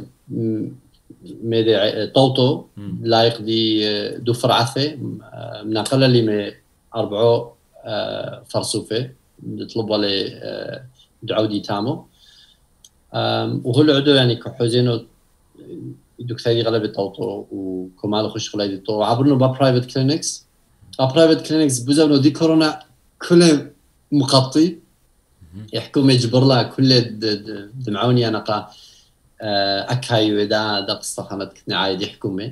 ميدي طوطو لايق دي دو فرعثة من أقل اللي مي 4 فرصوفة نطلبوا لي دعودي تامو وهو عدو يعني كحوزينو دكتوري غلبة طوطو وكمال خش خلايد طو عبرنو با برايفت كلينكس برايفت كلينكس بوزانو دي كورونا كله مقطي يحكوا مجبر لها كل دمعوني انا قا اكاي ودا دقصه خمت كنا عايد يحكوا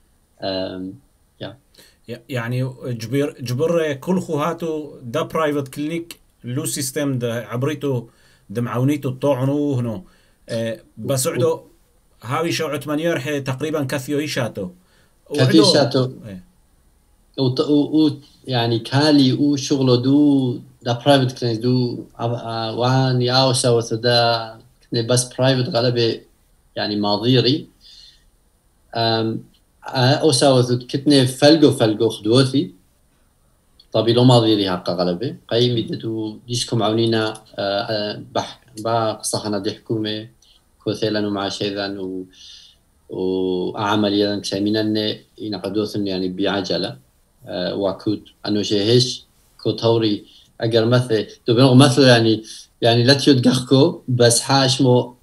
يعني جبر كل خوهاتو دا برايفت كلينيك لو سيستم دا عبريتو دمعونيتو الطوعنو هنو بس عدو هاوي شو عتمانيور حي تقريبا كثيو إيشاتو يعني كالي وشغله دو دا برايفت كلينيك دو وان ياو سوت دا بس برايفت غالبا يعني ماضيري او سوت كتني فلقو خدوتي طبي لو ماضيري هاقا غالبا قايم يدو ديشكم عونينا قصة دي حكومة كوثيلا ومع شيئا وعمليا كسامينا ينقدوثن يعني بعجلة وكود انه شيء هيش كوتوري اگر مثل يعني لا تيودقخكو بس حاشمو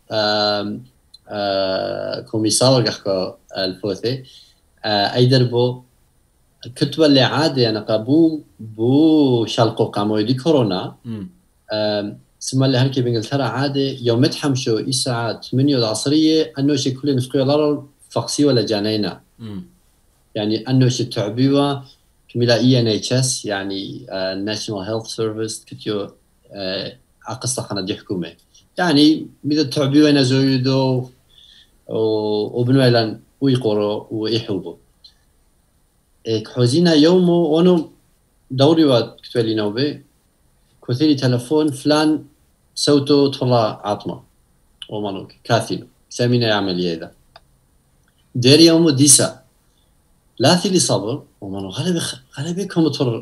كوميسار قخكو الفوثي ايدر بو كتبه اللي عادي انا بو شالقو قامو دي كورونا سما اللي هنكي بانجلترا عادي يوم متحمشو الساعه 8 العصريه انه شي كل نفقي لارو فقسي ولا جانينا يعني انه شي تعبيوه كميلا NHS يعني National Health Service كتيو أقصى خنا دي حكومة يعني ميدا تعبيوه نزويدو وبنويلان ويقورو ويحوبو حوزينا يومو وانو دوري واد كتولي نوبي كوثيلي تلفون فلان سوتو طلع عطمة ومانوك كاثينو سامينا يعمل يدا ديري يومو ديسا لا ثيلي صبر ومانو غالبي كومتر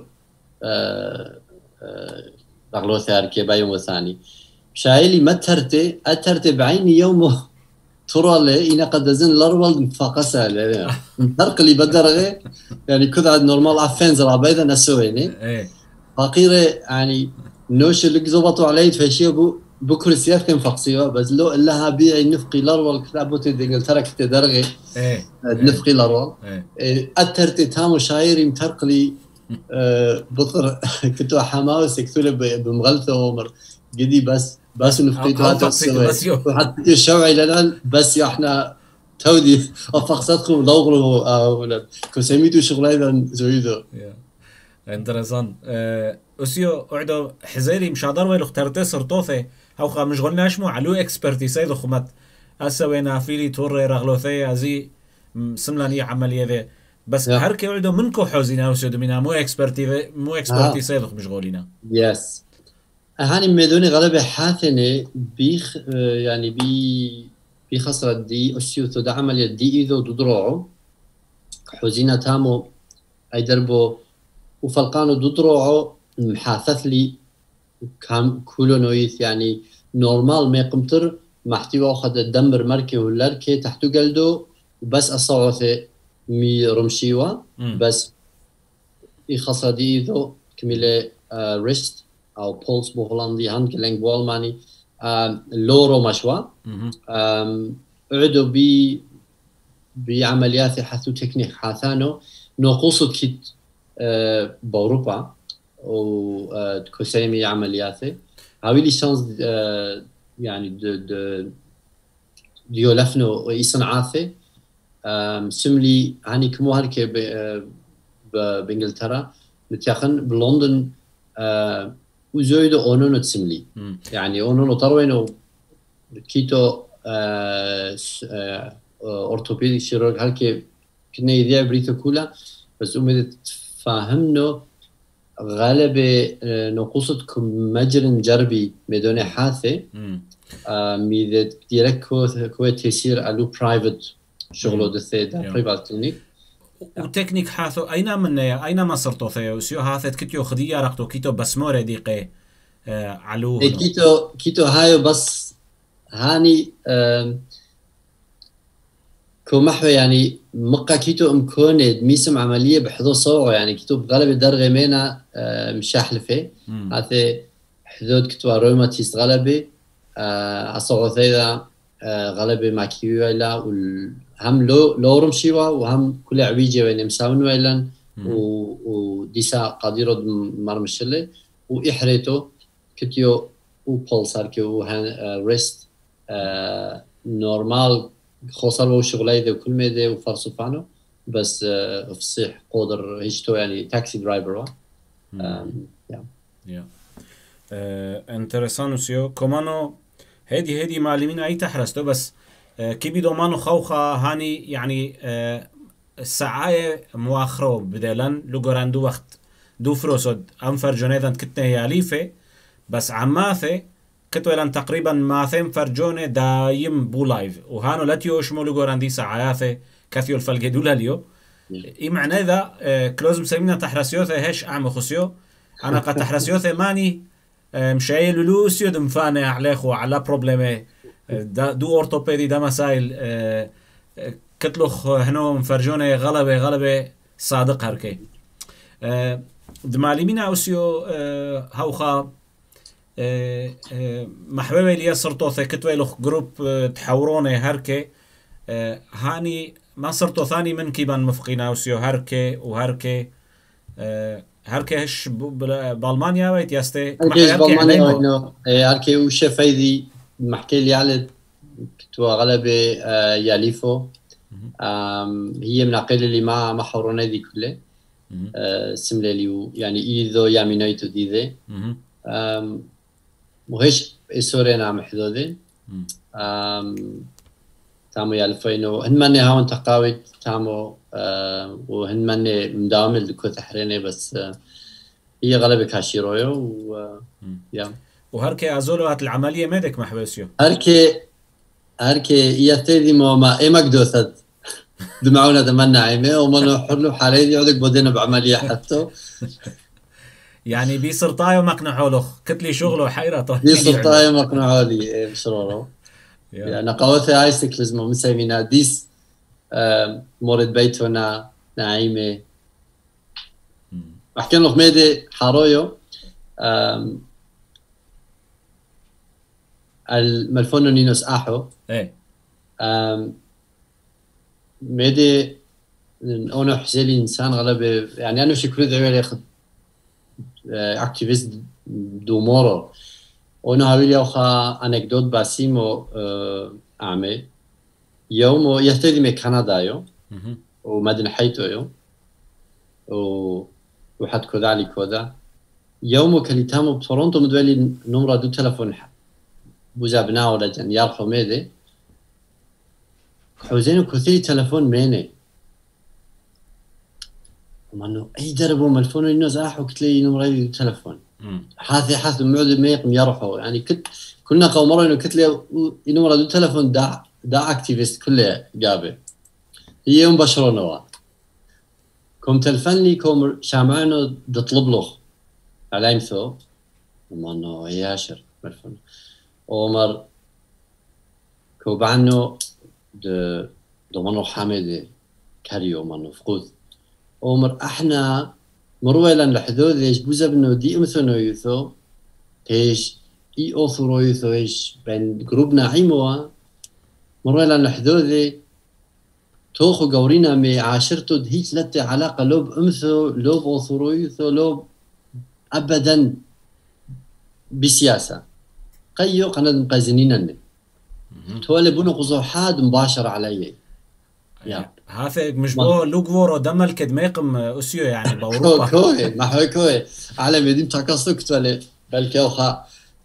بغلو ثاركي بايوم وثاني شايلي ما أترتي بعيني يومو ترى لي إنا قد زين الأرول مفاقسة لي الفرق اللي بدرغي يعني كذا نورمال عفين زرع بيضا نسويني فقيرة يعني نوش اللي زبطوا علي فشي بكر السياف كان فقسيوه بس لو إلا بيعي نفقي الأرول كتابوتي دينجلترا كنت درغي نفقي الأرول أترتي تامو شايري مترقلي بطر كنتو حماوس يكتولي بمغلثة ومر قدي بس نفقيتو هذا السوي وحتى الشوعي لنا بس احنا تودي افقصتكم لوغرو كسميتو شغلايدا زويدو انترسان اسيو اعدو حزيري مشادر ويلو اخترتي سرطوثي او خا مش قلنا شمو علو اكسبرتيسي دو خمت اسوينا فيلي توري رغلوثي ازي سملاني عمليه ذي بس هركي اعدو منكو حوزينا وسيدو منا مو اكسبرتيسي دو مشغولينا يس هاني ميدوني غالبا حاثني يعني بخسرة دي أسيوثو دا عملية دي إذو دروعو حوزينا تامو أي دربو وفلقانو دروعو محاثث لي كام كولو نويث يعني نورمال ما يقمتر محتوى أخذ الدمر مركي واللركي تحتو قلدو بس أصعوثي مي رمشيوة بس خسرة دي إذو كميلة ريست أو بولس بوهولندي هاند كلينج بول ماني لورو مشوا عدو بعمليات حثو تكنيك حاثانو نقصد كيت بأوروبا وكسيمي عملياته هاوي لي شانس يعني ديو لفنو يصنعاته سملي هاني كمو هركي بإنجلترا نتياخن بلندن وزويدو اونونو تسملي يعني اونونو طروينو كيتو اورثوبيديك شيروج هالكي كنا يديا بريتو كولا بس امدت فاهمنو غالبا نقصدكم مجرن جربي مدوني حاثة ميدت ديرك كو تيسير الو برايفت شغلو دثي دا برايفت كلينيك وتكنيك حاثو أين ما صرتو ثيو سيو هاثت كتيو خدية رقتو كيتو بسمورة ديقي علو كيتو هايو بس هاني كو محو يعني مقا كيتو امكوند ميسم عملية بحضو صوغو يعني كيتو بغالب درغي مينا مشاحلفة هاثي حدود كتو روماتيست غالبي أصوغو ثيدا غالبي ماكيو إلا هم لو رمشيوا وهم كل عويجة وين مساون ويلن وديسا قاديرو مرمشله وإحريتو كتيو وبولسار كيو ريست نورمال خسر وشغلي ذا كل ميدا وفرصفانو بس فصيح قدر هيجتو يعني تاكسي درايفر انترسانوسيو كمانو هدي معلمين اي تحرستو بس كيبي دومانو خوخة هاني يعني الساعة مؤخرة بدلن لقران دو وقت دو فروسود انفر جونيدان كتنه هي أليفة بس عماثة كتولان تقريبا ماثين فرجونة دايم بو لايف وهانو لاتيو شمو لقران دي ساعاثة كثيو الفلقة دولا ليو اي معنى ذا كلوز مسيمنا تحرسيوثة هش اعمى خسيو انا قد تحرسيوثة ماني مشايل لوسيو دمفاني عليخو على بروبلمي دو اورتوبيدي دا مسائل كتلوخ هنو مفرجونة غلبة صادق هركي دمالي اوسيو هاوخا محبوبة لي صرتوثة كتويلوخ جروب تحوروني هركي هاني ما صرتو ثاني من كيبان مفقين اوسيو هركي وهركي هركي هش بالمانيا ويت ياستي بالمانيا هركي وشفايدي محكي لي على كتوا غلبة ياليفو هي من عقيل اللي ما حورونا دي كله سملة ليو يعني إيذو يامينايتو دي ذي وهيش إسورينا عم حدودي تامو يالفينو هنماني هاون تقاوي تامو وهنماني مدامل دكو تحريني بس هي غلبة كاشيرويو وهركي أزولو هات العملية ميدك محبسيو هركي يثيدي ما إيه مقدوثت دمعونا دمنا عيمة ومنو حلو حاليدي يعودك بدينا بعملية حتى يعني بيصرطاي ومقنعوا له كتلي شغله حيرة طيب بيصرطاي ومقنعوا لي بشرورو يعني قوتها هاي سيكلزمو مسايمينا ديس مورد بيتونا نعيمة أحكي لك ميدي حارويو الملفونو نينوس أحو ميدي أنا حسيلي إنسان غلبة يعني أنا شكرا دعوة ياخد أكتيفيست دومورو أنا هاويلي أوخا أنكدوت باسيمو أعمي يوم يهتدي من كندا يو ومدن حيتو يو وحد كذا علي كذا يوم كليتامو بتورونتو مدولي نمرة دو تلفون بوزابنا ولا جن يارخو ميدي حوزينو كثير تلفون ميني ومانو اي دربو ملفونو انو زاحو كتلي نمرة دو تلفون حاثي معود ميقم يرحو يعني كنا قومرو انو كتلي نمرة دو تلفون دا اكتيفيست كله جابه هي يوم بشرونوا كم تلفنلي كم شامعينو دطلب له على ثو ومانو ياشر ملفون عمر كوبانو دومانو حامد كاريو مانو فقود عمر احنا مرويلا لحدود ايش بوزا بنو دي امثنو يثو ايش اي اوثرو يثو ايش بين جروبنا عيموا مرويلا لحدود توخو قورينا مي عاشرتو هيك لتي علاقة لوب امثو لوب اوثرو يثو لوب ابدا بسياسة قيو قناد مقازنين تولي بونو قصوحات مباشرة علي هذا مش بو لوغورو دمل كد ميقم اسيو يعني باوروبا كوي ما هو كوي على مدينة تاكاسوك تولي بالكوخا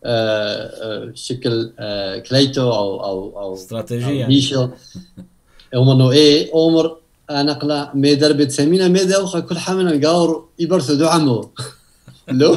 شكل كليتو او استراتيجية بيشو ومنو ايه عمر انا قلا مي دربت سمينا مي دوخا كل حمنا قاور يبرثو دعمو لو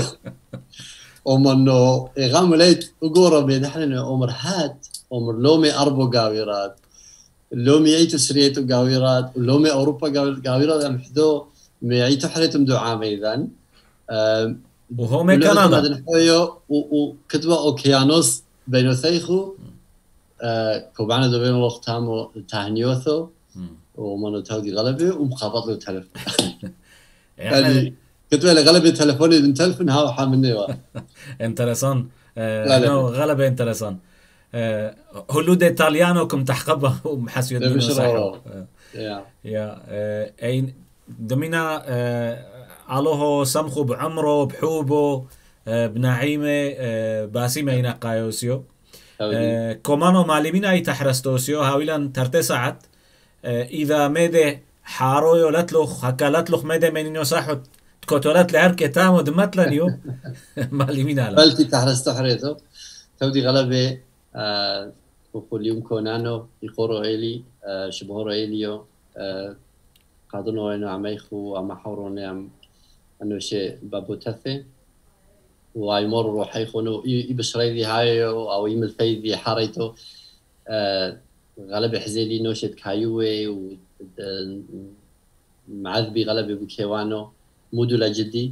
ومنو إغام ليت وقورا بين إحنا عمر هات عمر لومي أربو قاويرات لومي أيتو سريتو قاويرات ولومي أوروبا قاويرات أم حدو مي أيتو حريتم دعامة إذن وهو مي كندا وكتبا أوكيانوس بينو ثيخو كوبانا دو بينو وقتامو تهنيوثو ومنو تاودي غلبي ومخابط له تلفون يعني كنت لي غلبة تلفوني من تلفون هاو حاملني انترسان غلبة انترسان هلود ايطاليانو كم تحقبه ومحسيو دينو صحيح يا اين دمينا الله سمخو بعمره بحوبه بنعيمه باسيمه ينقايوسيو كومانو معلمين اي تحرستوسيو هاويلان ترتسعت اذا ميدي حارويو لتلوخ هكا لتلوخ ميدي منينو صاحو تكوتولات لهركة تامو دمتلنيو معلمين على بلتي تحرستو حريتو تودي غلبة وكل يوم كونانو يقورو إلي شبهورو إليو قادنو إنو عميخو أما حوروني أنو شيء بابوتثي ويمر روحي خونو يبشري ذي هايو أو يمل في ذي حريتو غلبة حزيلي نوشت كايوي ومعذبي غلبة بكيوانو مودولا جدي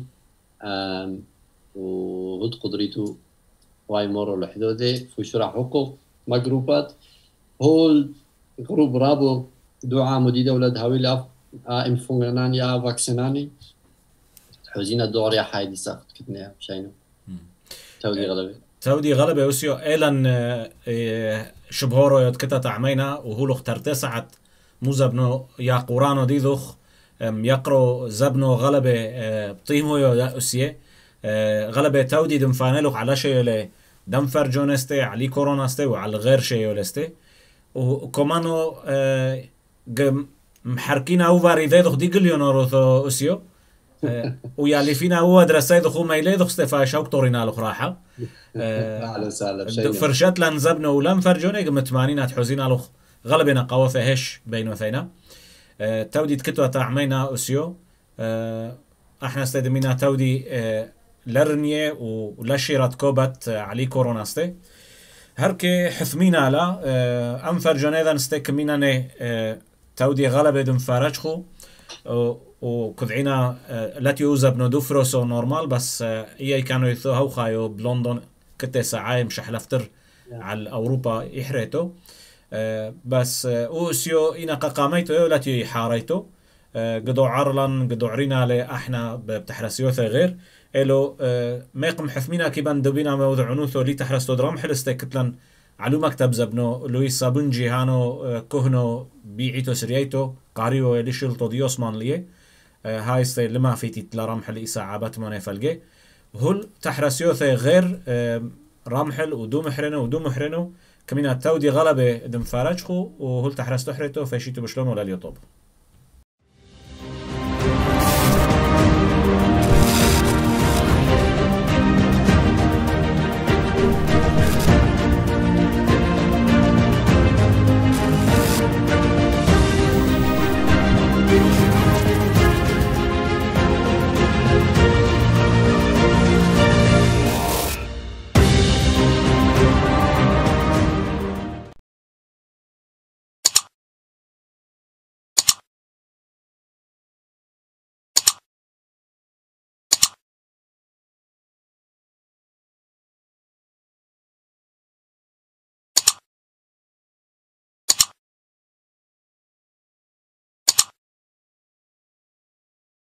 وهد قدريتو واي مرة لحدودي في شرع حقوق مجروبات هول جروب رابو دعاء مديدة ولاد هاويلا انفونغناني يا فاكسيناني حوزينا الدور يا حايدي ساقط كتنيا بشينو تودي غلبة وسيو إيلان شبهورو يدكتا تعمينا وهولو اخترت ساعت مو زبنو يا قرانو ديدوخ يقرو زبنو غلبة بطيمو يا أسيه غلبة تودي دمفانلوخ على شيء دم فرجونستي على كوروناستي وعلى غير شيء ولستي وكمانو محركينا اوفاري ذيدوخ دي قليونورو ثو أسيو ويالي فينا هو درسي دخو ميلي دخو استفاي شوك طورينا لخراحة فرشات لان زبنو ولم فرجوني متمانينا تحوزينا لخ غلبنا قوافة هش بين وثينا تودي تكتوة تعمينا أسيو احنا استدمينا تودي لرنية ولشيرات كوبت علي كوروناستي هركي حثمينا لا أنفر جونيذا نستكمينا نه تودي غلبة دم فارجخو وكذعينا لا تيوزا بنو دوفروسو نورمال بس إياي كانوا يثوهو خايو بلندن كتة ساعة مش حلفتر على أوروبا يحريتو بس أوسيو إنا قاقاميتو لا تي حاريتو قدو عرلان قدو عرينا لأحنا بتحرسيوثا غير إلو ميقم حثمينا كيبان دوبينا موضع عنوثو لي تحرستو درام حلستي كتلن علو مكتب زبنو لويس سابونجي هانو كهنو بيعيتو سريايتو قاريو ليشلتو ديوسمان ليه هاي استي لما فيتي تلارمحل إساعابات موني فلقي هل تحرسيوثي غير رامحل ودو محرنو كمينا تودي غلبة دم فارجخو وهل تحرستو حريتو فيشيتو بشلون ولا اليوتوب